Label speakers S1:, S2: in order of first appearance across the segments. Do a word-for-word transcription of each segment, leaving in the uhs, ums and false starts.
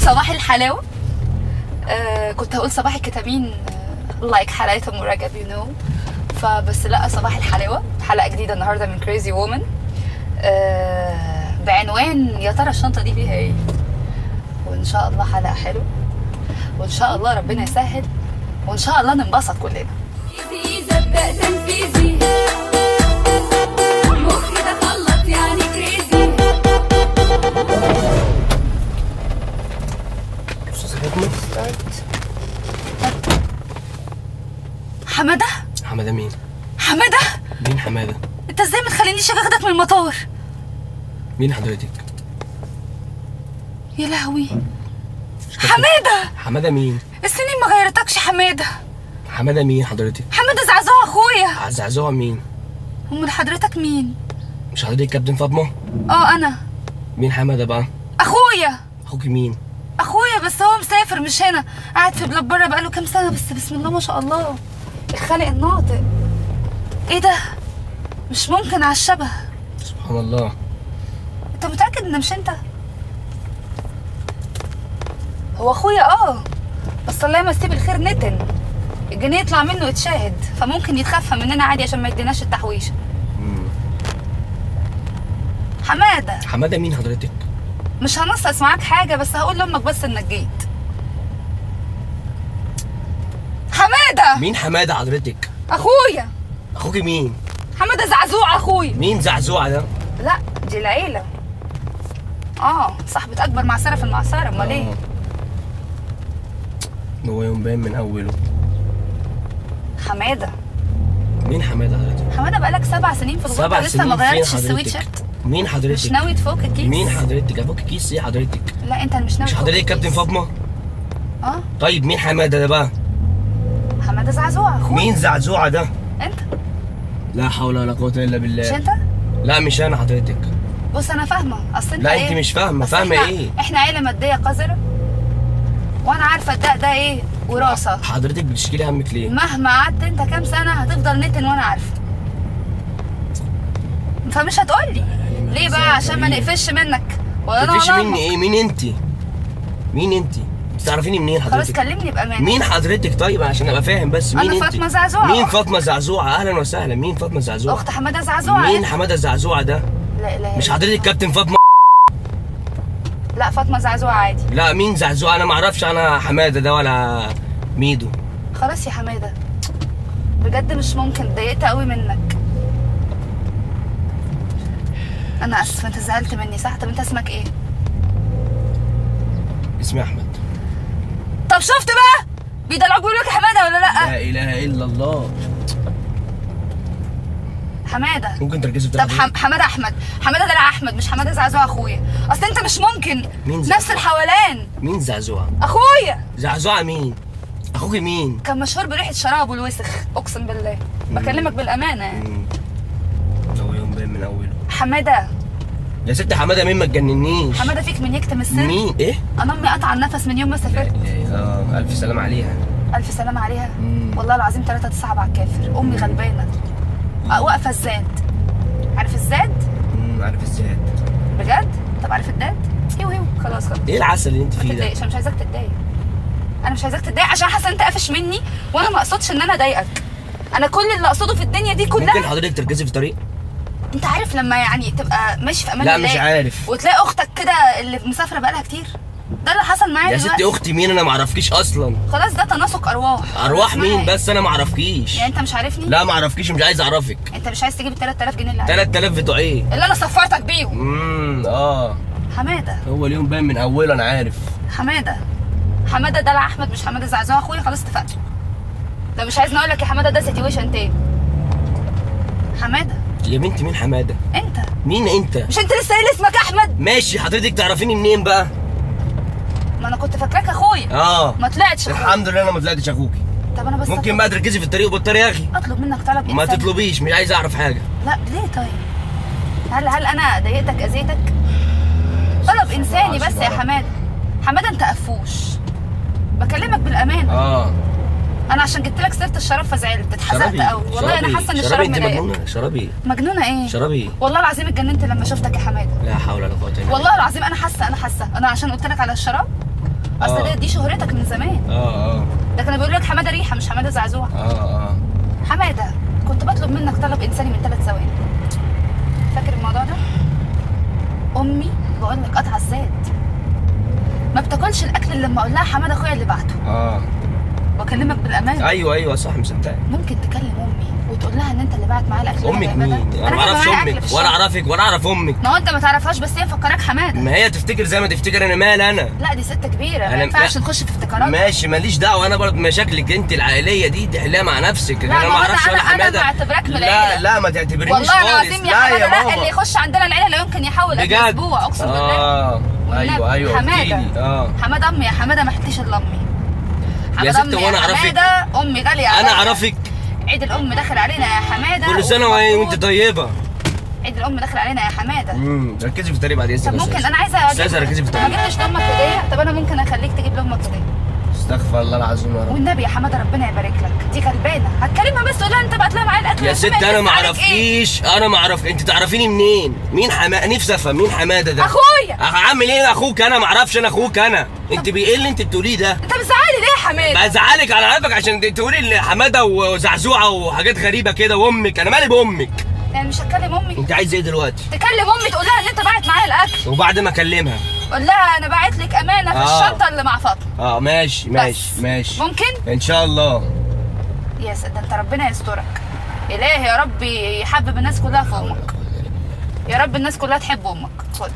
S1: صباح الحلاوه. آه كنت هقول صباح الكتامين لايك like حلقه ام رجب يو نو، فبس لا، صباح الحلاوه. حلقه جديده النهارده من كريزي وومن آه بعنوان يا ترى الشنطه دي فيها ايه. وان شاء الله حلقه حلوه، وان شاء الله ربنا يسهل، وان شاء الله ننبسط كلنا.
S2: ابدا تنفيذي مخي تخلط يعني كريزي.
S1: حماده؟
S3: حماده مين؟
S1: حماده؟
S3: مين حماده؟
S1: انت ازاي ما تخلينيش اخدك من المطار؟
S3: مين حضرتك؟
S1: يا لهوي حماده!
S3: حماده مين؟
S1: السنين ما غيرتكش حماده.
S3: حماده مين حضرتك؟
S1: حماده زعزوع اخويا.
S3: زعزوع مين؟
S1: امال حضرتك مين؟
S3: مش حضرتك كابتن فاطمه؟
S1: اه انا.
S3: مين حماده بقى؟
S1: اخويا.
S3: اخوك مين؟
S1: اخويا بس هو مسافر مش هنا، قاعد في بلاد بره بقاله كام سنه، بس بسم الله ما شاء الله الخالق الناطق. ايه ده؟ مش ممكن على الشبه.
S3: سبحان الله.
S1: انت متاكد ان مش انت؟ هو اخويا اه، بس الله يمسيه بالخير نتن الجنيه يطلع منه يتشاهد، فممكن يتخفى مننا عادي عشان ما يديناش التحويشه.
S3: امم
S1: حماده.
S3: حماده مين حضرتك؟
S1: مش هنصص معاك حاجه، بس هقول لامك بس انك جيت. حماده.
S3: مين حماده حضرتك؟
S1: اخويا.
S3: اخوك مين؟
S1: حماده زعزوع اخويا.
S3: مين زعزوع ده؟
S1: لا دي العيله. اه صاحبه اكبر معصره في المعصره، امال ايه؟
S3: هو يوم باين من اوله.
S1: حماده.
S3: مين حماده حضرتك؟
S1: حماده بقالك سبع سنين في الغربه
S3: سبع
S1: لسه
S3: سنين
S1: ما غيرتش
S3: فين
S1: السويت
S3: حضرتك؟
S1: شيرت.
S3: مين حضرتك؟
S1: مش ناوي تفك الكيس؟
S3: مين حضرتك؟ افك كيس ايه حضرتك؟
S1: لا انت مش ناوي
S3: مش حضرتك كابتن فاطمه؟
S1: اه.
S3: طيب مين حماده ده بقى؟
S1: حماده زعزوع اخويا.
S3: مين زعزوعه ده؟
S1: انت.
S3: لا حول ولا قوه الا بالله.
S1: مش انت؟
S3: لا مش انا حضرتك.
S1: بص انا فاهمه، اصل انت
S3: لا
S1: ايه؟
S3: انت مش فاهمه.
S1: أصل
S3: فاهمه
S1: احنا
S3: ايه؟
S1: احنا عيله ماديه قذره، وانا عارفه الدق ده ايه وراثه.
S3: حضرتك بتشكيلي همك ليه؟
S1: مهما قعدت انت كام سنه هتفضل نتن وانا عارفه، فمش هتقولي ليه بقى عشان ما نقفش منك ولا انا
S3: تقفش
S1: ولا
S3: مني ايه؟ مين انت؟ مين انت؟ تعرفيني منين حضرتك؟
S1: خلاص كلمني بامان.
S3: مين حضرتك طيب عشان ابقى فاهم بس مين
S1: انا
S3: انت؟
S1: فاطمه زعزوع.
S3: مين فاطمه زعزوع؟ اهلا وسهلا. مين فاطمه زعزوع؟
S1: اخت حماده زعزوع.
S3: مين حماده زعزوع ده؟
S1: لا لا
S3: مش حضرتك كابتن فاطمه؟
S1: لا فاطمه زعزوع عادي.
S3: لا مين زعزوع؟ انا ما اعرفش انا حماده ده ولا ميدو.
S1: خلاص يا حماده بجد مش ممكن، اتضايقت قوي منك. انا اسفه، انت زعلت مني صح؟ طب انت اسمك ايه؟
S3: اسمي احمد.
S1: طب شفت بقى بيدلعوك بيقولوا لك حماده ولا لا؟
S3: لا اله الا الله.
S1: حماده.
S3: ممكن تركزي في
S1: طب حم... حماده احمد. حماده دلع احمد مش حماده زعزوع اخويا. اصل انت مش ممكن.
S3: مين
S1: نفس الحولان.
S3: مين زعزوع؟
S1: اخويا.
S3: زعزوع مين؟ اخوك مين؟
S1: كان مشهور بريحه شرابه الوسخ، اقسم بالله بكلمك بالامانه يعني.
S3: هو يوم باين من اوله.
S1: حماده.
S3: يا ست حماده مين؟ ما تجننيش.
S1: حماده فيك من يكتم السر.
S3: مين؟ ايه؟
S1: انا امي قطع النفس من يوم ما سافرت.
S3: اه الف سلام عليها.
S1: الف سلام عليها.
S3: مم.
S1: والله العظيم ثلاثة تصعب على الكافر. امي غلبانه واقفه الزاد. عارف الزاد؟
S3: امم عارف الزاد.
S1: بجد؟ طب عارف الداد؟ ايوه ايوه خلاص خلاص.
S3: ايه العسل اللي انت
S1: ما
S3: فيه ده؟
S1: تتضايقش، انا مش عايزاك تتضايق. انا مش عايزاك تتضايق عشان حاسه انت قافش مني، وانا ما اقصدش ان انا اضايقك. انا كل اللي اقصده في الدنيا دي كلها.
S3: ممكن حضرتك تركزي في طريق؟
S1: انت عارف لما يعني تبقى ماشي في امان
S3: لا
S1: الله
S3: مش عارف،
S1: وتلاقي اختك كده اللي مسافره بقالها كتير، ده اللي حصل معايا
S3: يا
S1: دلوقتي.
S3: ستي اختي مين؟ انا ما اعرفكيش اصلا.
S1: خلاص ده تناسق ارواح.
S3: ارواح مين بس؟ انا ما اعرفكيش.
S1: يعني انت مش عارفني؟
S3: لا ما اعرفكيش ومش عايز اعرفك.
S1: انت مش عايز تجيب ال ثلاثة آلاف جنيه اللي عليك؟
S3: ثلاثة آلاف بتوع ايه؟
S1: اللي انا صفرتك بيهم.
S3: امم اه
S1: حماده.
S3: هو اليوم باين من اوله انا عارف.
S1: حماده. حماده دلع احمد مش حماده زعزوع اخويا. خلاص اتفقنا. لو مش عايز اقول لك يا حماده ده سيتويشن تاني. حماده.
S3: يا بنتي مين حماده؟
S1: انت.
S3: مين انت؟
S1: مش انت لسه قايل اسمك احمد؟
S3: ماشي حضرتك تعرفيني منين بقى؟
S1: ما انا كنت فاكراك اخويا.
S3: اه
S1: ما طلعتش اخويا.
S3: الحمد لله انا ما طلعتش اخوكي.
S1: طب انا بس
S3: ممكن
S1: أطلب.
S3: بقى تركزي في الطريق وبطاري يا اخي.
S1: اطلب منك طلب انسان.
S3: ما تطلبيش، مش عايز اعرف حاجه.
S1: لا ليه طيب؟ هل هل انا ضايقتك اذيتك؟ طلب انساني بس يا حماده. حماده انت قفوش، بكلمك بالامانه.
S3: اه
S1: انا عشان جبت لك سيره الشراب فزعلت اتحزقت قوي والله. انا حاسه ان الشراب
S3: انت
S1: مضايقك.
S3: مجنونه. شرابي
S1: مجنونه ايه؟
S3: شرابي
S1: والله العظيم اتجننت لما شفتك يا حماده.
S3: لا حول ولا قوه الا بالله.
S1: والله العظيم انا حاسه انا حاسه انا عشان قلت لك على الشراب اصل
S3: آه.
S1: دي, دي شهرتك من زمان.
S3: اه اه
S1: ده كانوا بيقولوا لك حماده ريحه مش حماده زعزوع.
S3: اه اه
S1: حماده كنت بطلب منك طلب انساني من ثلاث ثواني. فاكر الموضوع ده؟ امي بقول لك قطع الزيت ما بتاكلش الاكل اللي لما اقول لها حماده اخويا اللي بعته.
S3: اه
S1: بكلمك بالامان.
S3: ايوه ايوه صح مصدقك.
S1: ممكن تكلم امي وتقول لها ان انت اللي بعت معايا الاكل.
S3: امك مين؟ انا ما اعرفش امك ولا اعرفك ولا اعرف امك.
S1: ما هو انت ما تعرفهاش بس هي مفكراك حماده.
S3: ما هي تفتكر زي ما تفتكر، انا مال انا.
S1: لا دي ست كبيره
S3: أنا-
S1: ما ينفعش
S3: لا.
S1: نخش في افتكارات.
S3: ماشي ماليش دعوه، انا برضه مشاكلك انت العائليه دي تحلها مع نفسك.
S1: لا،
S3: انا
S1: ما
S3: ما
S1: هو
S3: اعرفش
S1: أنا-
S3: ولا
S1: أنا- أنا
S3: حماده.
S1: بعتبرك من
S3: لا
S1: العيلة.
S3: لا ما تعتبرنيش
S1: والله
S3: خالص.
S1: العظيم يا
S3: لا
S1: حماده
S3: يا
S1: لا
S3: ماما.
S1: اللي يخش عندنا العيله لا يمكن يحول قبل
S3: بجد؟
S1: اسبوع اقسم بالله.
S3: اه ايوه ايوه
S1: حماده
S3: احكيلي. اه
S1: حماده امي يا حماده ما حكيتش الا امي.
S3: يا
S1: حماده
S3: ست
S1: أمي
S3: وانا
S1: يا
S3: اعرفك؟
S1: حماده امي غاليه
S3: انا
S1: عليا.
S3: اعرفك.
S1: عيد الام داخل علينا يا حماده.
S3: كل سنه
S1: والمفروض-
S3: وانت طيبه.
S1: عيد الام داخل علينا يا حماده.
S3: امم ركزي في الطريق بعد اذنك.
S1: طب ممكن انا عايزه
S3: استاذه ركزي في
S1: ما
S3: الطريق.
S1: جبتش لامك هديه. طب انا ممكن اخليك تجيب لامك هديه.
S3: استغفر الله العظيم يا رب.
S1: والنبي يا حماده ربنا يبارك لك. دي غلبانه هتكلمها بس تقول لها انت بعت لها معايا الاكل.
S3: يا
S1: بس
S3: ست
S1: ما
S3: انا ما
S1: ينفع عليك
S3: اعرفكيش، انا ما اعرف. انت تعرفيني منين؟ مين حماده؟ نفسي افهم مين حماده ده.
S1: اخويا.
S3: اعمل ايه؟ اخوك انا ما اعرفش. انا اخوك انا. انت بايه اللي انت بتقوليه ده؟
S1: انت بتزعلي ليه يا حماده؟
S3: بزعلك على عارفك عشان تقولي ان حماده وزعزوعه وحاجات غريبه كده وامك. انا مالي بامك؟
S1: يعني مش هتكلم امي؟
S3: انت عايز ايه دلوقتي؟
S1: تكلم امي تقول لها ان انت باعت معايا الاكل.
S3: وبعد ما اكلمها
S1: قول لها انا باعت لك امانه في
S3: آه.
S1: الشنطه اللي مع فاطمه.
S3: اه ماشي ماشي
S1: بس.
S3: ماشي
S1: ممكن؟
S3: ان شاء الله.
S1: يا سيدي ده انت ربنا يسترك. الهي يا رب يحبب الناس كلها في امك. يا رب الناس كلها تحب امك. خد.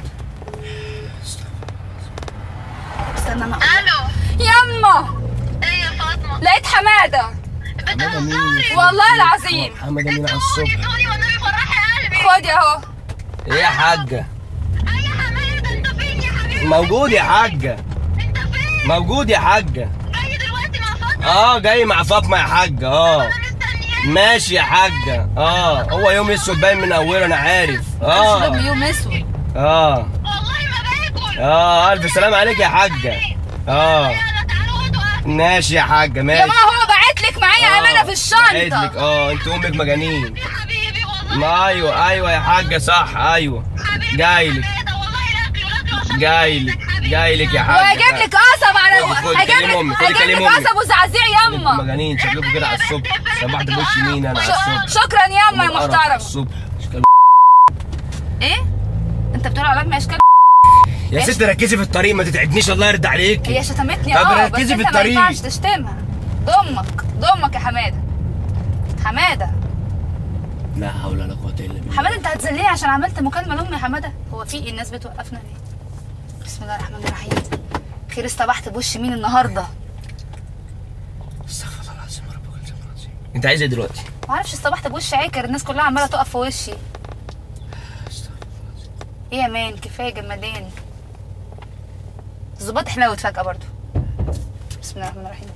S1: استنى انا أقول.
S2: الو.
S1: يما
S2: ايه يا فاطمه؟
S1: لقيت حماده.
S2: بتهزري؟
S1: والله العظيم.
S3: حماده مين على
S2: ادوني
S3: الصبح؟
S2: ادوني والنبي فرحي قلبي.
S1: خد اهو.
S3: ايه يا حاجه؟
S2: اي يا حماده انت فين يا حبيبي؟
S3: موجود يا حاجه.
S2: انت فين؟
S3: موجود يا حاجه.
S2: جاي دلوقتي مع فاطمه؟
S3: اه جاي مع فاطمه يا حاجه. اه
S2: انا مستنياك.
S3: ماشي يا حاجه. اه هو يوم اسود باين من اوله انا عارف.
S1: مش
S3: اه
S1: يوم اسود.
S3: اه
S2: والله ما باكل.
S3: اه الف سلام عليك يا حاجه. اه
S2: يلا تعالوا خدوا اكل.
S3: ماشي يا حاجه
S1: يا
S3: ماشي.
S1: ماما هو باعت لك معايا امانه في
S3: بعتلك.
S1: الشنطه.
S3: اه انت امك مجانين.
S2: يا حبيبي والله.
S3: ما ايوه ايوه يا حاجه صح ايوه.
S2: حبيبي
S3: جايلك
S2: حماده والله الاكل والاكل عشان
S3: جايلك
S2: حبيبي.
S3: جايلك يا حاجه.
S1: وهجيب لك قصب على
S3: خدي- خدي
S1: هجيب
S3: كلمي أمي،
S1: لك
S3: خدي
S1: هجيب
S3: كلمي
S1: لك
S3: أمي.
S1: قصب وزعزيع
S3: انتوا
S1: يما.
S3: مجانين شكلكم كده على الصبح. صبحت بوش مين انا على الصبح؟
S1: ش- شكرا يما يا
S3: قرف
S1: محترم.
S3: الصبح.
S1: ايه؟ انت بتقول على امي اشكال؟
S3: يا ست ركزي في الطريق ما تتعبنيش الله يرضى عليك.
S1: هي شتمتني
S3: طب
S1: اه بس
S3: ركزي في
S1: انت ما
S3: الطريق.
S1: ينفعش تشتمها. ضمك ضمك يا حماده. حماده
S3: لا حول ولا قوه الا بالله.
S1: حماده انت هتذليني عشان عملت مكالمه لامي يا حماده. هو في ايه الناس بتوقفنا ليه؟ بسم الله الرحمن الرحيم. خير استبحت بوش مين النهارده؟
S3: استغفر الله العظيم يا رب كل ذنب عظيم. انت عايز ايه دلوقتي؟
S1: ما اعرفش استبحت بوش عاكر الناس كلها عماله تقف في وشي. ايه يا مان كفايه جمدان. الظباط حلوت فجاه برضو. بسم الله الرحمن الرحيم.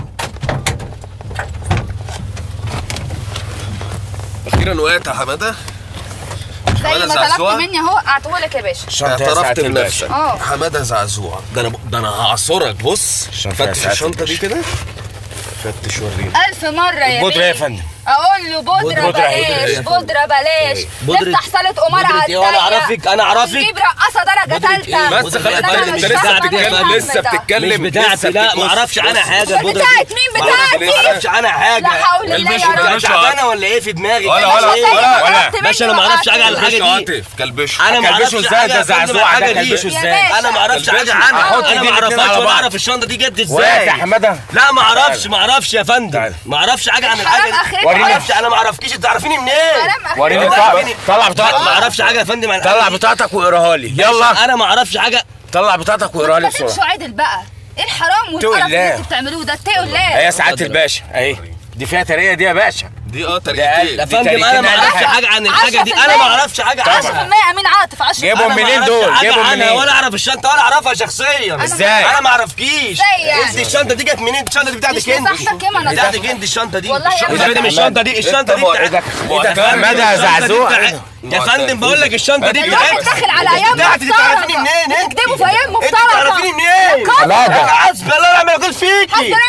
S4: اخيرا وقعت يا حماده.
S1: زي ما طلبت
S4: زعزوع؟
S1: مني اهو قعدته لك يا باشا.
S4: اعترفت بنفسك.
S1: اه.
S4: حماده زعزوع. ده انا ده انا هعصرك. بص فتش الشنطه دي كده. فتش وريني.
S1: ألف مرة يا
S5: بودرة يا
S1: بيه.
S5: فندم.
S1: أقول له بودرة
S3: بودرة إيه؟
S1: بلاش
S3: بودرة إيه؟
S1: بودرة بلاش.
S3: بودرة-
S1: نفتح صالة قمار
S3: بودرة
S1: على
S3: إيه؟ وأنا
S1: الضيق.
S3: أعرفك، أنا أعرفك.
S1: نجيب رقاصة درجة
S3: بودرة إيه؟
S1: تالتة.
S4: بس خلي
S1: أنا
S4: بالك
S1: مش
S4: انت لسه
S1: فاهمة
S4: بتتكلم
S1: الهم
S4: لسه
S1: ده.
S3: مش
S4: بتتكلم
S3: بتاعتي
S4: لسه
S3: لا
S4: بتبص.
S3: ما اعرفش عنها حاجه البودره
S1: بتاعت
S3: دي.
S1: مين؟
S3: ما أعرف-
S1: بتاعتي؟
S3: ما اعرفش عنها حاجه.
S1: لا حول الله يا
S4: البسوا
S1: رب.
S4: كلبشوا
S3: تعبانه ولا ايه في دماغك؟
S4: ولا
S3: أنا
S4: ولا
S3: إيه؟
S4: ولا
S1: ولا.
S3: باشا انا ما اعرفش حاجه عن الحاجه
S4: كلبشوا
S3: دي.
S4: عاطف كلبشوا.
S3: انا ما اعرفش
S5: كلبشوا ازاي؟
S3: حاجه
S5: ده
S3: يا فندم
S5: زعزوع
S3: عن
S5: ده
S3: الحاجة دي.
S5: كلبشوا
S1: يا
S5: ازاي؟
S1: باشا.
S3: انا ما اعرفش حاجه
S1: كلبشوا.
S3: عنها.
S1: أحط
S3: انا
S5: إيدي
S3: ما
S5: الاتنين
S3: اعرفهاش
S5: على
S3: ولا
S5: بعض.
S3: اعرف الشنطه دي جت
S5: وقعت
S3: ازاي.
S5: يا حماده.
S3: لا ما اعرفش ما اعرفش يا فندم.
S5: تعال.
S3: ما اعرفش حاجه عن
S1: حرام
S3: الحاجه
S1: آخرتك.
S3: دي. ما
S5: وريني.
S3: اعرفش انا ما اعرفكيش انت تعرفيني منين؟
S1: حرام آخرتك.
S5: وريني
S3: والله
S5: بتاع-
S3: تعرفيني.
S5: طلع
S3: ما
S5: بطاقتك.
S3: اعرفش حاجه يا فندم عن الحاجة
S5: طلع
S3: دي.
S5: بطاقتك واقراها لي يلا.
S3: انا ما اعرفش حاجه.
S5: طلع بطاقتك واقراها لي
S1: ما تمشوا
S5: بسرعه.
S1: عدل بقى. ايه الحرام
S5: اتقوا
S1: والقرف اللي
S5: الله.
S1: انتوا بتعملوه ده؟ اتقوا الله.
S5: هي سعاده الباشا اهي. دي فيها ترقيه دي يا باشا.
S4: دي اه
S5: ده
S4: طريقتين.
S3: يا
S5: دي
S3: فندم انا
S5: تاريخنا
S3: ما
S5: على
S3: اعرفش
S5: حاجة.
S3: حاجه عن الحاجه دي. انا ما اعرفش حاجه
S1: عشرة في
S3: عنها.
S1: المية امين عاطف عشرة.
S5: جيبهم
S3: أنا ما
S5: منين
S3: أعرفش
S5: دول؟
S3: حاجة
S5: جيبهم
S3: عنها
S5: منين؟
S3: ولا اعرف الشنطه ولا اعرفها شخصيا.
S5: ازاي؟
S3: انا ما اعرفكيش.
S1: ازاي يعني؟
S3: انت الشنطه دي جت منين؟ الشنطه دي بتاعتك
S1: مش
S3: انت.
S1: مساحتك ياما انا
S3: بتاعتك
S1: صاحبة.
S3: انت الشنطه دي.
S1: والله يا
S3: الشنطه
S1: ابني.
S3: دي مش الشنطه دي الشنطه دي
S5: موعدك.
S3: بتاعتك.
S5: موعدك.
S3: يا فندم،
S5: حمادة
S3: الشنطة دي
S5: زعزوع.
S3: بتاعتك. يا فندم بقول لك الشنطه دي
S1: الواحد
S3: بتاعتك.
S1: داخل على ايام
S3: بتاعتي
S1: مفترضة.
S3: تعرفيني منين انت؟
S1: بتكذبوا في ايام
S3: انت
S1: مفترضة.
S3: تعرفيني منين؟
S1: كذب.
S3: حسبي الله ونعم الوكيل فيكي.
S1: حسبي الله ونعم الوكيل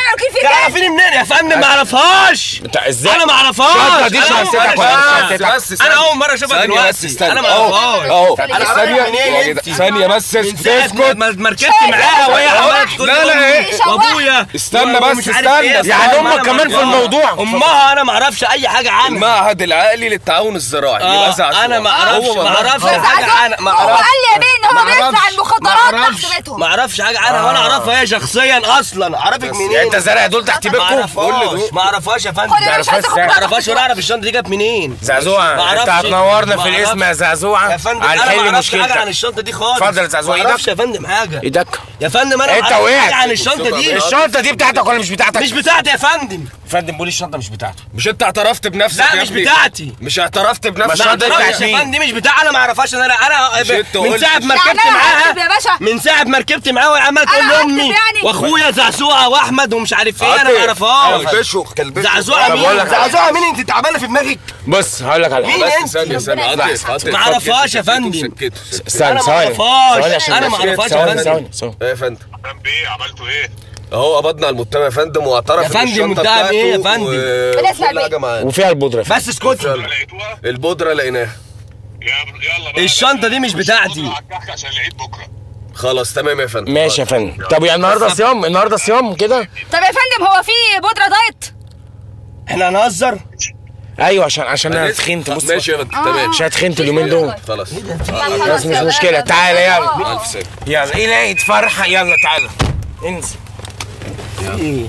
S3: تعرفيني منين يا فندم؟ ما اعرفهاش.
S5: انت ازاي؟
S3: انا ما اعرفهاش.
S5: الشنطه دي شنطتك ولا مش شنطتك؟
S3: انا اول مره اشوفها
S4: ثانية بس
S3: دلوقتي.
S4: استنى.
S3: انا ما اعرفهاش.
S4: اهو
S3: انا
S4: ثانية
S3: منين
S4: يا
S3: انت؟
S4: جدع، ثانية بس
S3: من ساعة
S4: اسكت.
S3: ما ما ركبت معاها وهي عماله تقول
S4: لا، لا،
S3: لي
S4: ايه؟
S3: وابويا
S4: استنى
S3: ومش
S4: بس،
S3: عارف
S4: استنى.
S3: ايه.
S5: يعني
S3: أنا
S5: امك
S3: ما
S5: كمان في
S3: أعرفهاش.
S5: الموضوع؟
S3: امها انا ما اعرفش اي حاجه عنها.
S4: المعهد العالي للتعاون الزراعي
S3: آه،
S4: يبقى زعزوع.
S3: انا ما اعرفش
S4: هو
S3: ما اعرفش
S1: زعزوع.
S3: حاجه عنها. ما
S1: هو
S3: اعرفش
S1: قال لي يا بيه ان هو
S3: ما
S1: بيزرع
S3: أعرفش.
S1: المخدرات
S3: ما أعرفش.
S1: تحت بيتهم.
S3: ما اعرفش حاجه عنها ولا اعرفها هي شخصيا اصلا. اعرفك منين؟
S5: يعني انت زارع دول تحت
S3: ما
S5: بيتكم؟
S3: اعرفش ما اعرفهاش يا فندم.
S1: خد يا باشا،
S3: ما اعرفهاش ولا اعرف الشنطه دي جت منين. ما
S5: زعزوعه
S3: أعرفش.
S5: انت هتنورنا
S3: ما
S5: في الاسم يا
S3: أعرفش.
S5: زعزوعه.
S3: يا فندم
S5: على
S3: انا ما
S5: الحل
S3: اعرفش حاجه عن
S5: مشكلتك.
S3: الشنطه دي خالص.
S5: اتفضل يا زعزوع،
S3: ما اعرفش
S5: ايدك.
S3: يا فندم حاجه.
S5: ايدك.
S3: يا فندم انا ما
S5: انت
S3: اعرفش
S5: وقعت.
S3: حاجه عن الشنطه دي.
S5: الشنطه دي بتاعتك ولا مش بتاعتك؟
S3: مش بتاعتي يا فندم.
S5: فندم بيقول الشنطه مش بتاعته.
S4: مش انت اعترفت بنفسك
S3: لا
S4: يا
S3: مش
S4: ابني؟
S3: بتاعتي.
S4: مش اعترفت بنفسك؟
S5: الشنطة دي
S3: معرفش
S5: بتاعت
S3: يا
S5: مين؟
S3: فندم، دي مش بتاع. انا ما اعرفهاش. انا انا
S4: مش انت
S3: من
S4: قلت.
S3: ساعه ما
S1: يعني
S3: ركبت
S1: أنا
S3: معاها
S1: هكتب يا باشا؟
S3: من ساعه ما ركبت معاها وهي عماله تقول
S1: أنا
S3: لي
S1: هكتب
S3: امي
S1: يعني؟
S3: واخويا زعزوعه واحمد ومش عارف ايه. انا ما
S4: عاطف.
S3: اعرفهاش.
S4: كلبشه كلبشه.
S3: زعزوعه
S5: طب بقول
S3: مين؟
S5: لك
S3: زعزوعه مين؟ انت تعبانه في دماغك.
S5: بص هقول لك على حاجه.
S3: مين
S4: بس
S3: انت؟
S4: ثانية ثانية عاطف عاطف
S3: ما اعرفهاش يا فندم.
S4: سكته سكته.
S5: استنى
S3: أنا ما
S5: ثواني
S3: أعرفهاش.
S5: ثواني عشان
S3: أنا ما
S5: بس.
S3: أعرفهاش يا
S5: ثواني
S3: فندم.
S5: ثواني ثواني.
S4: ايه يا فندم؟
S2: ذنب ايه؟ عملتوا ايه؟
S4: اهو قبضنا على المتهم يا فندم واعترف
S3: يا فندم،
S4: إن الشنطة
S3: متهم
S4: بتاعته
S3: إيه يا فندم؟
S4: و-
S1: بنسمع
S4: وكل حاجة معاه.
S5: وفيها البودره.
S3: بس اسكتي.
S4: يلا.
S2: لقيتوها؟
S4: البودرة لقيناها.
S2: يلا بقى.
S3: الشنطة دي مش بتاعتي.
S2: عشان العيد بكره.
S4: خلاص تمام يا فندم.
S5: ماشي يا فندم. طب يعني النهارده صيام؟ النهارده صيام كده؟
S1: طب يا فندم هو في بودره دايت؟
S3: احنا هنهزر.
S5: ايوه عشان عشان انا تخنت. بص
S4: ماشي يا فندم تمام.
S5: عشان تخنت اليومين دول.
S4: خلاص
S5: بس مش مشكله. تعالى يلا.
S4: ألف سلامة.
S5: يلا ايه لقيت فرحه. يلا تعالى انزل.
S3: ايه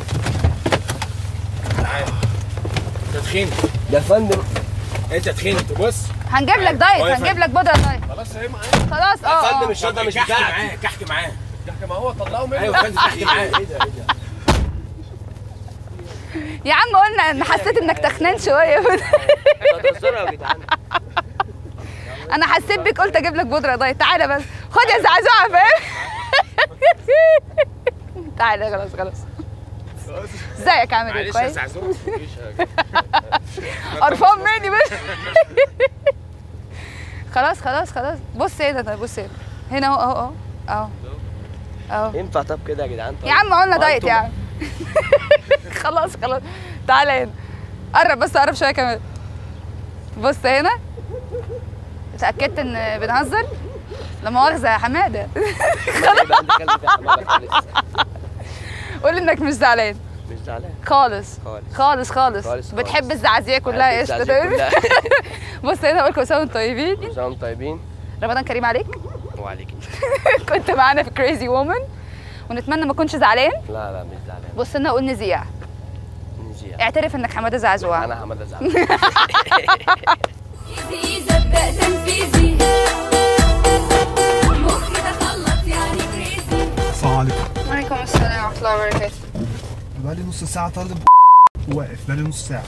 S5: انت تخنت.
S3: يا فندم؟
S5: انت تخنت. بص
S1: هنجيب لك دايت، هنجيب لك بودره دايت.
S5: خلاص اهي معايا.
S1: خلاص
S3: يا
S1: اه
S3: فندم
S1: اه
S3: الشنطة مش
S5: كحك
S3: بتاعتي.
S5: معاه كحك معاه.
S4: ما هو طلعه منه.
S5: ايوه يا فندم كحك معاه.
S1: يا عم قلنا ان حسيت انك تخنان شويه.
S3: بتهزروا يا جدعان.
S1: انا حسيت بيك قلت اجيب لك بودره دايت. تعالى بس خد يا زعزوعه فاهم. تعالى خلاص خلاص. ازيك عامل ايه؟ كويس؟ قرفان مني بس. خلاص خلاص خلاص. بص هنا ده، بص هنا هنا اهو اهو اهو اهو اهو.
S3: ينفع طب كده يا جدعان؟ طب
S1: يا عم قلنا دايت يا عم. خلاص خلاص تعالى هنا. قرب بس، قرب شويه كمان. بص هنا. اتأكدت ان بنهزر؟ لا مؤاخذة يا حمادة. قول انك مش زعلان.
S3: مش زعلان
S1: خالص
S3: خالص.
S1: خالص خالص
S3: خالص
S1: بتحب الزعازية كلها قشطة. بص هنا اقول كل سنة وانتم طيبين.
S3: كل سنة وانتم طيبين
S1: رمضان كريم عليك.
S3: وعليك.
S1: كنت معانا في كريزي وومن ونتمنى ما كنتش زعلان.
S3: لا لا مش زعلان.
S1: بص لنا قول نزيع.
S3: نزيع.
S1: اعترف انك حمادة زعزوع.
S3: انا حمادة زعلان.
S6: يبدأ تنفيذي مخي تخلص يعني كريزي.
S7: السلام عليكم.
S1: وعليكم السلام ورحمة الله وبركاته.
S7: بقالي نص ساعة طالب واقف، بقالي نص ساعة.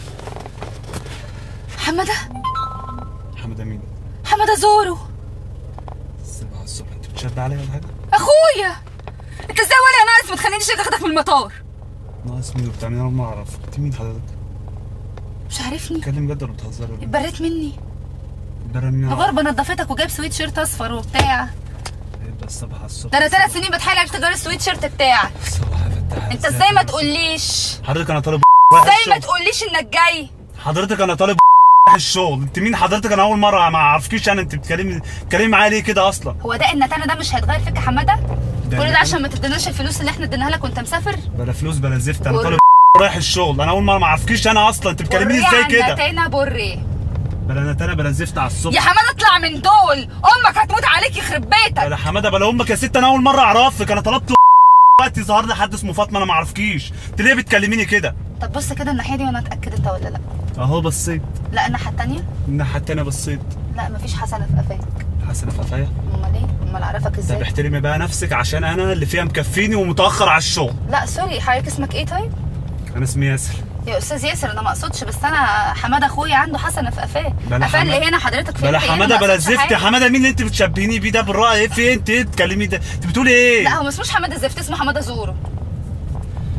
S1: حمادة
S7: حمادة مين؟
S1: حمادة زورو
S7: السبعة الصبح، انت بتشد عليا ولا حاجة؟
S1: اخويا. انت ازاي ولا ناقص ما تخلينيش اخدك من المطار؟
S7: ناقص مين وبتاع مين؟ انا ما اعرف. انت مين حضرتك؟
S1: مش عارفني؟
S7: بتتكلم جد ولا بتهزر ولا؟
S1: اتبريت مني.
S7: برا مين؟
S1: غربة نضفتك وجايب سويت شيرت اصفر وبتاع.
S7: ايه ده الصبح على الصبح؟
S1: ده انا ثلاث سنين بتحايل عليك تغير السويت شيرت بتاعك.
S7: الصبح يا فتاح.
S1: انت ازاي ما تقوليش؟
S7: حضرتك انا طالب رايح
S1: ازاي ما
S7: الشغل.
S1: تقوليش انك جاي؟
S7: حضرتك انا طالب رايح الشغل. انت مين حضرتك؟ انا اول مرة ما اعرفكيش. انا انت بتكلمي بتكلمي معايا ليه كده اصلا؟
S1: هو ده النتانة ده مش هيتغير فيك يا حمادة؟
S7: ده
S1: كل ده
S7: النتانة؟
S1: عشان ما تديناش الفلوس اللي احنا اديناها لك وانت مسافر؟
S7: بلا فلوس بلا زفت. انا
S1: ور-
S7: طالب رايح الشغل. انا اول مرة ما اعرفكيش انا اصلا. انت بتكلميني ازاي كده؟
S1: نتانة بري.
S7: بلا نتانة بلا زفت على الصبح.
S1: يا حمادة اطلع من دول، امك هتموت عليك يخرب بيتك.
S7: بلا حماده بلا امك يا ست. انا اول مره اعرفك. انا طلبت دلوقتي ظهر لي حد اسمه فاطمه. انا ما اعرفكيش. انت ليه بتكلميني كده؟
S1: طب بص كده الناحية دي وانا اتأكد انت ولا لا.
S7: اهو بصيت.
S1: لا الناحية التانية؟
S7: الناحيه التانيه بصيت.
S1: لا مفيش حسنة في قفاك.
S7: حسن في قفايا.
S1: امال ايه؟ امال اعرفك
S7: طب
S1: ازاي؟
S7: احترمي بقى نفسك عشان انا اللي فيها مكفيني ومتاخر على الشغل.
S1: لا سوري، حضرتك اسمك ايه طيب؟
S7: انا اسمي ياسر.
S1: يا استاذ ياسر انا ما اقصدش، بس انا حماده اخويا عنده حسنه في قفاه.
S7: بلا
S1: قفاه اللي
S7: حمادة.
S1: هنا حضرتك فين؟
S7: بلا
S1: فين؟
S7: حماده
S1: ما
S7: بلا
S1: أقصدش
S7: زفت.
S1: حاجة.
S7: حماده مين اللي انت بتشبهيني بيه ده بالراي؟ ايه في انت ايه تكلمي ده؟ انت بتقولي ايه؟
S1: لا هو ما اسموش حماده زفت، اسمه حماده زورو.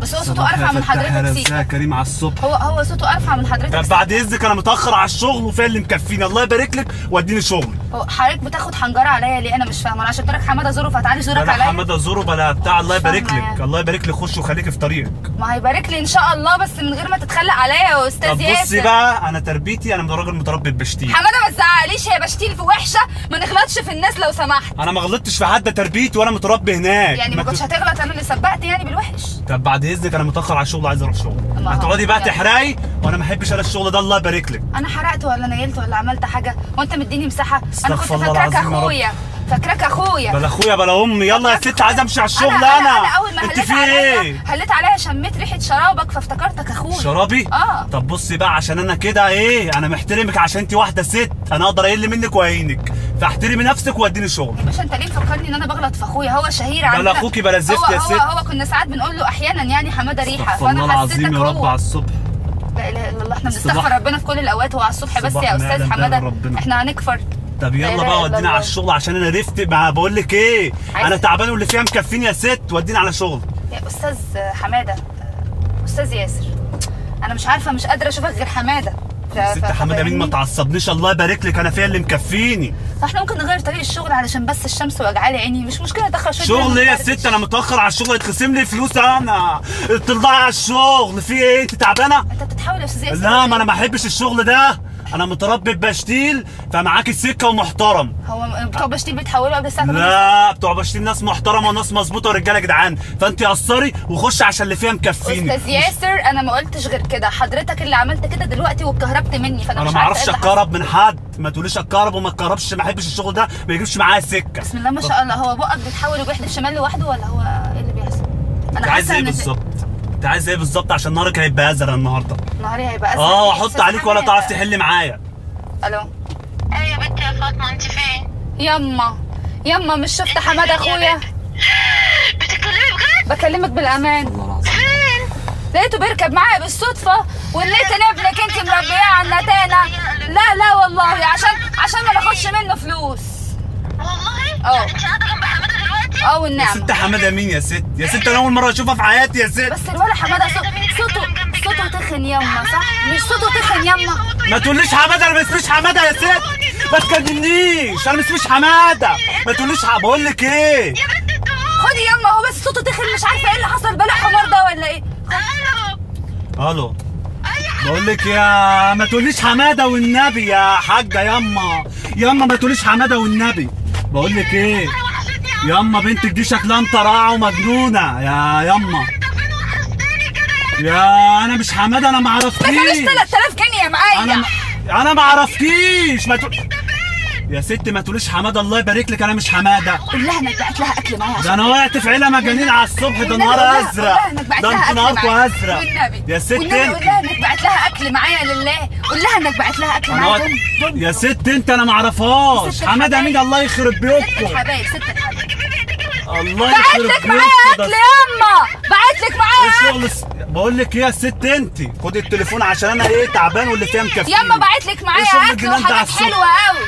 S1: بس هو صوته ارفع من حضرتك سيكا.
S7: يا كريم على الصبح.
S1: هو هو صوته ارفع من حضرتك.
S7: طب بعد اذنك انا متاخر على الشغل وفيا اللي مكفيني، الله يبارك لك واديني شغل.
S1: هو حضرتك بتاخد حنجره عليا ليه؟ انا مش فاهمه. انا عشان لك حماده زوره فتعالي زورك
S7: بلا
S1: عليا.
S7: حماده زوره بلا بتاع، الله يبارك
S1: فاهمة
S7: لك
S1: يعني.
S7: الله يبارك لك، خش وخليكي في طريقك.
S1: ما هيبارك لي ان شاء الله، بس من غير ما تتخلق عليا يا استاذ
S7: طب
S1: ياسر.
S7: بصي بقى، انا تربيتي انا راجل متربي بشتيل.
S1: حماده ما تزعقليش، هي بشتيل في وحشه، ما نغلطش في الناس لو سمحت.
S7: انا ما غلطتش في حد، تربيتي وانا متربي هناك.
S1: يعني ما
S7: ت-
S1: كنتش هتغلط، انا اللي سبقت يعني بالوحش.
S7: طب بعد اذنك انا متاخر على الشغل، عايز اروح شغل.
S1: ما هو
S7: هتقعدي بقى
S1: يعني.
S7: تحرقي وانا ما احبش انا الشغل ده، الله يبارك لك.
S1: انا حرقت ولا نيلت ولا عملت حاجه وانت مديني مساحه؟ انا كنت
S7: استغفر الله
S1: فاكراك
S7: العظيم يا رب.
S1: اخويا، فاكراك اخويا.
S7: بلا اخويا بلا امي، يلا يا ست عايز امشي على الشغل.
S1: انا
S7: انا,
S1: انا اول ما
S7: انت
S1: هليت
S7: في
S1: عليا
S7: ايه؟
S1: هليت عليا شميت ريحه شرابك فافتكرتك اخويا.
S7: شرابي؟
S1: اه.
S7: طب بصي بقى، عشان انا كده ايه، انا محترمك عشان انت واحده ست، انا اقدر اقل منك واهينك، فاحترمي نفسك واديني شغل.
S1: يا باشا انت ليه مفكرني ان انا بغلط في اخويا؟ هو شهير عندنا.
S7: بلا اخوكي بلا زفت
S1: هو
S7: يا
S1: هو
S7: ست.
S1: هو كنا ساعات بنقول له احيانا يعني حماده ريحه،
S7: استغفر الله
S1: فانا
S7: العظيم
S1: حسيتك
S7: يا رب
S1: هو.
S7: على الصبح.
S1: لا اله الا الله، احنا
S7: الصباح.
S1: بنستغفر ربنا في كل الاوقات، هو على الصبح بس
S7: الصباح
S1: يا
S7: ما
S1: استاذ
S7: يعلم
S1: حماده
S7: بها ربنا.
S1: احنا هنكفر.
S7: طب
S1: لا
S7: يلا
S1: إله
S7: بقى
S1: إلا
S7: ودينا
S1: الله.
S7: على الشغل عشان انا رفت، ما بقول لك ايه،
S1: عايز-
S7: انا تعبان واللي فيها مكفيني يا ست، ودينا على شغل.
S1: يا استاذ حماده، استاذ ياسر، انا مش عارفه، مش قادره اشوفك غير حماده. ف-
S7: ست
S1: ف-
S7: حماده مين، ما
S1: فاهمني؟
S7: تعصبنيش الله يبارك لك، انا فيها اللي مكفيني.
S1: فاحنا ممكن نغير طريق الشغل علشان بس الشمس وجعالي عيني، مش مشكله ادخل شويه.
S7: شغل ايه يا
S1: ميه
S7: ست، انا متاخر على الشغل، يتخصم لي فلوس، انا تطلعي على الشغل في ايه، انت تعبانه؟
S1: انت بتتحاول يا استاذ ياسر.
S7: لا ما انا ما احبش الشغل ده، انا متربي بشتيل فمعاك السكه ومحترم.
S1: هو بتوع بشتيل بيتحولوا قبل الساعه تمانية؟
S7: لا بتوع بشتيل ناس محترمه وناس مظبوطه ورجاله جدعان، فانت قصري وخش عشان اللي فيها مكفيني.
S1: استاذ ياسر انا ما قلتش غير كده، حضرتك اللي عملت كده دلوقتي واتكهربت مني، فانا
S7: انا
S1: مش
S7: ما
S1: عارفه
S7: اعرفش
S1: ايه اللي حصل.
S7: اتكهرب من حد، ما تقوليش اتكهرب وما اتكهربش، ما احبش الشغل ده، ما يجيبش معايا سكه.
S1: بسم الله ما شاء الله، هو بقك بيتحول وبيحدف شمال لوحده ولا هو ايه اللي بيحصل؟
S7: انت عايز
S1: حاسة
S7: ايه
S1: إن
S7: بالظبط؟ انت عايز ايه بالظبط عشان نهارك هيبقى ازرق النهارده؟
S1: نهاري هيبقى اسود.
S7: اه
S1: إيه
S7: احط
S1: أستاذ
S7: عليك ولا
S1: حمادة؟
S7: تعرف تحل معايا.
S1: الو.
S6: ايه يا بنتي يا فاطمه، انت فين؟
S1: يما يما مش شفت حماده اخويا؟
S6: بتتكلمي بجد؟
S1: بكلمك بالامان.
S6: فين؟
S1: لقيته بيركب معايا بالصدفه ولقيت ان ابنك انت مربياه على النتانه. لا لا والله، عشان عشان ما ناخدش منه فلوس.
S6: والله؟
S1: اه.
S6: يعني انت قاعده جنب حماده دلوقتي؟
S1: اه
S7: يا
S1: والنعمه.
S7: ست حماده مين يا ست؟ يا ست انا اول مره اشوفها في حياتي يا ست.
S1: بس الولد حماده صوت- صوته صوته تخن يما، صح؟ مش صوته تخن يما.
S7: ما تقوليش حماده، انا ما اسميش حماده يا ست، ما تكلمنيش، انا ما اسميش حماده، ما تقوليش ح- بقول لك ايه.
S1: خدي يما، هو بس صوته تخن، مش عارفه ايه اللي حصل، بلا حمار ده ولا ايه؟
S7: الو بقول لك يا، ما تقوليش حماده والنبي يا حاجه، يما يما ما تقوليش حماده والنبي. بقول لك ايه يما، بنتك دي شكلها مطرقعه ومجنونه يا يما. يا انا مش حماده، انا ما
S1: ما
S7: عرفتيش.
S1: كانش تلات آلاف جنيه معايا.
S7: انا انا ما عرفتيش، ما تقول يا ست ما تقوليش حماده، الله يبارك لك، انا مش حماده.
S1: قول لها انك بعت لها اكل معايا.
S7: ده انا وقعت في عيله مجانين على الصبح، ده
S1: والنبي
S7: نهار
S1: قول لها-
S7: ازرق،
S1: قول لها انك بعت
S7: ده
S1: لها
S7: انت
S1: أكل
S7: نهاركوا
S1: معايا.
S7: ازرق
S1: والنبي
S7: يا ست
S1: والنبي
S7: انت.
S1: قول لها انك بعت لها اكل معايا لله، قول لها انك بعت لها اكل
S7: انا
S1: معايا.
S7: وقت...
S1: دم- دم-
S7: يا ست انت انا ما اعرفهاش،
S1: ست
S7: حماده
S1: الحبايب.
S7: مين، الله يخرب
S1: ست
S7: بيوتكم،
S1: الحبايب، ست الحبايب.
S7: الله
S1: بعت
S7: يخرب
S1: لك معايا
S7: بيوتكم.
S1: اكل
S7: ده
S1: ياما، بعت لك معايا
S7: ايه
S1: اكل.
S7: شغل س- بقول لك ايه يا ست انت، خدي التليفون عشان انا ايه تعبان واللي فيها مكفيني.
S1: ياما بعت لك معايا
S7: شغل
S1: اكل
S7: الجنان ده على
S1: وحاجات
S7: الصبح؟
S1: حلوه قوي.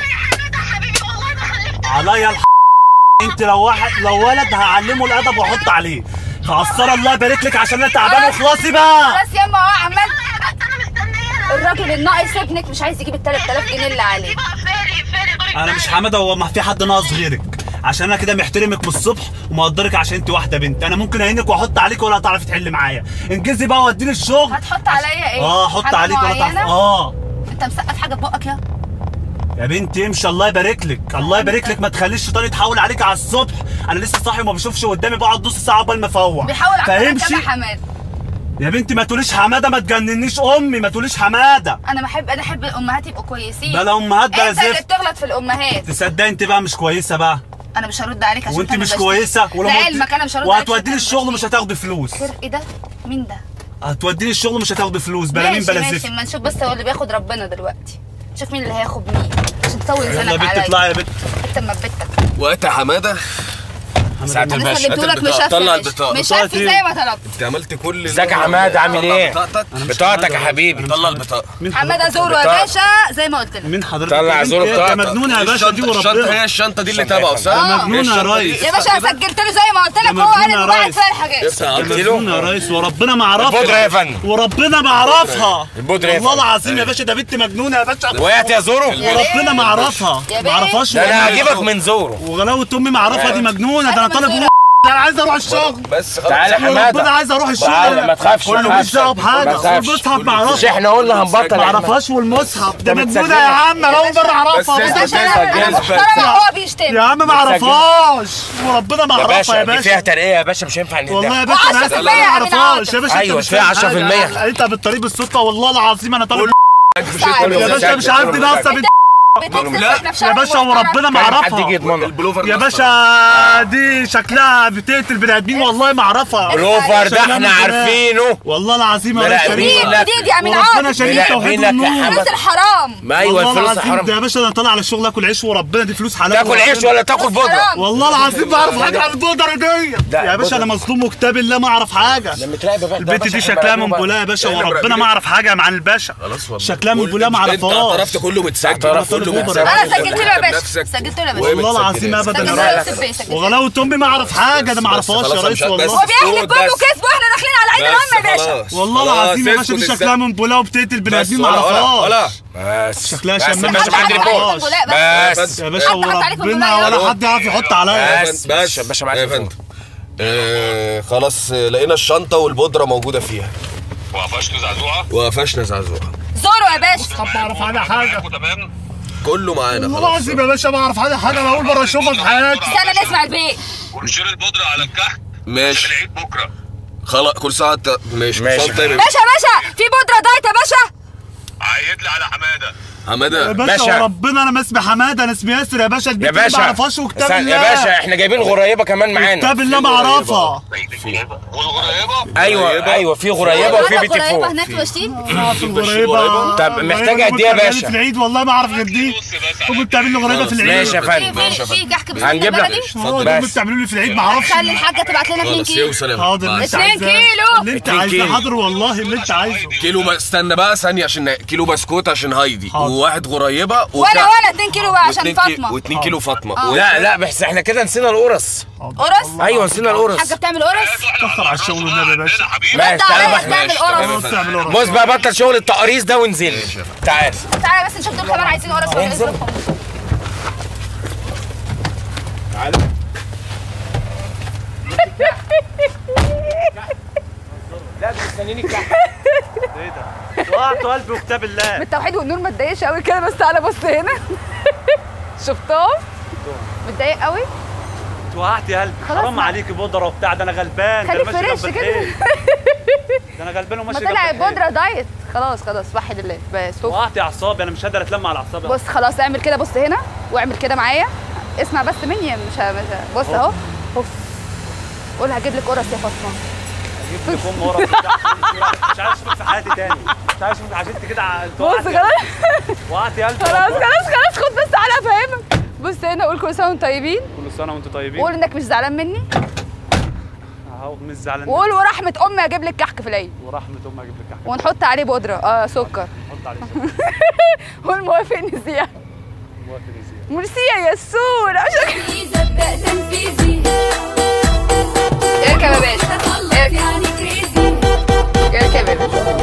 S7: عليا الح... انت لو واحد لو ولد هعلمه الادب واحط عليه، فقصر الله يبارك لك عشان انا تعبان
S1: خلاص.
S7: وخلاصي بقى.
S1: خلاص ياما اهو عمال. الراجل الناقص ابنك مش عايز يجيب ال تلات آلاف جنيه اللي عليه.
S7: انا مش حماده، هو ما في حد ناقص غيرك، عشان انا كده محترمك من الصبح ومقدرك عشان انت واحده بنت، انا ممكن اهينك واحط عليك ولا هتعرفي تحل معايا، انجزي بقى واديني الشغل.
S1: هتحط عليا ايه؟
S7: اه احط
S1: حاجة
S7: عليك ولا تعرف.
S1: معينة؟
S7: اه
S1: انت مسقف حاجه في بقك يا
S7: يا بنتي امشي، الله يبارك لك، الله يبارك لك، ما تخليش الشيطان يتحول عليك على الصبح، انا لسه صاحي وما بشوفش قدامي، بقعد نص ساعه قبل ما افوق.
S1: بيحاول على
S7: فامشي
S1: كده حماد.
S7: يا بنتي، ما تقوليش حماده، ما تجننيش امي، ما تقوليش حماده.
S1: انا بحب انا احب الامهات يبقوا كويسين.
S7: بلا امهات بلا
S1: انت اللي
S7: زفت.
S1: بتغلط في الامهات.
S7: تصدقي انت بقى مش كويسه بقى،
S1: انا مش هرد عليك عشان
S7: وانت
S1: أنا
S7: مش
S1: بشتكي.
S7: كويسه،
S1: لعلمك انا مش هرد عليك
S7: وهتوديني
S1: عشان
S7: الشغل
S1: أنا
S7: مش هتاخدي فلوس.
S1: بشتكي. ايه ده؟ مين ده؟
S7: هتوديني الشغل مش هتاخدي فلوس، بلا مين
S1: ماشي
S7: بلا
S1: ماشي،
S7: زفت.
S1: ما نشوف بس هو اللي بياخد ربنا دلوقتي. شوف مين اللي هياخد مين عشان تطول
S7: يلا يا
S1: لسانك
S7: بنت
S1: عليا.
S7: اطلعي يا بنت.
S1: حتى ما بتك.
S4: وقت يا حماده.
S7: حماده
S4: ساعة
S7: والنبي.
S1: انا
S4: الباشا
S1: سلمته لك
S4: البطاقة.
S1: مشفي
S4: طلع
S1: مش-
S4: البطاقة.
S1: مشفي
S7: بطاقة
S1: زي ما طلبت.
S4: انت عملت كل
S3: ازيك يا حماده عامل ايه؟
S4: بطاقتك
S3: بطاقتك يا حبيبي.
S4: طلع البطاقة.
S7: مين
S1: حماده
S7: حضرتك؟
S1: زورو يا
S3: بطاقة.
S1: باشا زي ما قلت لك.
S7: مين حضرتك؟
S3: طلع
S7: انت
S3: زورو
S7: يا
S3: بطاقتك.
S7: مجنونه يا باشا دي
S4: الشنطة الشنطة
S7: وربنا.
S4: هي الشنطة دي اللي
S3: الشنطة
S4: تابعه
S3: يا
S4: صح؟
S7: يا مجنونة يا
S4: الشنطة دي
S7: ريس.
S1: يا باشا انا سجلت له زي ما قلت لك،
S7: يا
S1: هو قال
S7: مجنونة
S1: انه
S7: يا
S1: باعت
S7: ريس.
S1: فيها الحاجات.
S4: افتح
S3: قلت
S4: عمل.
S3: له.
S7: مجنونة يا ريس وربنا ما
S3: البودرة
S7: اعرفها
S3: يا فندم.
S7: وربنا ما اعرفها
S3: البودرة يا
S7: والله
S3: فندم.
S7: العظيم يا باشا ده بنت مجنونه يا باشا
S3: وقعت يا زورو؟
S7: وربنا ما اعرفها
S1: يا
S7: ما اعرفهاش
S3: ده انا
S7: والله.
S3: هجيبك من زورو.
S7: وغلاوة امي ما اعرفها دي مجنونه ده انا طالب
S1: مجنونة.
S7: انا عايز اروح الشغل
S4: بس خلاص.
S3: تعالى يا
S7: وربنا
S3: حماده.
S7: عايز اروح الشغل
S3: تعالى ما تخافش
S7: كله
S3: ما
S7: مش دعوه بحاجه
S3: ما تخافش.
S7: والمصحف ما
S3: مش
S7: اعرفش
S3: احنا قلنا هنبطل
S7: ما
S3: احنا.
S7: اعرفهاش والمصحف ده
S3: ده
S7: مجنونه
S3: متسجلة.
S7: يا عم انا اول مره اعرفها
S4: بس
S1: يا
S7: بس-
S1: باشا انا أنا
S3: جاز-
S1: محترمه هو بيشتم.
S7: يا عم ما اعرفهاش وربنا ما
S3: يا
S7: اعرفها
S3: باشا
S7: يا
S3: دي فيها
S7: باشا
S3: ترقيه يا باشا مش هينفع
S7: والله
S3: نديها.
S7: يا باشا انا
S1: وعشرة
S7: اسف
S1: في المية
S7: ما
S1: يا
S7: اعرفهاش يا
S1: عم
S7: باشا
S3: أيوة،
S7: انت مش
S3: فيها
S7: فاهم
S3: عشرة في المية.
S7: حاجة. انت بالطريق بالصدفه والله العظيم انا طالب
S1: تعالى.
S7: يا باشا مش عندي ناقصه بنت
S1: بتكسب
S4: لا.
S1: احنا في
S7: يا
S1: شهر
S7: باشا
S1: محترم.
S7: وربنا ما
S3: كان حد يجي
S7: اعرفها
S3: يضمنها.
S4: البلوفر
S7: يا
S4: الأصفر.
S7: باشا دي شكلها بتقتل بني ادمين والله ما اعرفها
S3: بلوفر ده
S7: شكلها
S3: احنا
S7: من زمان.
S3: عارفينه.
S7: والله العظيم يا
S3: لا،
S7: باشا
S3: مين؟
S7: شريف
S3: لا.
S1: دي دي امين
S7: وربنا
S1: عاطف
S7: شريف
S3: لا،
S7: توحيد
S3: مين لك يا
S7: النور
S3: حمد؟
S1: فلوس الحرام.
S3: ما ايوه
S7: والله
S3: الفلوس
S7: العظيم
S3: حرام.
S7: ده يا باشا انا طالع على الشغل اكل عيش وربنا دي فلوس حلال
S3: تاكل عيش
S7: وربنا.
S3: ولا تاكل بودره؟
S1: حرام.
S7: والله العظيم بعرف حاجه عن البودره دي
S3: لا،
S7: يا باشا انا مظلوم وكتاب الله ما اعرف حاجه
S3: لما تراقب يا باشا.
S7: البنت دي شكلها من بولا يا باشا
S4: إيه اللي
S7: وربنا
S4: مراقبين؟
S7: ما اعرف حاجه عن الباشا
S4: خلاص والله.
S7: شكلها من
S4: كل-
S7: بولا ما
S4: انت
S7: اعرفهاش
S4: اعترفت كله متسجل
S3: اعترفت
S4: كله
S7: كله
S4: متسجل.
S1: انا سجلت له يا باشا
S4: بنفسك.
S1: سجلت له يا
S4: وهي
S1: باشا
S7: والله العظيم
S4: متسجلة.
S7: ابدا
S1: سجلت
S7: يا
S1: له
S7: ريس.
S1: يوسف بيه سجلت له.
S7: وغلاوة امي ما اعرف حاجه ده ما
S4: بس
S7: اعرفهاش
S4: خلاص
S7: يا ريس
S4: مش- بس
S7: والله
S1: هو بيحلف
S4: اسكت
S1: كله
S4: بس.
S1: كذب واحنا داخلين على عيد الام يا باشا.
S4: خلاص.
S7: والله
S4: خلاص،
S7: العظيم يا باشا دي
S4: اسكت
S7: شكلها من بولا وبتقتل بني
S4: بس
S7: ادمين ما
S4: ولا- ولا-
S7: اعرفهاش
S4: ولا
S3: بس
S7: شكلها
S3: بس
S7: شمام
S3: يا باشا
S7: ما
S3: معاك
S1: حد
S3: ريبورت.
S1: عليكم بولاق بس.
S3: بس
S7: يا باشا
S1: حد حط عليكم
S7: وربنا
S1: بالله.
S7: ولا حد يعرف يحط عليا
S3: بس
S4: بس
S3: يا باشا معاك
S4: يا
S3: ريبورت.
S4: فندم آه، خلاص آه، لقينا الشنطة والبودرة موجودة فيها
S2: وقفشت زعزوعه.
S4: وقفشنا زعزوعة
S1: زورو يا باشا.
S7: طب بعرف عنها حاجه
S2: تمام.
S4: كله معانا
S7: والله
S4: خلاص
S7: العظيم يا باشا ما اعرف عنها حاجه انا اول مره اشوفها في حياتي
S1: استنى نسمع البيت.
S2: ونشيل البودره على الكحك.
S4: ماشي
S2: عشان العيد بكره.
S4: خلاص كل ساعة ت- ماشي كل
S3: ماشي.
S4: ساعة طيب.
S1: باشا باشا في بودره دايت يا باشا.
S2: عيد لي على حماده.
S7: يا
S4: حمادة
S7: باشا
S3: باشا.
S7: وربنا انا ما اسمي حماده انا اسمي ياسر يا باشا البنت
S3: يا
S7: دي ما
S3: باشا
S7: اعرفهاش وكتاب
S3: استنى
S7: الله
S3: يا باشا احنا جايبين غريبه كمان معانا.
S7: كتاب الله ما اعرفها
S2: والغريبه.
S3: ايوه ايوه في غريبه وفي بيتي
S1: قريبه
S3: فوق.
S1: هناك واشتين.
S7: في الغريبه
S3: طب محتاجة قد ايه يا باشا؟
S7: في العيد والله ما اعرف غير دي امي بتعمل لي غريبه في العيد
S3: ماشي يا
S1: في
S3: فندم.
S1: في في كحك بسم
S3: هنجيب
S1: الله
S3: لك.
S1: بلدي.
S7: هو ده امي بتعملوا لي في العيد ما اعرفش
S1: خلي الحاجه تبعت لنا اتنين
S4: خلاص
S1: كيلو.
S4: يوصل يا
S7: حاضر اللي انت
S1: اتنين
S7: عايزاه
S1: كيلو.
S7: اللي انت
S3: اتنين
S7: عايزاه
S3: كيلو.
S7: حاضر والله اللي انت عايزه
S4: كيلو ما استنى بقى ثانية عشان كيلو بسكوت عشان هايدي
S7: حاضر.
S4: وواحد غريبة
S1: وانا
S4: وكا-
S1: وانا اتنين كيلو بقى عشان
S4: واتنين كي-
S1: فاطمه.
S4: واتنين كيلو فاطمة
S1: آه.
S4: و-
S3: لا لا بس احنا كده نسينا القرص.
S1: قرص.
S3: ايوه نسينا القرص.
S1: حاجه بتعمل قرص.
S7: كفر على الشغل والنبي يا باشا
S3: ماشي
S1: رد
S3: تعالى
S1: عليا
S3: بقى.
S1: تعمل قرص.
S7: خلاص تعمل ورا
S3: بص بقى بطل شغل التقريص ده وانزل. تعال.
S1: تعالى بس نشوف دول كمان عايزين قرص ولا
S3: انزل.
S1: نزلهم.
S3: لا مستنيني
S7: ايه ده وقعت قلبي وكتاب الله
S1: بالتوحيد والنور ما تضايقش قوي كده بس تعالى بص هنا. شفتهم؟ متضايق قوي؟
S7: وقعت يا قلبي
S1: خلاص
S7: حرام
S1: بقى.
S7: عليك بودره وبتاع ده انا غلبان ده
S1: خليك
S7: انا ماشي
S1: فريش
S7: جنب
S1: كده.
S7: الحيط ده انا غلبان
S1: ما
S7: وماشي
S1: طلع
S7: جنب الحيط.
S1: البودره دايت. خلاص خلاص وحد الله بس فوق.
S7: وقعت يا اعصابي انا مش قادر اتلم على اعصابي
S1: بص خلاص اعمل كده بص هنا واعمل كده معايا. اسمع بس مني مش ه- مش ه- بص اهو. اوف. قول هجيب لك قرص يا فاطمه.
S7: جبت فم ورا مش عايز اشوفك في حياتي تاني مش عايز اشوفك عشان انت كده ع-
S1: بص
S7: وقعت يا-
S1: خلاص
S7: وقعت يا قلبي
S1: خلاص خلاص خلاص خد بس تعالى افهمك. بص هنا قول كل سنه وانتم طيبين.
S7: كل سنه وانتم طيبين
S1: وقول انك مش زعلان مني.
S7: اهو مش زعلان
S1: وقول ورحمه امي اجيب لك كحك في العيد.
S7: ورحمه امي اجيب لك كحك
S1: ونحط عليه بودره اه سكر.
S7: حط عليه شوية.
S1: قول موافق نسيها.
S7: موافق يا زياد.
S1: ميرسي يا ياسون عشان
S8: يبدأ تنفيذي
S1: اركب يا باشا
S8: تطلق
S1: اركب
S8: يعني كريزي
S1: اركب يا باشا.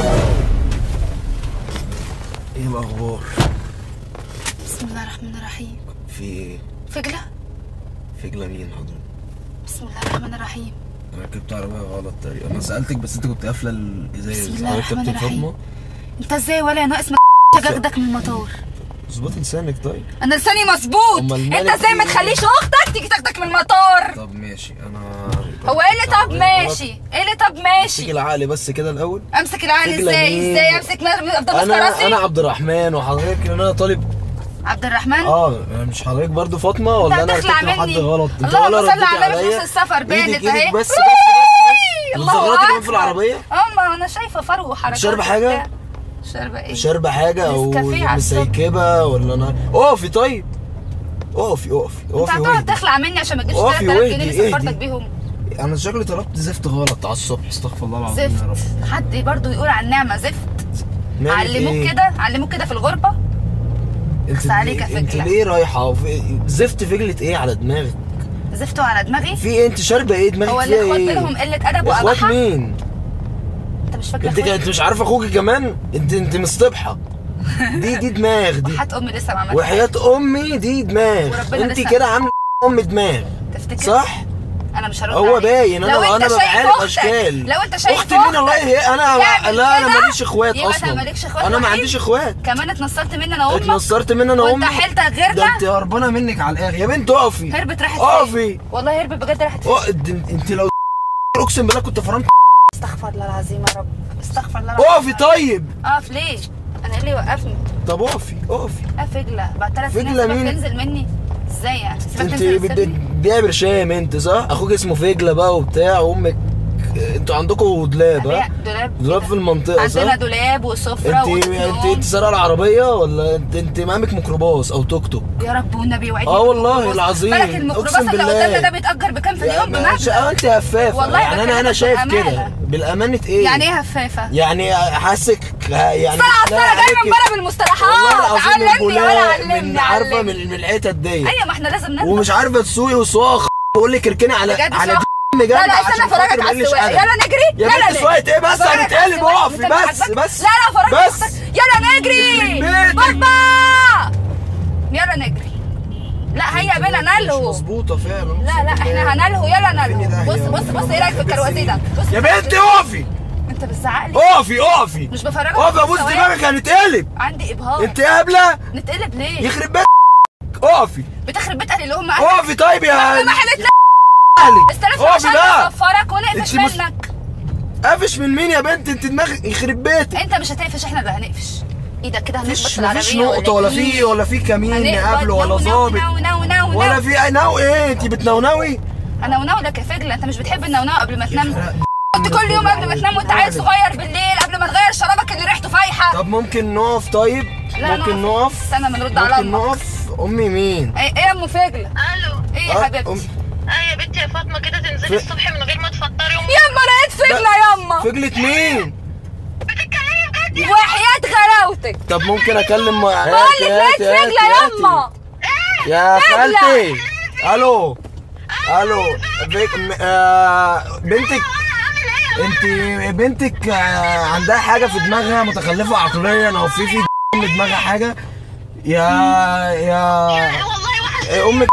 S4: ايه الاخبار؟
S1: بسم الله الرحمن الرحيم.
S4: في ايه؟
S1: فجلة.
S4: فجلة مين حضرتك؟
S1: بسم الله الرحمن الرحيم.
S4: ركبت عربية غلط تقريبا انا سألتك بس انت كنت قافلة الازاز
S1: بسم الله الرحمن
S4: كابتن
S1: الرحيم.
S4: فاطمة
S1: انت ازاي ولا ناقص ما جاخدك من المطار.
S4: اظبط لسانك طيب
S1: انا لساني مظبوط.
S4: أمال
S1: انت
S4: مالك
S1: ازاي ما
S4: فيه؟
S1: تخليش اختك تيجي تاخدك من المطار.
S4: طب ماشي انا
S1: هو ايه اللي طب ماشي ايه اللي طب
S4: امسك
S1: ماشي
S4: العقل بس كده الاول
S1: امسك العقل
S4: فجلة
S1: ازاي
S4: مين؟
S1: ازاي امسك افضل ماسكه
S4: انا
S1: راسي.
S4: انا عبد الرحمن وحضرتك ان انا طالب
S1: عبد الرحمن.
S4: اه مش حضرتك برضو فاطمه ولا انا
S1: هتخلع
S4: ركبت مع حد
S1: مني.
S4: غلط انت
S1: اللهم
S4: ولا
S1: صل
S4: رديت
S1: على النبي
S4: عليا.
S1: فلوس السفر بانت
S4: ايدك
S1: اهي.
S4: ايدك بس بس بس
S1: الله
S4: وزغرتي كمان في
S1: أكبر.
S4: العربيه
S1: اه ما انا شايفه فرو وحركات.
S4: شاربة حاجة؟
S1: وبتاع. شاربه ايه؟
S4: شاربه حاجه او
S1: نسكافيه على الصبح.
S4: مسيكبه ولا انا اقفي طيب
S9: اقفي اقفي
S1: انت
S9: اقفي
S1: هتقعد
S9: واهدي.
S1: تخلع مني عشان ما تجيبش
S9: اقفي
S1: تلات آلاف جنيه
S9: واهدي،
S1: اللي سفرتك
S9: اهدي.
S1: بيهم.
S9: انا شكلي طلبت زفت غلط على الصبح، استغفر الله العظيم يا رب.
S1: زفت. حد برضو يقول عن النعمه زفت؟
S9: نعمل
S1: علموك
S9: إيه؟
S1: كده علموك كده في الغربه.
S9: انت
S1: بس عليك يا
S9: انت
S1: فجلة.
S9: ليه رايحه في- زفت فجلة ايه على دماغك؟
S1: زفتوا على دماغي.
S9: في ايه؟ انت شاربه ايه؟ دماغك
S1: هو
S9: فيها
S1: الاخوات
S9: ايه؟
S1: بينهم قله ادب
S9: اخوات
S1: وقباحه؟
S9: مين؟
S1: انت مش فاكر
S9: انت
S1: اخواتي؟
S9: انت مش عارفه اخوك كمان؟ انت انت مصطبحه. دي دي دماغ دي.
S1: وحياة امي لسه ما عملتش.
S9: وحياة امي دي دماغ.
S1: وربنا
S9: انت
S1: لسه-
S9: كده عامله ام دماغ.
S1: تفتكر؟
S9: صح؟
S1: انا مش هرد
S9: هو
S1: عليك.
S9: باين. انا
S1: لو
S9: انا
S1: انت شايف
S9: بعرف
S1: أختك-
S9: اشكال.
S1: لو انت شايف
S9: اختي مين؟ الله يهي انا
S1: تعمل
S9: لا انا
S1: كده،
S9: ماليش اخوات
S1: يبقى
S9: اصلا.
S1: انت مالكش اخوات
S9: انا ما
S1: وحيد.
S9: عنديش اخوات.
S1: كمان اتنصرت مني انا وامك.
S9: اتنصرت مني انا
S1: وانت
S9: وامي.
S1: حيلتك غيرنا.
S9: ده انت هربانه منك على الاخر يا بنت. اقفي
S1: هربت راحت فين؟
S9: اقفي.
S1: والله هربت بجد راحت فين؟
S9: اه، انت انت لو اقسم بالله كنت فرمت.
S1: استغفر الله العظيم يا رب. استغفر الله العظيم.
S9: اقفي طيب.
S1: اقف ليه؟ انا ايه اللي يوقفني؟
S9: طب اقفي اقفي.
S1: اه فجلة بعد ثلاث سنين
S9: فجلة
S1: سيبك
S9: مين؟
S1: تنزل مني ازاي يعني؟ سيبك
S9: انت
S1: تنزل
S9: بت-
S1: تسيبني؟
S9: بتبيع برشام انت صح؟ اخوك اسمه فجلة بقى وبتاع وامك. انتوا عندكم دولاب ها؟
S1: دولاب
S9: دولاب في المنطقة صح؟
S1: عندنا دولاب وسفرة
S9: انت
S1: وأوضة
S9: انت
S1: نوم.
S9: انت سارقة العربية ولا انت انت معاك ميكروباص او توك توك؟
S1: يا رب والنبي وعدني.
S9: اه والله
S1: بالميكروباص.
S9: العظيم.
S1: بالك الميكروباص
S9: اقسم
S1: اللي
S9: بالله.
S1: قدامنا ده بيتأجر بكام في اليوم؟
S9: يعني ش-
S1: بمبلغ.
S9: انت هفافة
S1: والله
S9: يعني انا انا
S1: بكلمك
S9: شايف
S1: بالأمانة.
S9: كده. بالامانة ايه؟
S1: يعني ايه هفافة؟
S9: يعني حاسك يعني
S1: طلع
S9: مش لاقي
S1: طلع جاي
S9: عليكي-
S1: من بره بالمصطلحات.
S9: والله العظيم من
S1: علمني ولا
S9: البولاق
S1: علمني
S9: من عارفة
S1: علمني.
S9: من من الحتت دي.
S1: ايوه ما احنا لازم ننضف.
S9: ومش عارفة تسوقي وصواخ. بقول لك اركني على
S1: بجد
S9: على
S1: صح؟
S9: دي بجد
S1: لا لا
S9: عشان
S1: استنى
S9: خاطر
S1: افرجك
S9: ما
S1: على
S9: يقلش
S1: السواقه.
S9: أدب.
S1: يلا نجري.
S9: يا
S1: لا
S9: بنت
S1: لا
S9: سواقة ايه بس؟
S1: أفرجك على
S9: هنتقلب.
S1: السواقة.
S9: اقفي
S1: أنت
S9: بس
S1: عاجبك؟
S9: بس
S1: لا لا افرجك
S9: بس.
S1: يلا نجري.
S9: بيتك.
S1: بابا يلا نجري. لا هيا بينا
S9: مش
S1: نلهو.
S9: مظبوطة فعلا.
S1: لا لا احنا هنلهو. يلا
S9: فيني ده
S1: نلهو. بص
S9: يا
S1: بص بص ايه رايك في الكرواتيه ده؟ بص
S9: يا بنتي اقفي
S1: انت بتزعق لي.
S9: اقفي اقفي
S1: مش بفرجك
S9: اقفي
S1: على
S9: ابوس
S1: السواق.
S9: دماغك هنتقلب.
S1: عندي ابهار.
S9: انت قابلة
S1: نتقلب ليه؟
S9: يخرب بيت. اقفي
S1: بتخرب بيت اهلي اللي هم اهلك.
S9: اقفي طيب يا
S1: ما حلت
S9: اهلك.
S1: استلف
S9: اقفي
S1: عشان
S9: بقى.
S1: نصفرك ونقفش
S9: انت مش-
S1: منك.
S9: قافش من مين يا بنت؟ انت دماغك يخرب بيتك.
S1: انت مش هتقفش احنا اللي هنقفش. ايدك كده هنخبط
S9: مفيش
S1: في العربيه
S9: مفيش نقطة ولا في ولا في كمين نقابله ولا ظابط
S1: نو نو نو
S9: ولا
S1: نو.
S9: في اي نو. ايه انت بتنونوي؟
S1: انا ونولك يا فجلة. انت مش بتحب النونو قبل ما تنام؟ كنت كل يوم قبل ما تنام وانت عيل صغير بالليل قبل ما تغير شرابك اللي ريحته فايحه.
S9: طب ممكن نقف طيب؟
S1: لا،
S9: ممكن
S1: نقف.
S9: نقف؟
S1: استنى ما نرد على
S9: ممكن
S1: امك.
S9: نقف؟ امي مين؟
S1: ايه ايه يا ام فجلة؟
S6: الو.
S1: ايه يا
S9: أه،
S1: حبيبتي؟
S9: أم-
S6: اه يا بنتي يا فاطمه كده تنزلي
S9: في-
S6: الصبح من غير ما تفطري امي.
S1: يما لقيت فجلة يما.
S9: فجلة مين؟
S6: بتتكلمي بجد يا
S1: وحياة غلاوتك
S9: طب ممكن اكلم
S1: بقول لك لقيت فجلة يما.
S9: يا
S1: فجلة.
S9: خالتي. الو الو بك... م... آه... بنتك انت بنتك آه... عندها حاجه في دماغها متخلفه عقليا او في في دماغها حاجه يا يا
S6: والله وحش.
S9: إيه امك.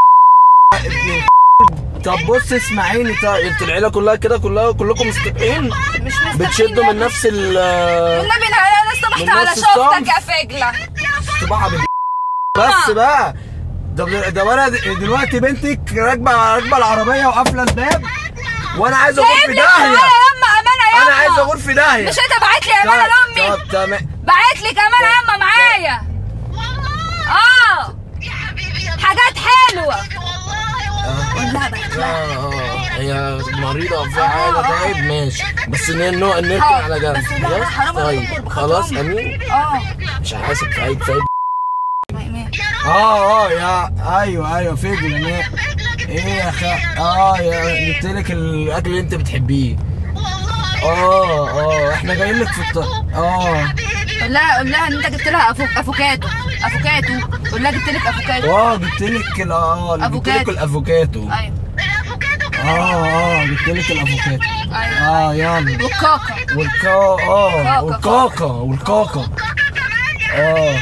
S9: طب بص اسمعيني. طيب انت العيله كلها كده كلها كلكم مستبقين
S1: مش مستحيل.
S9: بتشدوا من نفس ال
S1: والنبي انا استبحت
S9: من
S1: على
S9: نفس
S1: شوفتك
S9: الصنف.
S1: يا فجلة.
S9: طباعة بال بس بقى. ده ده انا دلوقتي بنتك راكبه راكبه العربيه وقافله الباب وانا عايز اغور في
S1: سايبني
S9: داهيه.
S1: تعالى يما امانه يما.
S9: انا عايز اغور في داهيه.
S1: مش انت بعت لي امانه لامي؟
S9: طب تمام.
S1: بعت لي كمان يما معايا. اه
S6: يا حبيبي يا
S1: حاجات حلوه.
S6: حبيبي والله
S1: والله بقى.
S9: اه اه هي مريضه او فيها حاجه طيب ماشي بس ن- ن- نركن على جنب.
S1: بس لا، لا،
S9: خلاص؟
S1: حرام عليك
S9: طيب
S1: بخاطر
S9: خلاص
S1: أمك.
S9: امين.
S1: اه
S9: مش هحاسب في عيد في عيد.
S1: ماشي.
S9: اه اه يا ايوه ايوه فجل انا ايه يا خا اه يا جبت لك الاكل اللي انت بتحبيه. اه اه احنا جايين لك في الط اه
S1: قول لها قول لها ان انت جبت لها أفو... افوكاتو افوكاتو. قول لها جبت لك افوكاتو.
S9: اه جبت لك ال- اه جبت لك
S1: أفوكاتو.
S9: الافوكاتو.
S1: ايوه
S9: اه اه جبت لك الافوكاتو.
S1: ايوه
S9: اه يلا
S1: والكاكا.
S9: والكا اه
S1: كاكا.
S9: والكاكا والكاكا. اه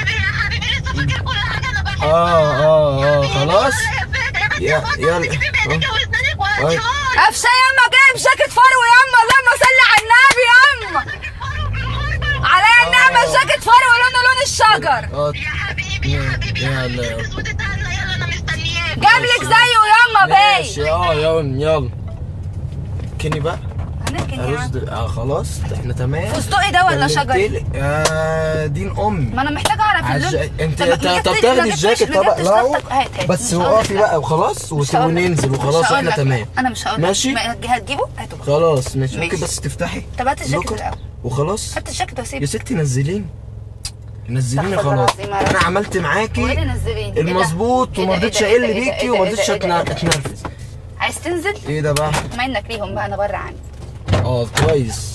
S9: اه اه اه خلاص يا يلا اه. آه.
S1: قفشه يما جايب جاكيت فرو يما. اللهم صل على النبي يما. عليا النعمه جاكيت فرو لونه لون الشجر.
S9: اه
S6: يا حبيبي يا حبيبي يا
S9: يلا
S6: حبيبي
S9: يلا
S6: اسود اتهنى يلا انا مستنياك.
S1: جاب لك زيه يما باي.
S9: ماشي اه يلا يلا كني بقى
S1: هنركن يا
S9: ارز
S1: عم.
S9: د- اه خلاص احنا تمام.
S1: فستقي ده ولا شجر؟
S9: كلمتلك- آه دين امي.
S1: ما انا محتاجه اعرف
S9: عج...
S1: اللون.
S9: انت
S1: طب ما
S9: طب
S1: جبتش-
S9: طب
S1: ما
S9: تاخدي
S1: جبتش-
S9: الجاكيت
S1: ما
S9: طبعا
S1: جبتش
S9: لا
S1: نفسك. هات هات.
S9: بس
S1: مش هقول
S9: وقفي
S1: لك.
S9: بقى وخلاص
S1: مش هقول لك.
S9: وننزل
S1: مش
S9: وخلاص
S1: هقول
S9: احنا
S1: لك.
S9: تمام.
S1: انا مش هقول لك.
S9: ماشي؟
S1: ما- هتجيبه هاته بقى.
S9: خلاص ماشي
S1: ماشي.
S9: ممكن بس تفتحي
S1: طب هات الجاكيت
S9: لوكر
S1: الاول.
S9: وخلاص.
S1: هات الجاكيت
S9: يا
S1: وسيبه.
S9: ستي نزلين. نزليني
S1: استغفر الله
S9: خلاص.
S1: العظيم يا رب.
S9: انا عملت
S1: هو ايه
S9: معاكي
S1: اللي نزليني؟
S9: المظبوط وما رضيتش اقل بيكي وما رضيتش اتنرفز.
S1: عايز تنزل؟
S9: ايه ده بقى؟
S1: ما انك ليهم بقى، انا بره عني.
S9: اه كويس.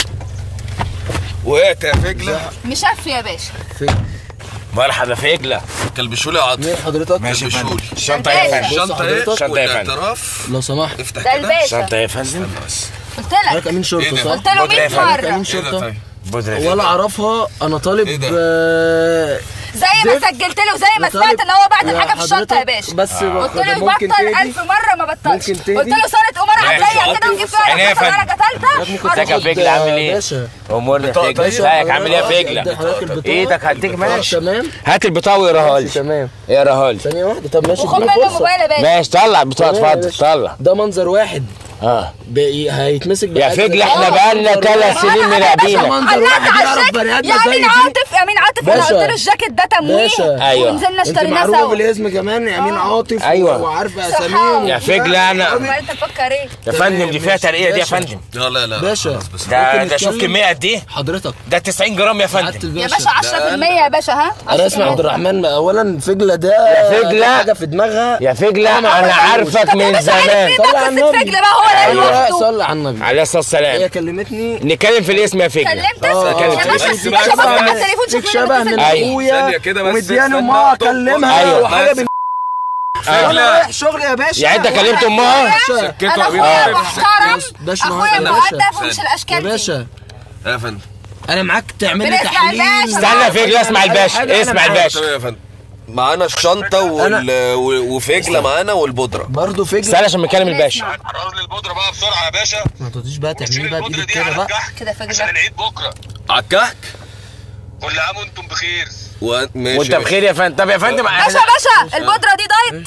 S4: وقعت يا فجله.
S1: مشف يا باشا.
S3: مرحبا فجله.
S4: كلبشولي يا عاطف.
S9: مين حضرتك؟
S3: ماشي يا فندم.
S4: كلبشولي.
S3: الشنطه يا فندم.
S4: الشنطه ايه؟
S3: الشنطه يا فندم.
S4: والاعتراف
S9: لو سمحت
S4: افتح
S1: ده
S4: كده.
S1: الباشا.
S3: الشنطه يا فندم.
S4: استنى بس.
S1: قلت
S9: حضرتك
S1: لك
S9: امين شرطه
S4: إيه ده؟
S9: صح؟
S1: قلت له
S3: بودرة يا
S1: مية
S3: فندم.
S9: حضرتك
S1: مرة
S9: امين
S4: ايه ده
S9: شرطه؟
S4: طيب؟
S3: بودرة يا
S9: ولا
S3: فندم.
S9: اعرفها انا طالب
S4: إيه ده؟
S9: آه،
S1: زي ما
S9: زفت.
S1: سجلت له وزي ما
S9: أنا طالب-
S1: سمعت ان هو بعت
S9: يا
S1: الحاجة في الشنطة يا
S9: حضرتك
S1: باشا.
S9: بس
S1: قلت له
S9: ممكن
S1: يبطل
S9: تهدي؟
S1: ألف مرة ما بطلش.
S9: ممكن تهدي؟
S1: قلت له صارت أمور
S3: ماشي.
S1: عادية كده وجيب فيها
S3: عينيا يا
S1: درجة
S3: فندم.
S1: ثالثة.
S3: ازيك يا فجله عامل ايه؟
S9: باشا
S3: امورنا يا
S4: بطاقة
S3: فجله.
S4: طيب.
S3: ازيك عامل ايه يا
S9: ادي
S3: فجله؟
S9: حضرتك البطاقة.
S3: ايدك هديك ماشي.
S9: تمام
S3: هات البطاقه واقراها
S9: ماشي
S3: لي.
S9: تمام.
S3: اقراها لي.
S9: ثانية واحدة طب ماشي
S1: وخد
S9: اديني
S1: منه
S9: فرصة.
S1: موبايل يا باشا.
S3: ماشي طلع البطاقه
S9: تمام يا
S3: اتفضل
S9: باشا.
S3: طلع.
S9: ده منظر واحد
S3: اه
S9: بي- هيتمسك
S3: يا
S9: بحاجة.
S3: فجله احنا
S9: آه،
S3: بقالنا
S9: منظر
S3: ثلاث
S9: واحد.
S3: سنين
S9: ده
S3: مراقبينك.
S9: منظر
S1: الله
S9: واحد
S1: على
S9: يعرف
S1: الشك.
S9: بني
S1: يا
S9: ادم زي
S1: امين
S9: دي.
S1: عاطف يا امين عاطف انا
S9: باشا.
S1: قلت له الجاكيت ده تمويه
S9: باشا.
S3: أيوة.
S1: ونزلنا
S9: انت
S1: اشتريناه
S9: معروفة
S1: سوا.
S9: بالاسم كمان امين عاطف
S3: أيوة.
S9: وعارفة
S1: صحاب.
S9: اساميهم.
S3: يا فجله انا
S1: امال انت تفكر ايه؟
S3: يا فندم دي فيها ترقيه دي يا
S9: باشا.
S3: فندم.
S4: لا لا لا
S9: باشا.
S4: خلاص بس.
S3: ده
S9: ممكن
S3: ده شوف
S9: نتكلم؟
S3: كميه قد ايه؟
S9: حضرتك
S3: ده تسعين جرام يا
S9: سعادة
S3: فندم.
S1: يا
S9: الباشا.
S1: باشا عشرة في المية يا باشا ها؟
S9: انا اسمي عبد الرحمن. اولا فجله ده
S3: يا فجلة.
S9: حاجه في دماغها.
S3: يا فجله انا عارفك من زمان.
S9: صلي على النبي.
S1: فجلة بقى هو اللي
S9: ايوه
S1: لوحده.
S9: صلي على النبي.
S3: عليه الصلاه
S9: هي
S3: والسلام.
S9: كلمتني
S3: نتكلم في الاسم يا فجله.
S1: كلمتك
S9: آه،
S1: يا
S9: آه.
S1: باشا.
S4: بس
S1: باشا
S4: بقى
S1: بص على
S9: اسمع،
S1: التليفون
S9: فيك
S1: شوف
S9: شبه
S1: مين
S9: من
S1: اللي
S3: أيوة.
S9: اخويا
S4: ثانية كده بس
S9: ومدياني
S4: استنى.
S9: امها
S4: طب-
S9: اكلمها
S3: أيوة.
S9: وحاجه
S4: بس.
S9: بن...
S3: أيوة.
S9: انا رايح شغل يا باشا.
S3: يعني انت كلمت امها؟
S4: سكته
S1: انا
S4: يا
S1: اخويا
S4: باشا.
S1: محترم.
S9: باشا
S1: اخويا
S9: يا
S1: مؤدب
S9: باشا.
S1: ومش
S9: يا
S1: الاشكال دي.
S9: باشا
S4: يا فندم.
S9: انا معاك تعمل لي
S1: بنسمع
S9: تحليل.
S1: الباشا.
S3: استنى يا فجله اسمع
S9: حاجة
S3: الباشا
S9: أنا
S3: اسمع
S9: معاك.
S3: الباشا.
S4: تمام يا فندم. معانا الشنطه وال... وفجله معانا والبودره.
S9: برضه فجله.
S3: استنى عشان بنكلم الباشا.
S2: عرض لي البودره بقى بسرعه يا باشا.
S9: ما تقعديش بقى تعملي
S2: شيل
S9: بقى
S2: البودره
S9: بايدك
S2: دي
S9: كده
S2: على
S9: بقى.
S2: الكحك
S1: كده فجلة.
S2: عشان العيد بكره.
S4: على الكحك.
S2: كل عام وانتم بخير.
S4: و... ماشي
S3: وانت
S4: يا
S3: بخير يا فندم. طب يا فندم
S1: باشا
S3: احنا
S1: باشا البودرة دي دايت.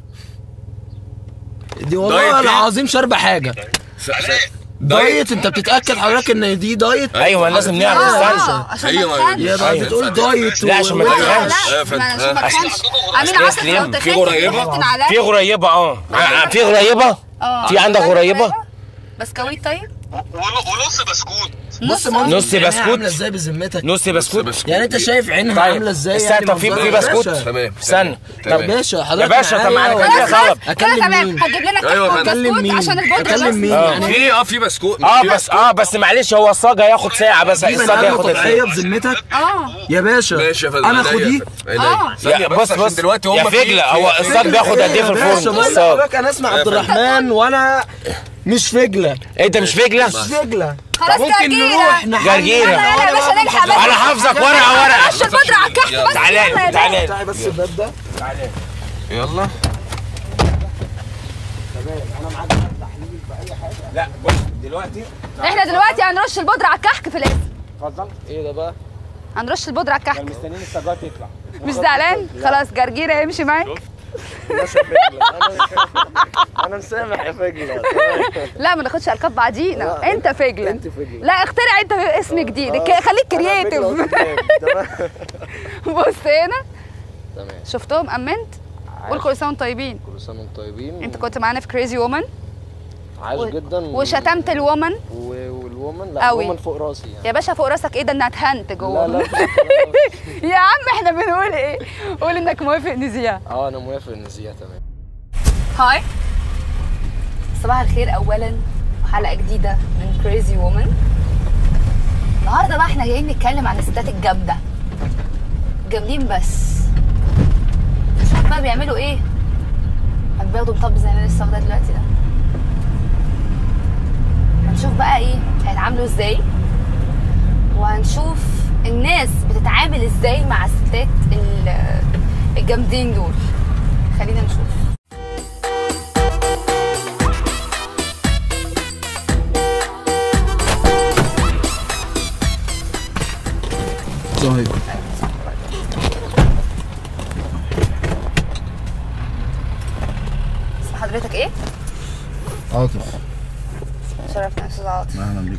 S9: دي
S4: دايت
S9: والله
S4: دي؟
S9: العظيم شاربه حاجه.
S4: باشا.
S9: دايت انت بتتاكد حضرتك ان دي دايت؟
S3: ايوه لازم نعرف استنى.
S1: اه عشان
S4: أيوة.
S1: ما تخنش.
S9: يا بقى
S3: أيوة.
S9: بتقول دايت
S3: لا، عشان ما
S9: و-
S3: تتخنش.
S1: لا
S4: يا فندم.
S1: ما عشان ما
S4: ها.
S1: تخنش. امين
S3: أصل
S1: عاطف لو
S3: يسلم.
S1: تخنت
S4: في غريبة؟
S1: تحط عليا.
S3: في غريبه اه آه، في غريبه.
S1: اه.
S3: في عندك غريبه؟
S1: بسكويت طيب؟
S2: ونص بسكوت.
S9: بص
S1: نص
S3: نص
S9: عينها
S3: بسكوت.
S9: عامله ازاي بذمتك؟
S3: نص بسكوت.
S9: يعني انت شايف عينها
S3: طيب.
S9: عامله ازاي؟
S3: استنى،
S9: يعني
S3: طب في-
S9: منظرها
S3: في
S9: يا
S3: بسكوت؟
S9: باشا.
S4: تمام.
S3: استنى.
S9: طب
S3: طب
S9: باشا
S3: يا
S9: حضرتك
S3: باشا طب معانا
S9: معايا
S3: كده
S9: ولا-
S3: غلط.
S1: كده
S9: اكلم
S1: تمام.
S9: مين؟
S1: هتجيب لنا
S4: أيوة
S1: كحك
S4: يا فندم.
S9: اكلم
S1: وبسكوت
S9: مين؟
S1: عشان البودرة
S9: اكلم
S1: بس.
S9: مين؟
S3: آه.
S9: يعني
S4: في اه في بسكوت.
S3: اه
S4: في
S3: بس اه بس معلش هو الصاج هياخد ساعه بس
S9: دي بني
S3: الصاج
S9: ادم
S3: هياخد
S9: طبيعيه
S3: ساعه.
S9: بذمتك؟
S1: اه
S9: يا باشا
S4: ماشي يا فندم.
S9: انا
S4: عينيا يا
S9: خديه.
S4: فندم. عينيا.
S1: آه.
S4: ثانية
S3: يا
S4: بس
S3: بص
S4: عشان
S3: بص
S4: دلوقتي هم
S3: يا
S4: في-
S3: فجله
S4: في-
S3: هو
S4: في-
S3: الصاج بياخد قد ايه في
S9: يا باشا
S3: الفرن؟
S9: بقول
S3: الصاج
S9: لحضرتك انا اسمي عبد الرحمن وانا مش فجله.
S3: انت مش فجله؟
S9: مش فجله.
S1: خلاص
S9: ممكن
S1: جرجيرة.
S9: نروح نحل.
S3: جرجيرة.
S1: يلا يلا يا باشا نلحق بس.
S3: انا حافظك ورقه ورقه.
S1: رش البودرة على الكحك بس.
S3: تعالى
S1: يلا يا
S3: لي تعالى لي.
S9: تعالى بس الباب ده.
S4: يلا.
S3: لا بص دلوقتي
S1: احنا دلوقتي هنرش البودرة على الكحك في الاسم.
S3: اتفضل.
S9: ايه ده بقى؟
S1: هنرش البودرة على الكحك.
S3: مستنيين السجاد يطلع.
S1: مش زعلان؟ خلاص جرجيرة يمشي معاك.
S9: انا مسامح يا فجله.
S1: لا ما ناخدش القاب بعدينا.
S9: لا،
S1: انت فجلة.
S9: انت فجلة.
S1: لا اخترع انت اسم جديد. خليك كرييتيف. بص هنا
S9: تمام.
S1: شفتهم امنت. قول كل سنه وانتم طيبين.
S9: كل سنه وانتم طيبين.
S1: انت كنت معانا في كريزي وومن
S9: عايش جدا
S1: وشتمت الومن
S9: و- والومن لا
S1: قوي.
S9: الومن فوق راسي يعني.
S1: يا باشا فوق راسك ايه ده انها اتهنت
S9: لا
S1: جوه.
S9: لا
S1: يا عم احنا بنقول ايه؟ قول انك موافق نذيع.
S9: اه انا موافق النزيه تمام.
S1: هاي صباح الخير اولا وحلقه جديده من كريزي وومن. النهارده بقى احنا جايين نتكلم عن الستات الجامده جامدين بس شوف بقى بيعملوا ايه. هنبيضوا مطب زي ما انا لسه واخداه دلوقتي ده. هنشوف بقى ايه هيتعاملوا ازاي وهنشوف الناس بتتعامل ازاي مع الستات ال- الجامدين دول. خلينا نشوف.
S9: صحيح.
S1: اسم حضرتك ايه؟
S7: عاطف.
S1: شرفنا يا استاذ عاطف.
S7: اهلا بيك.